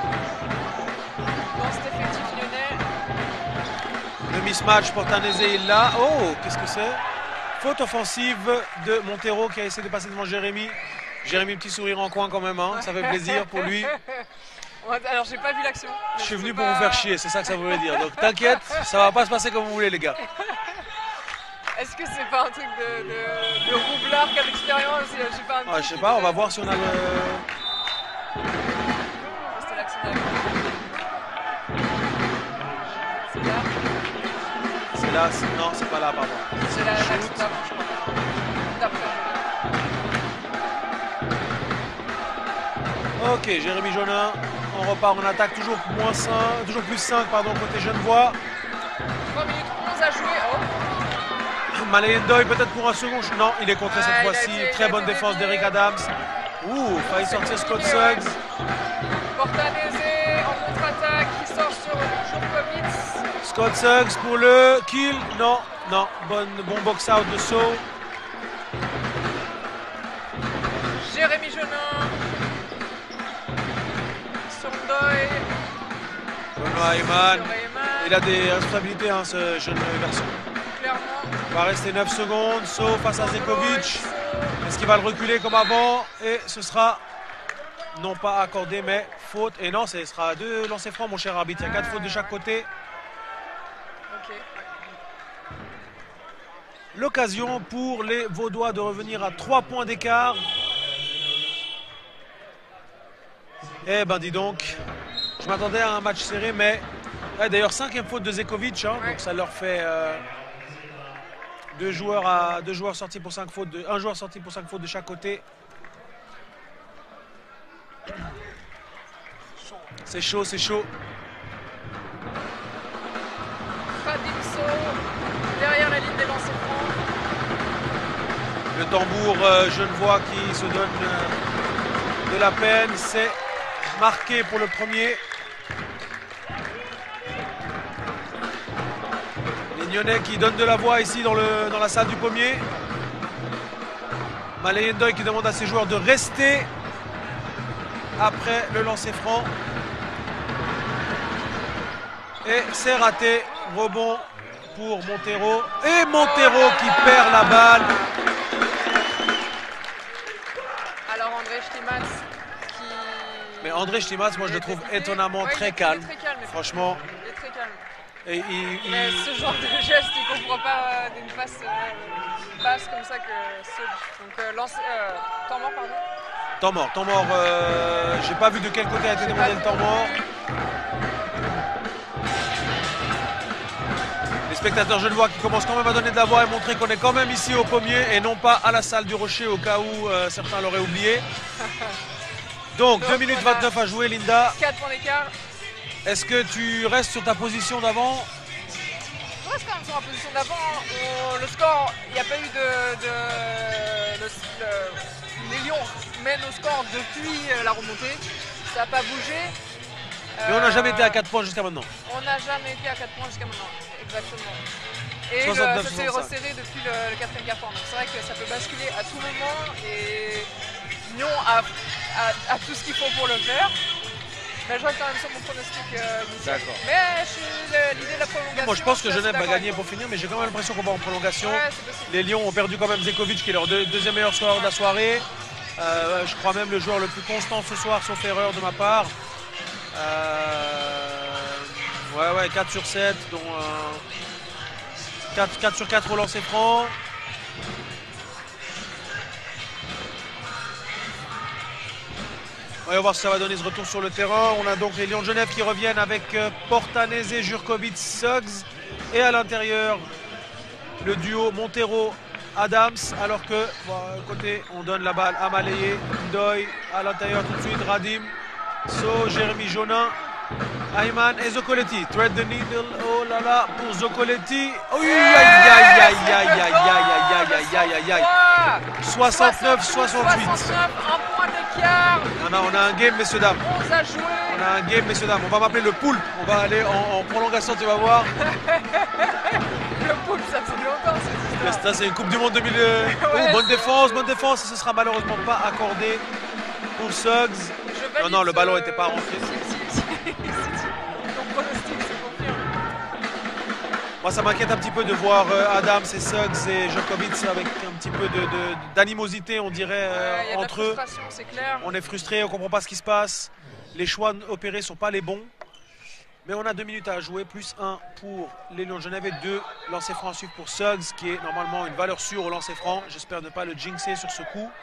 dans cet effectif lyonnais. Le mismatch Portanese il l'a. Oh, qu'est-ce que c'est? Faute offensive de Montero qui a essayé de passer devant Jérémy. Jérémy, petit sourire en coin quand même, hein. Ça fait plaisir pour lui. Alors j'ai pas vu l'action. Je suis venu pour vous faire chier, c'est ça que ça voulait dire. Donc t'inquiète, ça va pas se passer comme vous voulez les gars. Est-ce que c'est pas un truc de, de, de roublard qu'a l'expérience? J'ai pas un Ah, truc je sais qui pas, on te- va voir si on a le... C'était l'action de la- C'est là. C'est là, c'est- non, c'est pas là, pardon. C'est la l'action d'avant, je crois. D'après. Ok, Jérémy Jonin, on repart en attaque, toujours moins cinq, toujours plus cinq, pardon, côté Genevois. trois minutes onze à jouer. Oh, Malayendoy peut-être pour un second, non, il est contré Ah, cette il a fois-ci. été- il Très a bonne été défense dévié. d'Eric Adams. Ouh, failli sortir Scott dévié, ouais. Suggs. Portanese en contre-attaque qui sort sur Djokovic. Scott Suggs pour le kill. Non, non, bonne, bon box-out de saut. Jérémy Jonin. Sondoy. Benoît Heyman. Sur Heyman, Il a des responsabilités, hein, ce jeune garçon. clairement. Il va rester neuf secondes. Saut face à Zekovic. Est-ce qu'il va le reculer comme avant? Et ce sera non pas accordé, mais faute. Et non, ce sera deux lancers francs, mon cher arbitre. Il y a quatre fautes de chaque côté. Donc Ok. Ouais. L'occasion pour les Vaudois de revenir à trois points d'écart. Eh ben dis donc, je m'attendais à un match serré, mais ouais, d'ailleurs cinquième faute de Zekovic, hein, Ouais. donc ça leur fait euh, deux joueurs à deux joueurs sortis pour cinq fautes, de, un joueur sorti pour cinq fautes de chaque côté. C'est chaud, c'est chaud. Radimso derrière la ligne des lancers francs. Le tambour euh, genevois qui se donne euh, de la peine, c'est marqué pour le premier. Les Nyonnais qui donnent de la voix ici dans, le, dans la salle du pommier. Malayendoy qui demande à ses joueurs de rester après le lancer franc. Et c'est raté. Rebond pour Montero. Et Montero qui perd la balle. Alors André Stimatz qui... Mais André Stimatz, moi je le trouve étonnamment Ouais, il très est- calme. Il est très calme. Franchement. Il est très calme. Et il, il- Mais ce genre de geste, il ne comprend pas euh, d'une passe euh, basse comme ça que Sudge. Donc euh, lance, euh, temps mort, pardon. Temps mort, temps mort. Euh, J'ai pas vu de quel côté a été demandé le temps mort. Les spectateurs genevois qui commencent quand même à donner de la voix et montrer qu'on est quand même ici au pommier et non pas à la salle du Rocher au cas où euh, certains l'auraient oublié. Donc, Donc, deux minutes on a- vingt-neuf à jouer, Linda. quatre points d'écart. Est-ce que tu restes sur ta position d'avant? Je reste quand même sur la position d'avant. On- Le score, il n'y a pas eu de. de le, le- les Lions mènent au score depuis euh, la remontée. Ça n'a pas bougé. Mais on n'a Euh, jamais été à quatre points jusqu'à maintenant. On n'a jamais été à quatre points jusqu'à maintenant. Exactement. Et soixante-neuf, le- ça s'est soixante-cinq. resserré depuis le, le quatrième quart-temps. Donc c'est vrai que ça peut basculer à tout moment. Et Lyon a, a- a tout ce qu'il faut pour le faire. Mais je reste quand même sur mon pronostic euh, initial. D'accord. Mais je suis le- l'idée de la prolongation. Moi je pense que suis assez Genève va d'accord gagner avec pour finir, mais j'ai quand même l'impression qu'on va en prolongation. toi. Ouais, c'est possible. Les Lions ont perdu quand même Zekovic qui est leur deux- deuxième meilleur scoreur de la soirée. Euh, je crois même le joueur le plus constant ce soir, sauf erreur de ma part. Euh, ouais, ouais, quatre sur sept, dont euh, quatre, quatre sur quatre au lancer franc. On va voir ce que ça va donner ce retour sur le terrain. On a donc les Lions de Genève qui reviennent avec euh, Portanese, Jurkovic, Suggs. Et à l'intérieur, le duo Montero-Adams. Alors que, bon, côté, on donne la balle à Malayé, Ndoye. À l'intérieur tout de suite, Radim, So, Jérémy Jonin, Ayman et Zocoletti. Thread the needle, oh là là, pour Zocoletti. Oui, aïe, aïe, aïe, aïe, aïe, aïe, aïe, aïe, aïe, aïe, aïe. soixante-neuf soixante-huit. soixante-neuf, un point d'écart. On a, on a un game, messieurs, dames. onze à jouer. On a un game, messieurs, dames. On va m'appeler le poulpe. On va aller en, en prolongation, tu vas voir. Le poule, ça fait longtemps cette histoire. Ça, c'est une Coupe du Monde deux mille. euh, oh, Ouais, bonne c'est- défense, bonne défense. Ce sera malheureusement pas accordé pour Suggs. Je valide Non, non, le ballon ce- était pas rentré. Si, si, si, si. Ton pronostic se confirme. Moi, ça m'inquiète un petit peu de voir euh, Adams et Suggs et Djokovic avec un petit peu de- de- d'animosité, on dirait, euh, Ouais, il y a de la entre eux. frustration, c'est clair. On est frustré, on comprend pas ce qui se passe. Les choix opérés sont pas les bons. Mais on a deux minutes à jouer, plus un pour les Lions de Genève et deux lancers francs à suivre pour Suggs, qui est normalement une valeur sûre au lancer franc. J'espère ne pas le jinxer sur ce coup.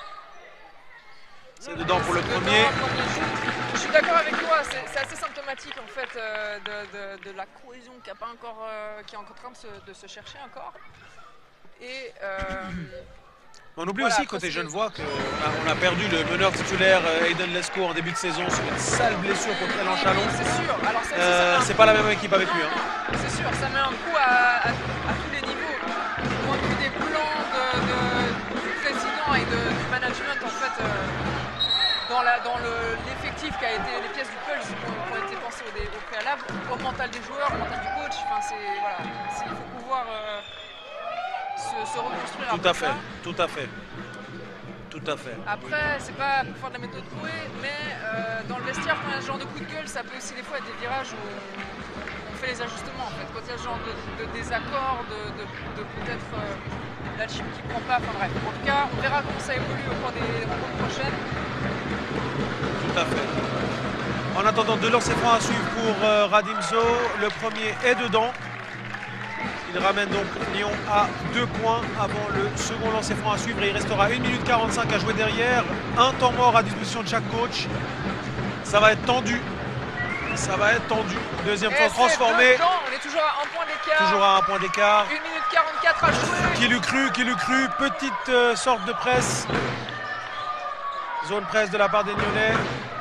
C'est dedans pour le Dedans, premier. premier shoot. Je suis d'accord avec toi, c'est c'est assez symptomatique en fait euh, de, de- de la cohésion qui, a pas encore, euh, qui est encore en train de se, de se chercher encore. Et euh, On oublie Voilà, aussi après, côté c'est- Genevois qu'on a, on a perdu le meneur titulaire euh, Aiden Lesko en début de saison sur une sale blessure contre Elan oui, Chalon. oui, c'est sûr. Alors ça aussi, ça Euh, met un c'est coup- pas la même équipe avec lui. Non, hein. non, c'est sûr, ça met un coup à, à- à tous les niveaux. Du point de vue des plans de- de- du président et de- du management en fait. euh, dans la- dans le- l'effectif qui a été les pièces du puzzle qui ont, qui ont été pensées au, dé- au préalable, au mental des joueurs, au mental du coach. Enfin, c'est voilà, c'est- il faut pouvoir euh, se, se reconstruire. Tout après à fait, ça. tout à fait. Tout à fait. Après, c'est pas pour faire de la méthode Coué, mais euh, dans le vestiaire, quand il y a ce genre de coup de gueule, ça peut aussi des fois être des virages où on, on fait les ajustements. En fait, quand il y a ce genre de, de désaccord, de, de, de peut-être euh, la chip qui prend pas. Enfin bref, en tout cas, on verra comment ça évolue au cours des rencontres prochaines. Tout à fait. En attendant, deux lancers francs à suivre pour euh, Radimzo. Le premier est dedans. Il ramène donc Lyon à deux points avant le second lancer franc à suivre et il restera une minute quarante-cinq à jouer derrière. Un temps mort à disposition de chaque coach. Ça va être tendu. Ça va être tendu. Deuxième fois transformé. On est toujours à un point d'écart. Toujours à un point d'écart. une minute quarante-quatre à jouer. Qui l'eût cru, qui l'eût cru. Petite euh, sorte de presse. Zone presse de la part des Nyonnais.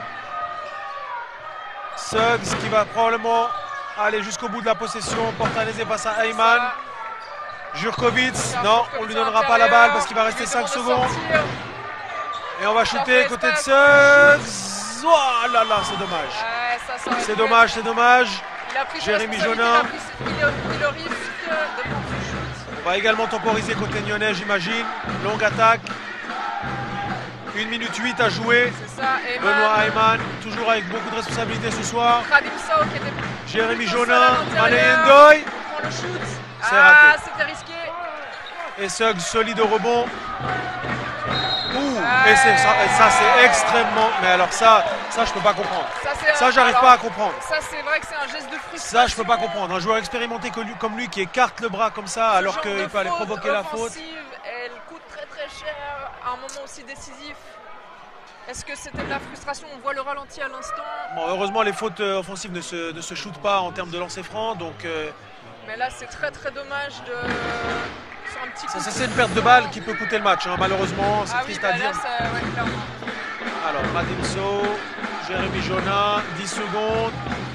Suggs qui va probablement aller jusqu'au bout de la possession. Portanese face à Ayman. Jurkovic, non, on ne lui donnera pas la balle parce qu'il va rester cinq secondes. Et on va shooter côté de Suggs. Oh là là, c'est dommage. Ouais, c'est dommage, c'est dommage. Il a pris Jérémy Jonin. Il a pris le risque de prendre ce shoot. On va également temporiser côté Nyonnais, j'imagine. Longue attaque. une minute huit à jouer. C'est ça, Ayman. Benoît Ayman, toujours avec beaucoup de responsabilités ce soir. Khadim Sow qui était Jérémy Jonin, Mané Ndoye. On prend le shoot. C'est ah, raté. C'était risqué. Et Suggs solide au rebond. Ouh, et, ça, et ça c'est extrêmement. Mais alors ça, ça je peux pas comprendre. Ça, ça j'arrive pas à comprendre. Ça c'est vrai que c'est un geste de frustration. Ça je peux pas comprendre. Un joueur expérimenté comme lui qui écarte le bras comme ça Ce alors qu'il peut aller provoquer la faute. Elle coûte très très cher à un moment aussi décisif. Est-ce que c'était de la frustration? On voit le ralenti à l'instant. Bon, heureusement les fautes offensives ne se, ne se shootent pas en termes de lancer franc. Donc, euh... Mais là c'est très très dommage de... Sur un petit coup ça, ça c'est une perte de balle qui peut coûter le match, hein, malheureusement, c'est ah triste oui, bah à dire. Là, ça, ouais, clairement. Alors, Khadim Sow, Jérémy Jonin, dix secondes.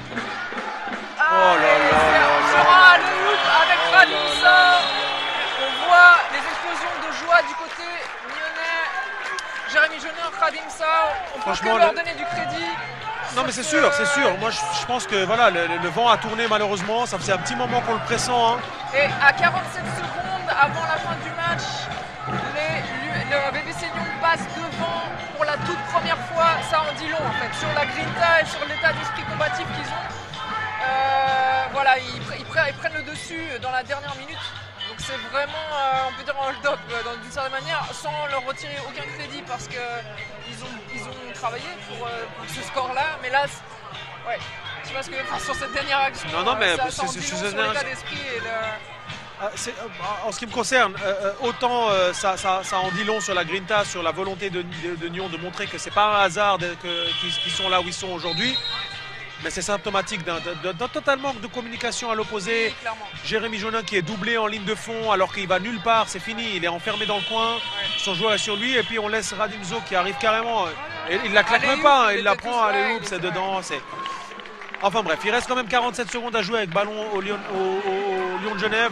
Ah, oh là là là là le loop avec Khadim Sow. On voit les explosions de joie du côté nyonnais. Jérémy Jonin, Khadim Sow. On peut que leur donner du crédit. Non mais c'est sûr, c'est sûr. Moi je, je pense que voilà, le, le vent a tourné malheureusement. Ça faisait un petit moment qu'on le pressent. Hein. Et à quarante-sept secondes avant la fin du match, les, le B B C Lyon passe devant pour la toute première fois. Ça en dit long en fait, sur la grinta et sur l'état d'esprit combatif qu'ils ont. Euh, voilà, ils, ils, ils prennent le dessus dans la dernière minute. Donc c'est vraiment, euh, on peut dire, un hold-up euh, d'une certaine manière, sans leur retirer aucun crédit parce qu'ils ont, ils ont travaillé pour, euh, pour ce score-là. Mais là, ouais, je sais pas ce que enfin, sur cette dernière action, non, non, mais euh, ça, c'est, ça en c'est, dit c'est, long c'est, sur l'état d'esprit et le... ah, c'est, euh, en ce qui me concerne, euh, autant euh, ça, ça, ça en dit long sur la Grinta, sur la volonté de, de, de Nyon de montrer que c'est pas un hasard de, que, qu'ils, qu'ils sont là où ils sont aujourd'hui. Mais c'est symptomatique d'un, d'un, d'un total manque de communication à l'opposé. Oui, Jérémy Jonin qui est doublé en ligne de fond alors qu'il va nulle part, c'est fini, il est enfermé dans le coin, ouais. Son joueur est sur lui et puis on laisse Khadim Sow qui arrive carrément, et il la claque même pas, hein, il, il la prend, allez oups, c'est dedans. C'est... Enfin bref, il reste quand même quarante-sept secondes à jouer avec ballon au Lyon, au, au, au Lyon de Genève.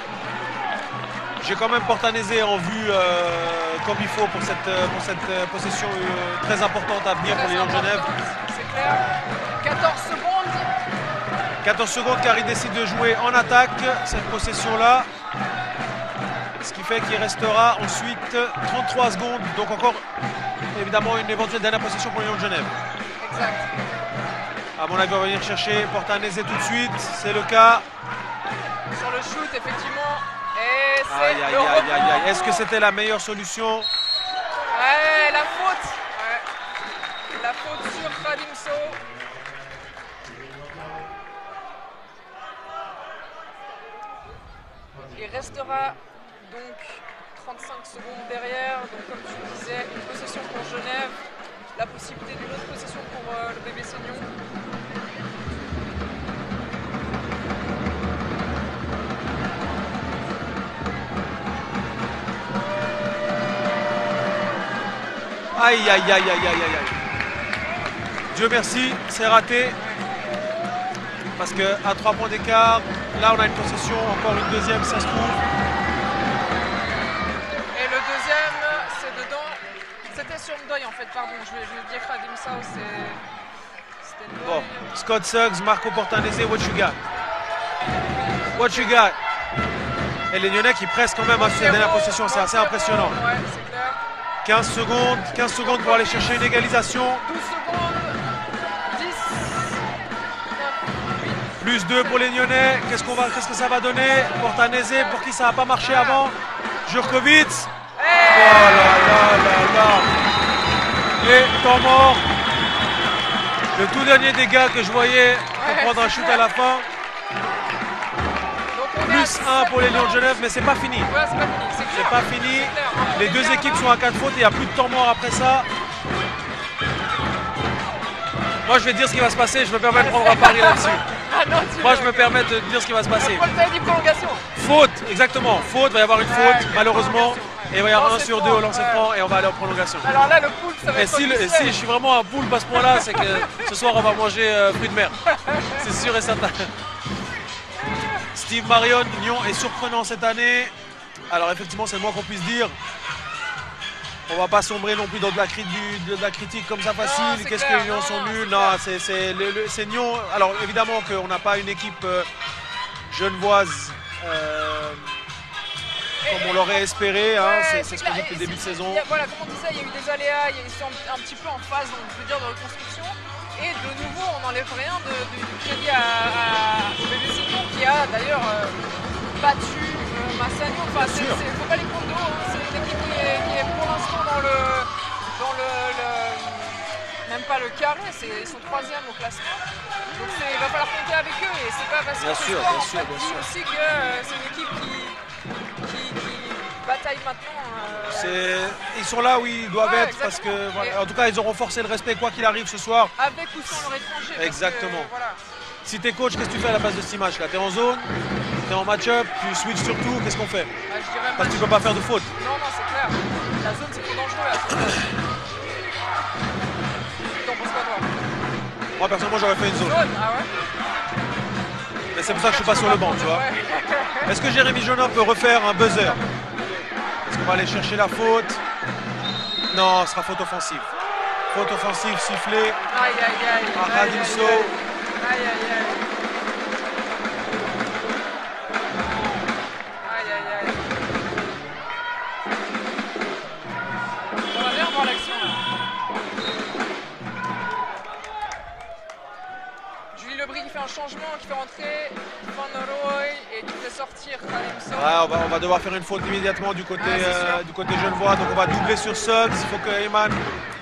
J'ai quand même Portanese en vue euh, comme il faut pour cette, pour cette possession euh, très importante à venir très pour les Lions de Genève. C'est clair. quatorze secondes. quatorze secondes car il décide de jouer en attaque cette possession-là. Ce qui fait qu'il restera ensuite trente-trois secondes. Donc encore évidemment une éventuelle dernière possession pour les Lions de Genève. Exact. À mon avis, on va venir chercher Portanese tout de suite. C'est le cas. Sur le shoot, effectivement. Et c'est aïe, aïe, le aïe, aïe, aïe. Est-ce que c'était la meilleure solution? Ouais, la faute. Ouais. La faute sur Khadim Sow. Il restera donc trente-cinq secondes derrière. Donc comme tu disais, une possession pour Genève. La possibilité d'une autre possession pour euh, le B B C Lyon. Aïe, aïe, aïe, aïe, aïe, aïe, aïe. Dieu merci, c'est raté. Parce qu'à trois points d'écart, là on a une possession, encore une deuxième, ça se trouve. Et le deuxième, c'est dedans. C'était sur Ndoye en fait, pardon, je vais, je vais dire Khadim Sow, c'est... C'était Ndoye. Bon, Scott Suggs, Marco Portanese, what you got? What you got? Et les Lyonnais qui pressent quand même à cette dernière possession, c'est assez impressionnant. Ouais, c'est clair. quinze secondes, quinze secondes pour aller chercher une égalisation. douze secondes, dix, neuf, huit. Plus deux pour les Lyonnais. Qu'est-ce, qu'on va, qu'est-ce que ça va donner? Portanese, pour qui ça n'a pas marché avant. Jurkovic. Hey, oh là là là là. Et temps mort. Le tout dernier dégât que je voyais pour ouais, prendre un shoot à la fin. Donc on plus plus un pour les Lions de Genève, mais c'est pas fini. Ouais, c'est pas fini, c'est clair. C'est pas fini. clair. Les deux Regarde, équipes hein. sont à quatre fautes et il n'y a plus de temps mort après ça. Moi je vais te dire ce qui va se passer, je me permets de prendre un pari là-dessus. Ah non, tu Moi veux, je me ok. permets de dire ce qui va se passer. Paul, t'avais dit prolongation. Faute, exactement, faute, il va y avoir une faute Ouais, ok, malheureusement. prolongation, ouais. Et il va y avoir un Lancer sur franc, deux au lancer ouais. franc et on va aller en prolongation. Alors là, le pool, ça va Et être si, le- officiel. si je suis vraiment un poule à ce point-là, c'est que ce soir on va manger euh, fruits de mer. C'est sûr et certain. Steve Marion, Lyon est surprenant cette année. Alors effectivement, c'est le moins qu'on puisse dire. On va pas sombrer non plus dans de la, cri- du- de la critique comme ça facile. c'est Qu'est-ce clair, que Lyon non, sont non, nuls? c'est Non, clair. c'est c'est le- le- c'est Lyon. Alors évidemment qu'on n'a pas une équipe euh, genevoise euh, comme on l'aurait espéré. Hein. Ouais, C'est c'est ce qu'on dit clair. depuis le Et début de c'est- saison. il y a- Voilà, comme on dit ça, il y a eu des aléas, il y a- ils sont un, un petit peu en phase, donc, je veux dire, de reconstruction. Et de nouveau, on n'enlève rien de, de- du crédit à, à- au B B C Lyon qui a d'ailleurs euh, battu euh, Massagno. Enfin, Bien c'est, sûr. c'est- faut pas les prendre de haut, hein. C'est une équipe qui est, qui est pour l'instant dans le. Dans le, le- même pas le carré, c'est, ils sont troisième au classement. Donc c'est- il va falloir compter avec eux et c'est pas parce Bien que ce sûr, soir, bien en sûr, fait, bien dit sûr. aussi que euh, c'est une équipe qui, qui, qui bataille maintenant. euh, C'est- Ils sont là où ils doivent Ouais, être parce que, exactement. voilà, Et- en tout cas, ils auront forcé le respect quoi qu'il arrive ce soir. Avec ou sans leur étranger. parce Exactement. que, voilà. Si t'es coach, qu'est-ce que tu fais à la base de ce match là? T'es en zone, t'es en match-up, tu switches sur tout, qu'est-ce qu'on fait? Ah, je dirais Parce que tu match- peux pas faire de faute. Non, non, c'est clair. La zone, c'est trop dangereux là. c'est clair. T'en penses quoi, toi? Moi personnellement j'aurais fait une zone. Zone, ah ouais? Mais c'est pour ça que je suis pas sur le banc, tu vois. Ouais. Est-ce que Jérémy Jonin peut refaire un buzzer? Est-ce qu'on va aller chercher la faute? Non, ce sera faute offensive. Faute offensive sifflée. Aïe, aïe, aïe. Ah, Aïe, Radinso. aïe, aïe. Aïe, aïe, aïe. Aïe, aïe, aïe. On va bien voir l'action là. Julie Lebris qui fait un changement, qui fait rentrer Van Roy et qui fait sortir Radinso. Ouais, on, va, on va devoir faire une faute immédiatement du côté, Ah, c'est euh, sûr. du côté genevois. Donc on va doubler sur Suggs. Il faut que Heyman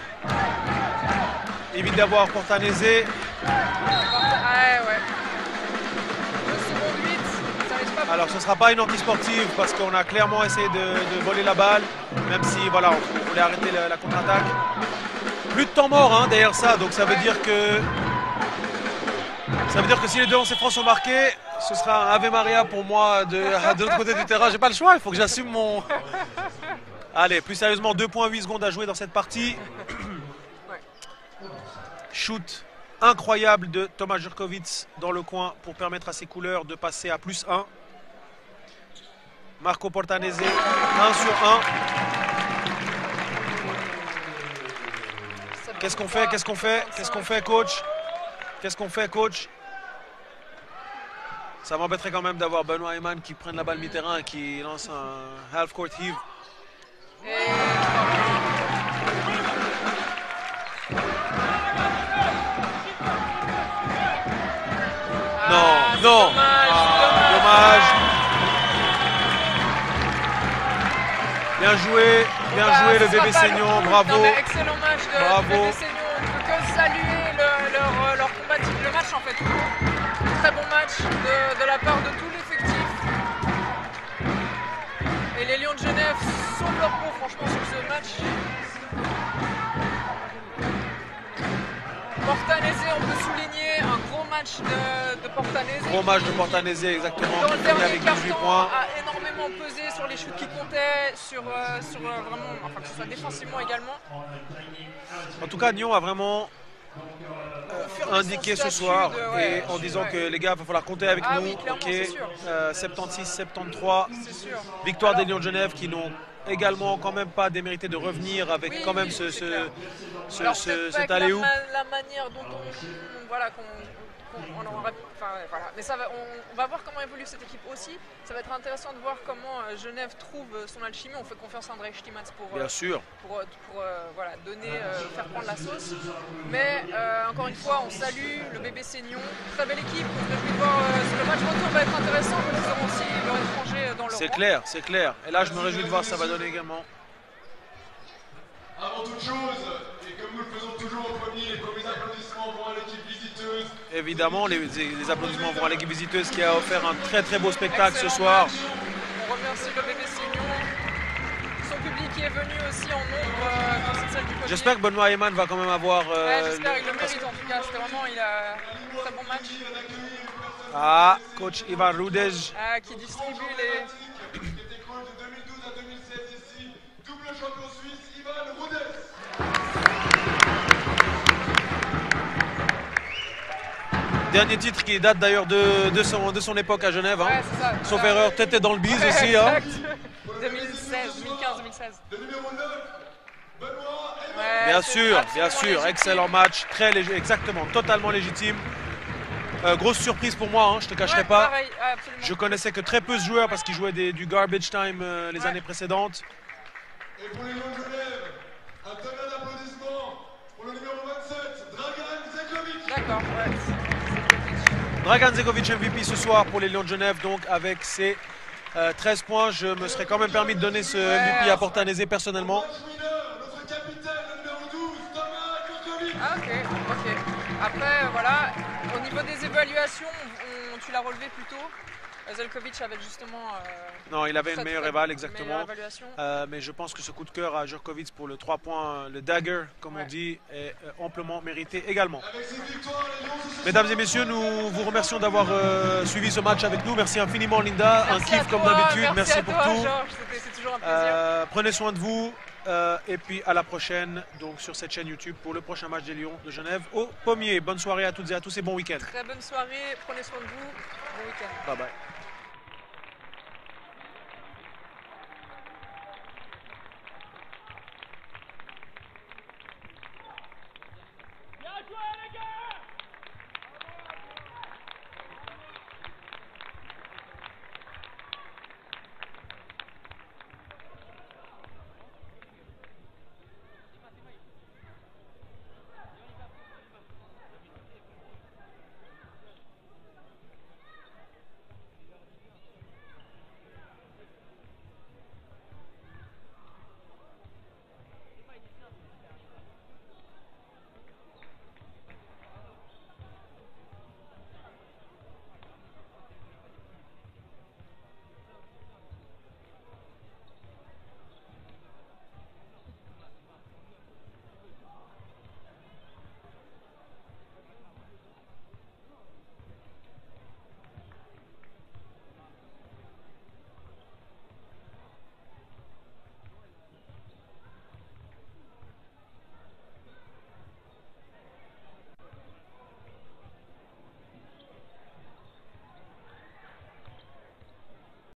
évite d'avoir Portanese. Ouais, ouais. Le second huit, ça risque pas. Alors ce ne sera pas une anti-sportive parce qu'on a clairement essayé de, de voler la balle, même si voilà, on voulait arrêter la, la contre-attaque. Plus de temps mort hein, derrière ça, donc ça veut Ouais. dire que ça veut dire que si les deux lancers francs sont marqués, ce sera un Ave Maria pour moi de, de l'autre côté du terrain. J'ai pas le choix, il faut que j'assume mon. Allez, plus sérieusement, deux virgule huit secondes à jouer dans cette partie. Ouais. Shoot incroyable de Thomas Jurkovic dans le coin pour permettre à ses couleurs de passer à plus un. Marco Portanese, un sur un. Qu'est-ce qu'on fait? Qu'est-ce qu'on fait? Qu'est-ce qu'on fait, coach? Qu'est-ce qu'on fait, coach? Ça m'embêterait quand même d'avoir Benoît Heyman qui prenne la balle mi-terrain et qui lance un half-court heave. Et... Non, Ah, c'est non. dommage, Ah, c'est dommage. Bien joué, bien Bah, joué ce le sera bébé pas le Seignon, coup. bravo. Non, mais excellent match de, Bravo. du bébé Seignon. On ne peut que saluer le- leur, leur combatif, le match en fait. Très bon match de, de la part de tout l'effectif. Et les Lions de Genève sont leur peau franchement sur ce match. Portanese, on peut souligner un gros match de, de Portanese. Gros match de Portanese, exactement. Dans Qui le finit dernier avec dix-huit carton, points. a énormément pesé sur les shoots qui comptaient, sur, euh, sur euh, vraiment, enfin que ce soit défensivement également. En tout cas, Nyon a vraiment Confirmer indiqué son ce statut soir de- ouais, et en disant ouais. que les gars, il va falloir compter avec Ah nous. oui, clairement, Ok, c'est sûr. euh, soixante-seize soixante-treize. C'est sûr. Victoire Alors, des Lions de Genève qui n'ont également quand même pas démérité de revenir avec Oui, quand même oui, ce, c'est ce, clair. ce, alors, ce- peut-être pas cet avec alley-oop. la, ma- la manière dont on, on- voilà, qu'on, qu'on- on aurait, enfin, ouais, voilà. Mais ça va, on, on va voir comment évolue cette équipe aussi. Ça va être intéressant de voir comment euh, Genève trouve euh, son alchimie. On fait confiance à André Stimats pour, euh, Bien sûr. pour, euh, pour, euh, voilà, donner, euh, faire prendre la sauce. Mais euh, encore une fois, on salue le bébé Seignon. Très belle équipe. On se réjouit de voir euh, le match retour va être intéressant parce qu'ils auront aussi leur étranger dans leur C'est rang. clair, c'est clair. Et là, je me réjouis de voir ce que ça va donner également. Avant toute chose, et comme nous le faisons toujours au premier, les premiers applaudissements vont à l'équipe visiteuse. évidemment, les, les applaudissements vont à l'équipe visiteuse qui a offert un très très beau spectacle Excellent ce soir. match. On remercie le B B C Lyon, son public qui est venu aussi en nombre euh, dans cette salle du Pommier. J'espère que Benoît Heyman va quand même avoir... Ouais, euh, j'espère, le- il le mérite en tout cas. C'était vraiment, il a un très bon match. Ah, coach Ivan Rudej. Ah, qui distribue les. qui était coach de deux mille douze à deux mille seize ici, double champion suisse, Ivan Rudez. Dernier titre qui date d'ailleurs de, de, son, de son époque à Genève. Hein. Ouais, c'est ça. Sauf Euh, erreur, tête dans le bise ouais, aussi. Hein. exact. deux mille seize, deux mille quinze, deux mille seize. Le numéro neuf, Benoît Heyman. Ouais, Bien c'est sûr, bien absolument sûr. légitime. Excellent match. Très léger, exactement, totalement légitime. Euh, grosse surprise pour moi, hein, je te cacherai Ouais, pas. pareil, ouais, absolument. Je connaissais que très peu ce joueur parce qu'il jouait des- du garbage time euh, les Ouais. années précédentes. Et pour les Lions de Genève, un tonnerre d'applaudissements pour le numéro vingt-sept, Dragan Zekovic. D'accord, ouais. Dragan Zekovic M V P ce soir pour les Lions de Genève, donc avec ses euh, treize points. Je me serais quand même permis de donner ce M V P à Portanese personnellement. Match winner, notre capitaine, le numéro douze, Thomas Kurkovic. Ah, ok, ok. Après, euh, voilà, au niveau des évaluations, on- tu l'as relevé plus tôt. Zelkovic avait justement. euh, Non, il avait une très, meilleure très éval, meilleure exactement. évaluation. Euh, mais je pense que ce coup de cœur à Jurkovic pour le trois points, le dagger, comme Ouais. on dit, est euh, amplement mérité également. Avec cette victoire, les Lions se sont Mesdames et messieurs, nous vous remercions d'avoir euh, suivi ce match avec nous. Merci infiniment, Linda. Merci un kiff à comme toi, d'habitude. Merci, Merci à pour toi, tout. Georges, c'était- c'est toujours un plaisir. Euh, prenez soin de vous. euh, et puis à la prochaine donc sur cette chaîne YouTube pour le prochain match des Lions de Genève au Pommier. Bonne soirée à toutes et à tous et bon week-end. Très bonne soirée, prenez soin de vous, bon week-end. Bye bye.